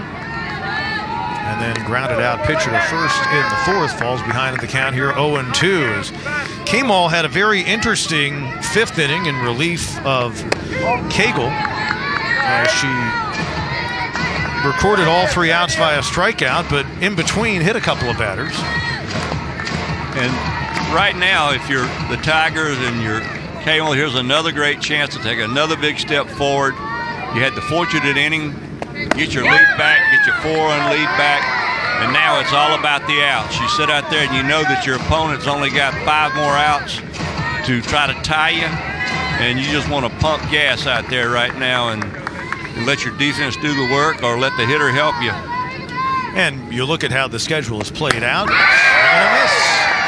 And then grounded out pitcher to first in the fourth. Falls behind in the count here, oh and two, as K-Mall had a very interesting fifth inning in relief of Cagle as she recorded all three outs via strikeout, but in between hit a couple of batters. And right now, if you're the Tigers and you're K-Mall, here's another great chance to take another big step forward. You had the fortunate inning, get your lead back, get your four-run lead back, and now it's all about the outs. You sit out there and you know that your opponent's only got five more outs to try to tie you, and you just want to pump gas out there right now and, and let your defense do the work or let the hitter help you. And you look at how the schedule is played out. And a miss.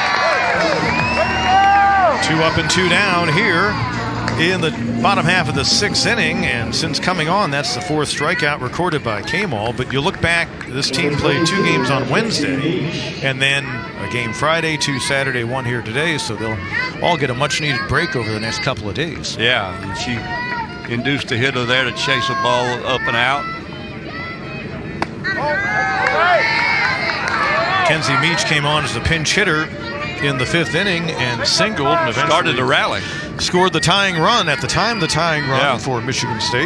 Two up and two down here in the bottom half of the sixth inning, and since coming on, that's the fourth strikeout recorded by K-Mall. But you look back, this team played two games on Wednesday, and then a game Friday, two Saturday, one here today, so they'll all get a much-needed break over the next couple of days. Yeah, and she induced a hitter there to chase a ball up and out. Kenzie Meach came on as the pinch hitter in the fifth inning and singled and eventually started to rally. Scored the tying run, at the time the tying run yeah. for Michigan State.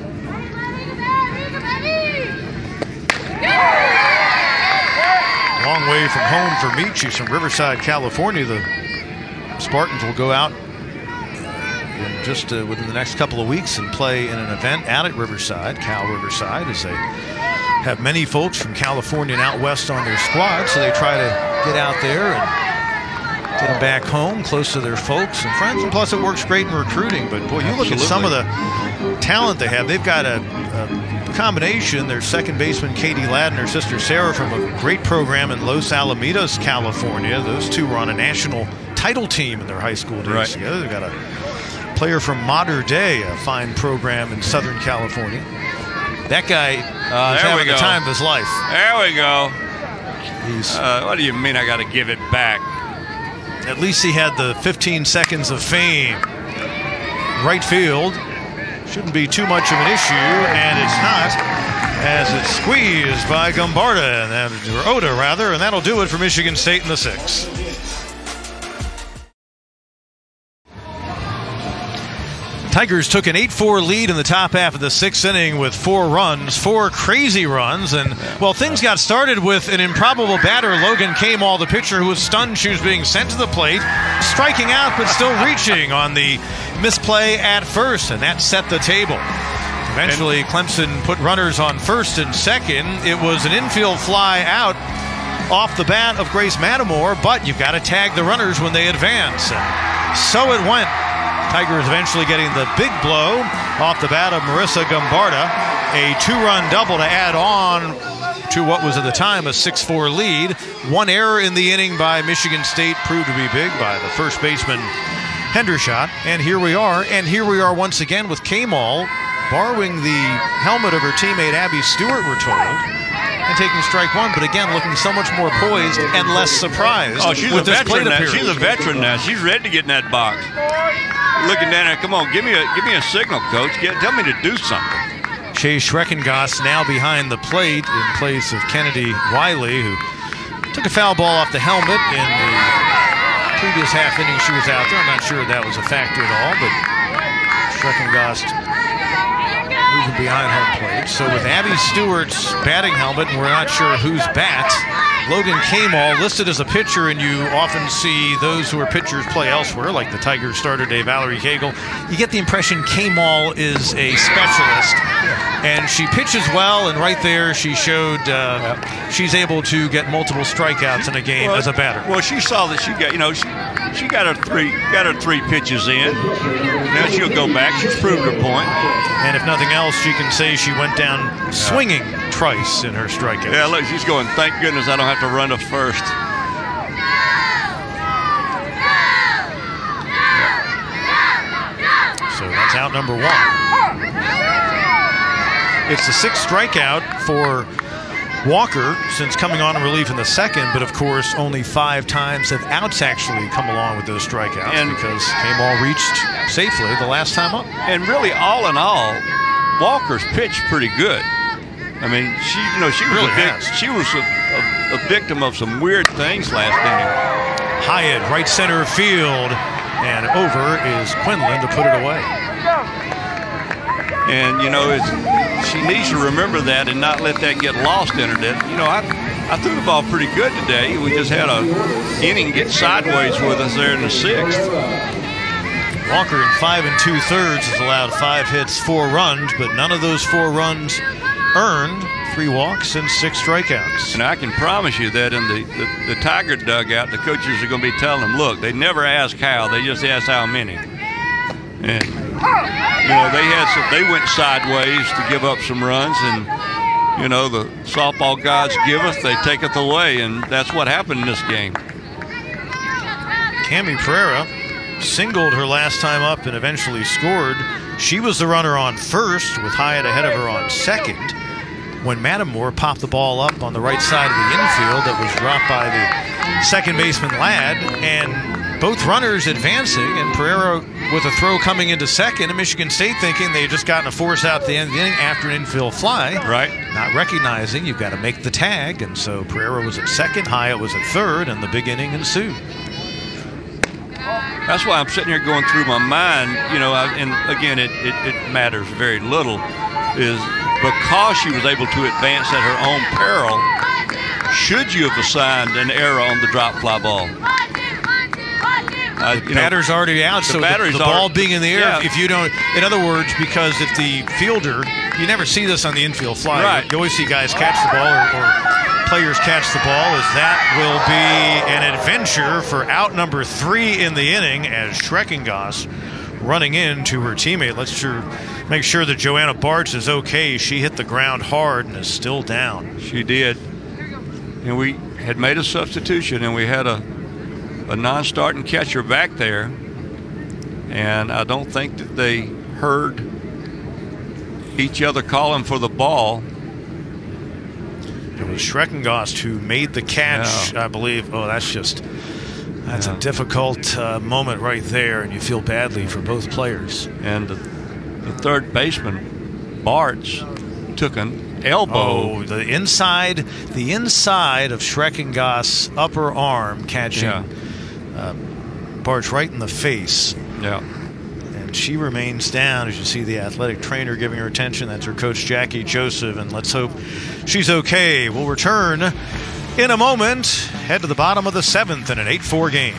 Long way from home for Meach. She's from Riverside, California. The Spartans will go out in just uh, within the next couple of weeks and play in an event out at Riverside, Cal Riverside, as they have many folks from California and out west on their squad, so they try to get out there and get them back home, close to their folks and friends, and plus it works great in recruiting. But boy, you look Absolutely. At some of the talent they have. They've got a, a combination. Their second baseman, Katie Ladd, and her sister Sarah from a great program in Los Alamitos, California. Those two were on a national title team in their high school days right. together. They've got a player from Mater Dei, a fine program in Southern California. That guy uh, is having the time of his life. There we go. He's, uh, what do you mean I got to give it back? At least he had the fifteen seconds of fame. Right field shouldn't be too much of an issue, and it's not, as it's squeezed by Gumbarda, and that, or Oda rather, and that'll do it for Michigan State in the sixth. Tigers took an eight four lead in the top half of the sixth inning with four runs, four crazy runs. And, well, things got started with an improbable batter, Logan K-Mall, the pitcher, who was stunned she was being sent to the plate, striking out but still reaching on the misplay at first, and that set the table. Eventually, Clemson put runners on first and second. It was an infield fly out off the bat of Grace Matamore, but you've got to tag the runners when they advance. And so it went. Tigers eventually getting the big blow off the bat of Marissa Gumbarda. A two-run double to add on to what was at the time a six four lead. One error in the inning by Michigan State proved to be big by the first baseman Hendershot. And here we are, and here we are once again with K-Mall borrowing the helmet of her teammate Abby Stewart, we're told, and taking strike one, but again looking so much more poised and less surprised. Oh, she's with a this veteran now. appearance. She's a veteran now. She's ready to get in that box. Looking down there, come on, give me a give me a signal, coach. Get, tell me to do something. Chase Schreckengoss now behind the plate in place of Kennedy Wiley, who took a foul ball off the helmet in the previous half inning she was out there. I'm not sure that was a factor at all, but Schreckengoss moving behind home plate. So with Abby Stewart's batting helmet, and we're not sure whose bat, Logan K-Mall listed as a pitcher, and you often see those who are pitchers play elsewhere, like the Tigers starter Dave Valerie Cagle. You get the impression K-Mall is a specialist, and she pitches well, and right there she showed uh, she's able to get multiple strikeouts in a game well, as a batter. Well, she saw that she got, you know, she, she got her three got her three pitches in. Now she'll go back. She's proved her point. And if nothing else, she can say she went down swinging twice in her strikeouts. Yeah, look, she's going, thank goodness I don't have to run to first. So that's out number one. It's the sixth strikeout for Walker since coming on in relief in the second, but of course only five times have outs actually come along with those strikeouts, and because K-Ball reached safely the last time up. And really, all in all, Walker's pitched pretty good. I mean, she, you know, she was really a big, has. she was a, a, a victim of some weird things last inning. Hyatt, right center field, and over is Quinlan to put it away. And, you know, it's, she needs to remember that and not let that get lost in her. That, you know, I, I threw the ball pretty good today. We just had a inning get sideways with us there in the sixth. Walker in five and two thirds has allowed five hits, four runs, but none of those four runs earned. Three walks and six strikeouts. And I can promise you that in the, the, the Tiger dugout, the coaches are going to be telling them, look, they never ask how, they just ask how many. And, you know, they had some, they went sideways to give up some runs, and, you know, the softball gods giveth, they taketh away, and that's what happened in this game. Cami Pereira singled her last time up and eventually scored. She was the runner on first with Hyatt ahead of her on second when Matamore popped the ball up on the right side of the infield that was dropped by the second baseman Ladd, and both runners advancing, and Pereira with a throw coming into second, and Michigan State thinking they had just gotten a force out at the end of the inning after an infield fly. Right. Not recognizing you've got to make the tag, and so Pereira was at second, Hyatt was at third, and the big inning ensued. That's why I'm sitting here going through my mind, you know, I, and again, it, it, it matters very little, is because she was able to advance at her own peril, should you have assigned an error on the drop fly ball? Uh, the batter's know, already out, so the, the ball being in the air, yeah. if you don't, in other words, because if the fielder, you never see this on the infield fly, right. You always see guys catch the ball or, or players catch the ball, as that will be an adventure for out number three in the inning as Schreckengoss running into her teammate. Let's sure make sure that Joanna Bartz is okay. She hit the ground hard and is still down. She did. And we had made a substitution, and we had a, a non-starting catcher back there. And I don't think that they heard each other calling for the ball. It was Schreckengost who made the catch, yeah. I believe. Oh, that's just... That's yeah. a difficult uh, moment right there, and you feel badly for both players. And the, the third baseman, Bartz, took an elbow. Oh, the inside, the inside of Schreckengoss's upper arm catching yeah. uh, Bartz right in the face. Yeah. And she remains down, as you see the athletic trainer giving her attention. That's her coach, Jackie Joseph, and let's hope she's okay. We'll return in a moment. Head to the bottom of the seventh in an eight four game.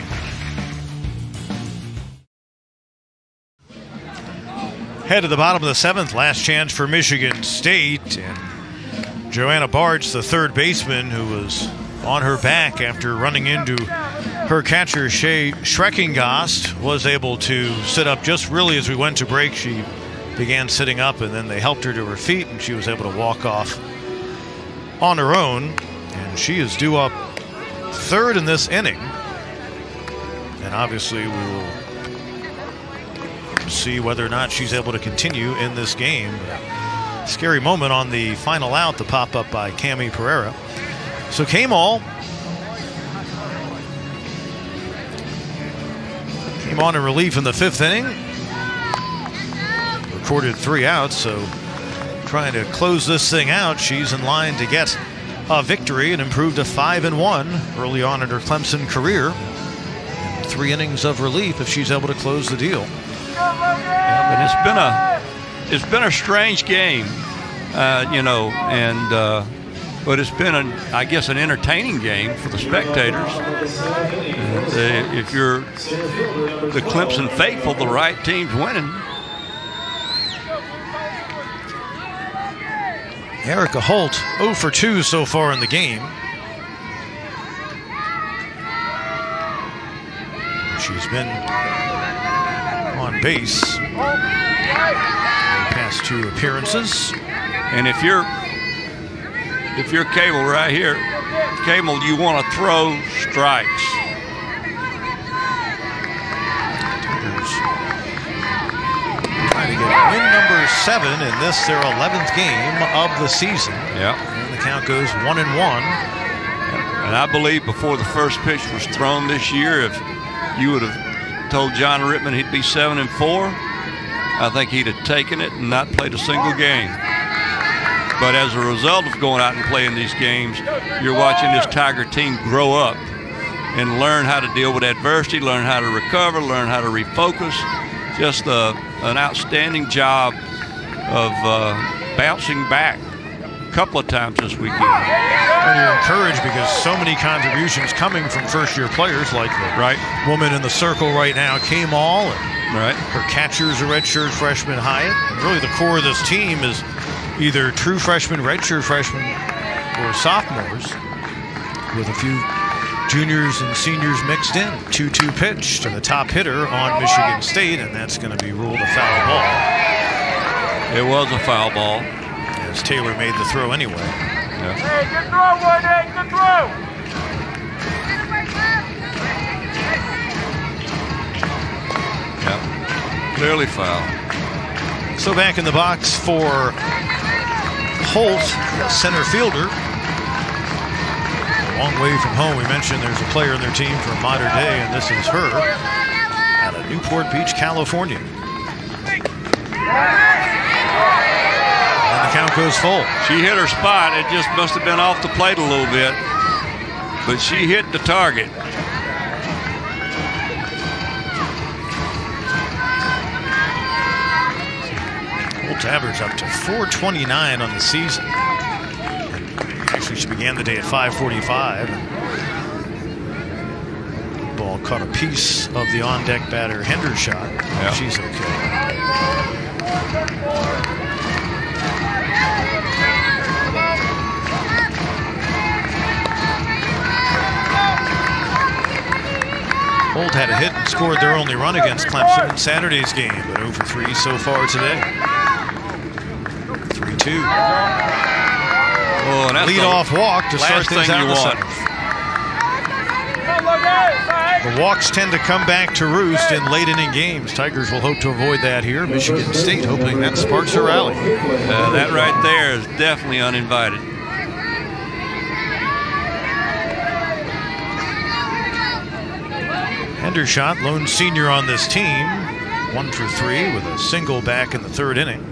Head to the bottom of the seventh. Last chance for Michigan State. And Joanna Bartz, the third baseman, who was on her back after running into her catcher, Shay Schreckengost, was able to sit up just really as we went to break. She began sitting up, and then they helped her to her feet, and she was able to walk off on her own. And she is due up third in this inning. And obviously we will see whether or not she's able to continue in this game. Scary moment on the final out, the pop-up by Cami Pereira. So Kamal came on in relief in the fifth inning. Recorded three outs, so trying to close this thing out. She's in line to get a victory and improved to five and one early on in her Clemson career. And three innings of relief if she's able to close the deal. Yeah, but it's been a it's been a strange game, uh, you know, and uh, but it's been an I guess an entertaining game for the spectators. Uh, if you're the Clemson faithful, the right team's winning. Erica Holt, oh for two so far in the game. She's been on base in the past two appearances. And if you're if you're Cable right here, Cable, you want to throw strikes. Trying to get win number seven in this, their eleventh game of the season. Yeah. And the count goes one and one. And I believe before the first pitch was thrown this year, if you would have told John Rittman he'd be seven and four, I think he'd have taken it and not played a single game. But as a result of going out and playing these games, you're watching this Tiger team grow up. and learn how to deal with adversity, learn how to recover, learn how to refocus. Just uh, an outstanding job of uh, bouncing back a couple of times this weekend. And you're encouraged because so many contributions coming from first-year players like the right woman in the circle right now, Kay Mall, and right. her catcher's a redshirt freshman, Hyatt. And really the core of this team is either true freshmen, redshirt freshmen, or sophomores, with a few juniors and seniors mixed in. two two pitch to the top hitter on Michigan State, and that's going to be ruled a foul ball. It was a foul ball. As Taylor made the throw anyway. Yeah. Hey, good throw, one, hey, good throw. Yeah. Clearly foul. So back in the box for Holt, center fielder. A long way from home. We mentioned there's a player in their team from Modern Day, and this is her out of Newport Beach, California. And the count goes full. She hit her spot. It just must have been off the plate a little bit, but she hit the target. Holt's average up to four twenty-nine on the season. Actually, she began the day at five forty-five. Ball caught a piece of the on-deck batter Hendershot. Yeah. She's okay. Holt had a hit and scored their only run against Clemson in Saturday's game, but oh for three so far today. three two. Oh, and that's lead-off walk to start last things thing out you in the want. seventh. The walks tend to come back to roost in late-inning games. Tigers will hope to avoid that here. Michigan State hoping that sparks a rally. Uh, that right there is definitely uninvited. Hendershot, lone senior on this team, one for three with a single back in the third inning.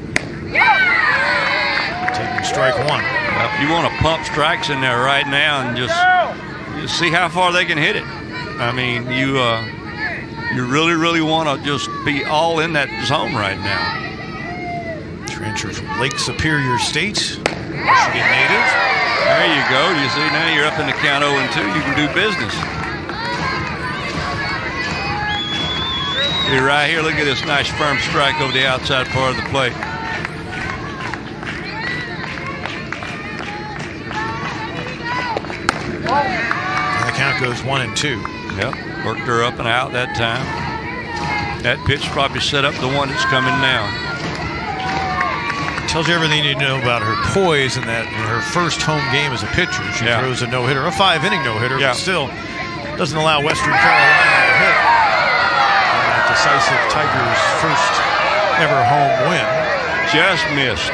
Taking strike one. Well, you want to pump strikes in there right now and just, just see how far they can hit it. I mean, you uh, you really, really want to just be all in that zone right now. Transfer from Lake Superior State, Michigan native. There you go. You see, now you're up in the count oh and two. You can do business. See right here, look at this nice firm strike over the outside part of the plate. And the count goes one and two. Yep, worked her up and out that time. That pitch probably set up the one that's coming now. Tells you everything you know about her poise in that in her first home game as a pitcher. She Yeah. throws a no-hitter, a five-inning no-hitter, Yeah. but still doesn't allow Western Carolina to hit. And that decisive Tigers' first ever home win. Just missed.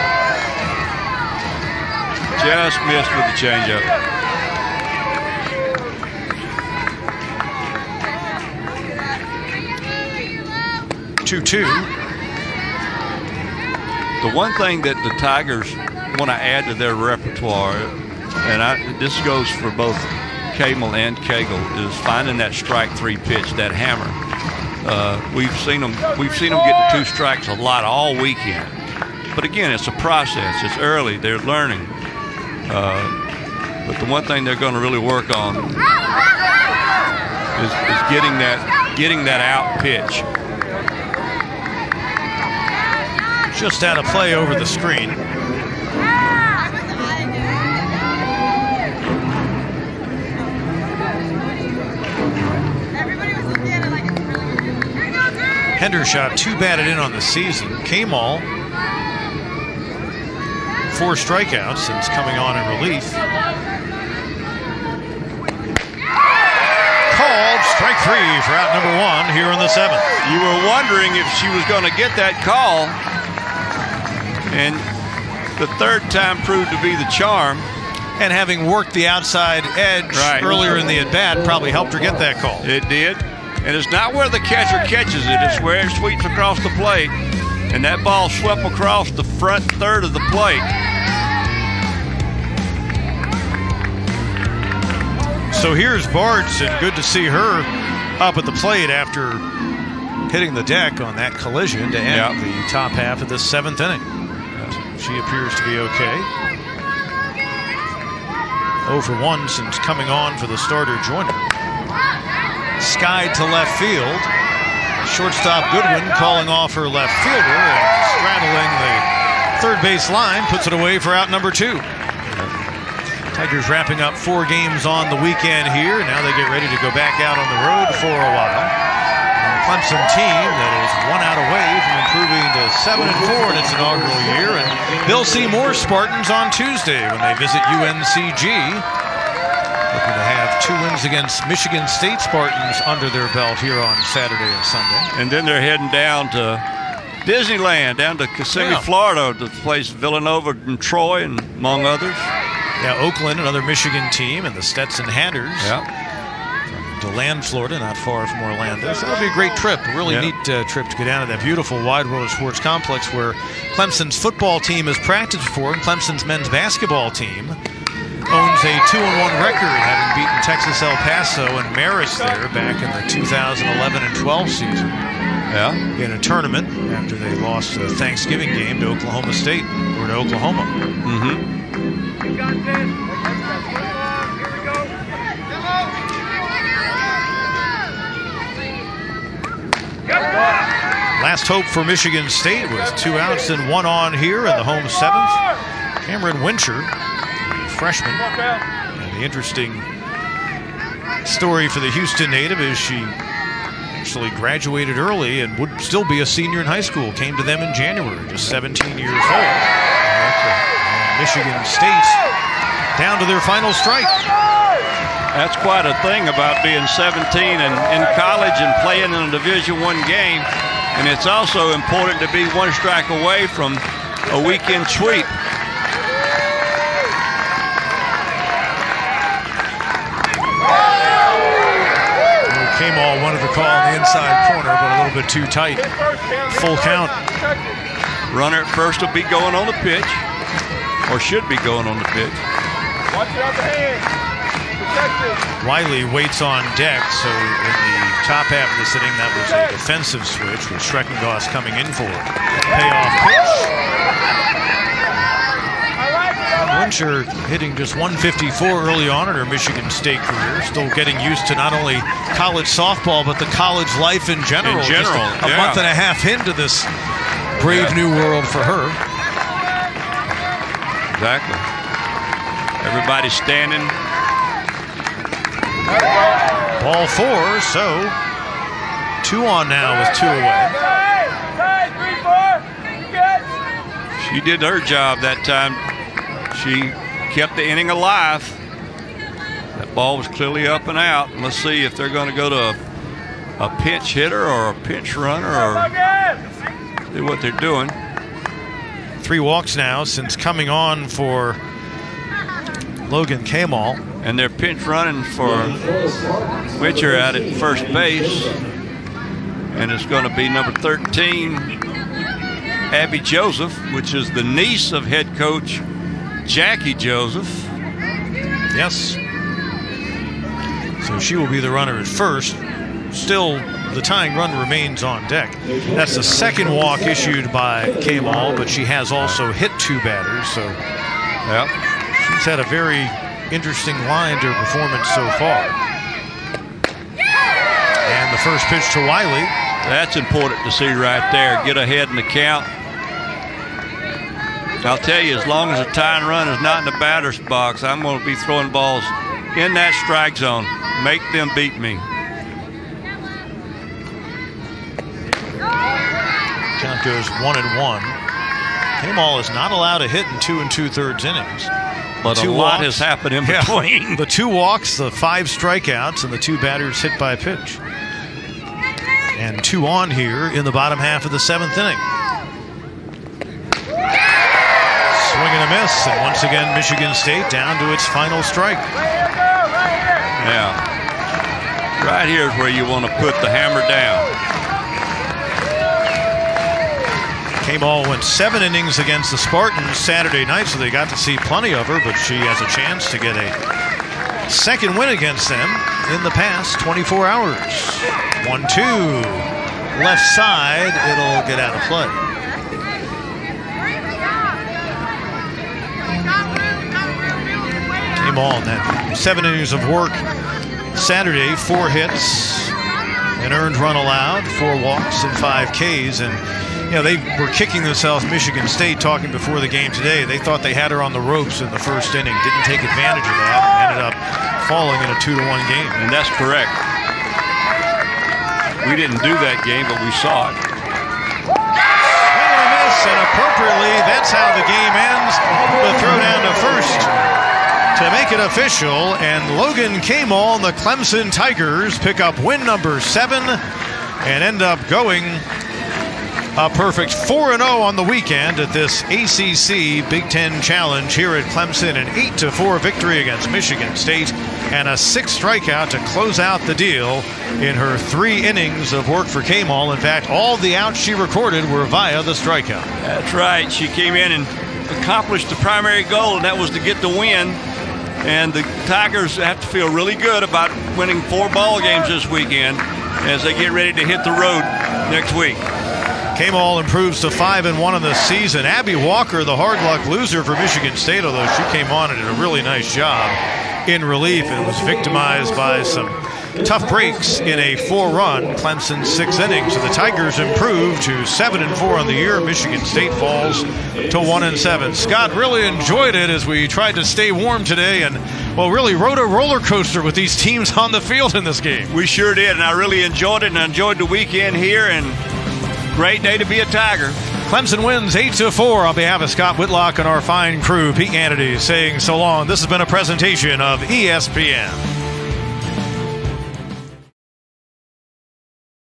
Just missed with the changeup. two two. The one thing that the Tigers want to add to their repertoire, and I, this goes for both Kamel and Cagle, is finding that strike three pitch, that hammer. Uh, we've seen them. We've seen them get the two strikes a lot all weekend. But again, it's a process. It's early. They're learning. Uh, but the one thing they're going to really work on is, is getting that getting that out pitch. Just out of play over the screen. Hendershot two batted in on the season. Kamel, four strikeouts since coming on in relief. Called strike three for out number one here in the seventh. You were wondering if she was going to get that call, and the third time proved to be the charm. And having worked the outside edge Right. earlier in the at-bat probably helped her get that call. It did. And it's not where the catcher catches it. It's where it sweeps across the plate. And that ball swept across the front third of the plate. So here's Bartz, and good to see her up at the plate after hitting the deck on that collision to end yep. the top half of the seventh inning. She appears to be okay. oh for one since coming on for the starter Joyner. Skied to left field. Shortstop Goodwin calling off her left fielder and straddling the third base line, puts it away for out number two. Tigers wrapping up four games on the weekend here. Now they get ready to go back out on the road for a while. And the Clemson team that is one out away from improving to seven and four in its inaugural year. And they'll see more Spartans on Tuesday when they visit U N C G. Looking to have two wins against Michigan State Spartans under their belt here on Saturday and Sunday. And then they're heading down to Disneyland, down to Kissimmee, yeah. Florida, to place Villanova and Troy, and among others. Yeah, Oakland, another Michigan team, and the Stetson Hatters. Yeah. From DeLand, Florida, not far from Orlando. So that'll be a great trip, a really yeah. neat uh, trip to go down to that beautiful Wide World of Sports complex where Clemson's football team has practiced before, and Clemson's men's basketball team owns a two and one record, having beaten Texas El Paso and Marist there back in the two thousand eleven and twelve season. Yeah. In a tournament after they lost a Thanksgiving game to Oklahoma State, or to Oklahoma. Mm-hmm. Last hope for Michigan State was two outs and one on here in the home seventh. Cameron Wincher, a freshman. And the interesting story for the Houston native is she actually graduated early and would still be a senior in high school. Came to them in January, just seventeen years old. And Michigan State down to their final strike. That's quite a thing about being seventeen and in college and playing in a Division One game. And it's also important to be one strike away from a weekend sweep. K-Mall wanted the call on the inside corner, but a little bit too tight. Full count. Runner at first will be going on the pitch, or should be going on the pitch. Watch it out the hand. Protect it. Wiley waits on deck, so in the top half of the sitting, that was a defensive switch with Schreckengoss coming in for it. Payoff pitch. Wincher hitting just one fifty-four early on in her Michigan State career, still getting used to not only college softball, but the college life in general. In general, just a, a yeah. month and a half into this brave yeah. new world for her. Exactly. Everybody standing. Ball four, so two on now with two away. She did her job that time. She kept the inning alive. That ball was clearly up and out. And let's see if they're going to go to a, a pinch hitter or a pinch runner or see what they're doing. Three walks now since coming on for Logan K-Mall. And they're pinch running for Witcher out at first base. And it's going to be number thirteen, Abby Joseph, which is the niece of head coach Jackie Joseph. Yes. So she will be the runner at first. Still, the tying run remains on deck. That's the second walk issued by K-Mall, but she has also hit two batters. So yeah, she's had a very interesting line to her performance so far. And the first pitch to Wiley. That's important to see right there. Get ahead in the count. I'll tell you, as long as the tying run is not in the batter's box, I'm going to be throwing balls in that strike zone. Make them beat me. Count goes one and one. K-Mall is not allowed to hit in two and two-thirds innings. But two a lot walks, has happened in yeah, between. The two walks, the five strikeouts, and the two batters hit by pitch. And two on here in the bottom half of the seventh inning. Swing and a miss, and once again Michigan State down to its final strike. Yeah. Right here is where you want to put the hammer down. K-Ball went seven innings against the Spartans Saturday night, so they got to see plenty of her, but she has a chance to get a second win against them in the past twenty-four hours. one two. Left side. It'll get out of play. Came on that seven innings of work Saturday. Four hits, an earned run allowed, four walks, and five Ks. And you know, they were kicking themselves, Michigan State, talking before the game today. They thought they had her on the ropes in the first inning, didn't take advantage of that, and ended up falling in a two to one game. And that's correct. We didn't do that game, but we saw it. Swing and a miss, and appropriately, that's how the game ends. The throw down to first to make it official, and Logan Kamel and the Clemson Tigers pick up win number seven and end up going a perfect four and oh on the weekend at this A C C Big Ten Challenge here at Clemson. An eight to four victory against Michigan State and a six strikeout to close out the deal in her three innings of work for Kamel. In fact, all the outs she recorded were via the strikeout. That's right. She came in and accomplished the primary goal, and that was to get the win. And the Tigers have to feel really good about winning four ball games this weekend as they get ready to hit the road next week. Kamel improves to five and one in the season. Abby Walker, the hard luck loser for Michigan State, although she came on and did a really nice job in relief and was victimized by some tough breaks in a four-run Clemson six innings. So the Tigers improve to seven and four on the year. Michigan State falls to one and seven. Scott really enjoyed it as we tried to stay warm today, and well, really rode a roller coaster with these teams on the field in this game. We sure did, and I really enjoyed it, and I enjoyed the weekend here. And great day to be a Tiger. Clemson wins eight to four. On behalf of Scott Whitlock and our fine crew, Pete Kennedy saying so long. This has been a presentation of E S P N.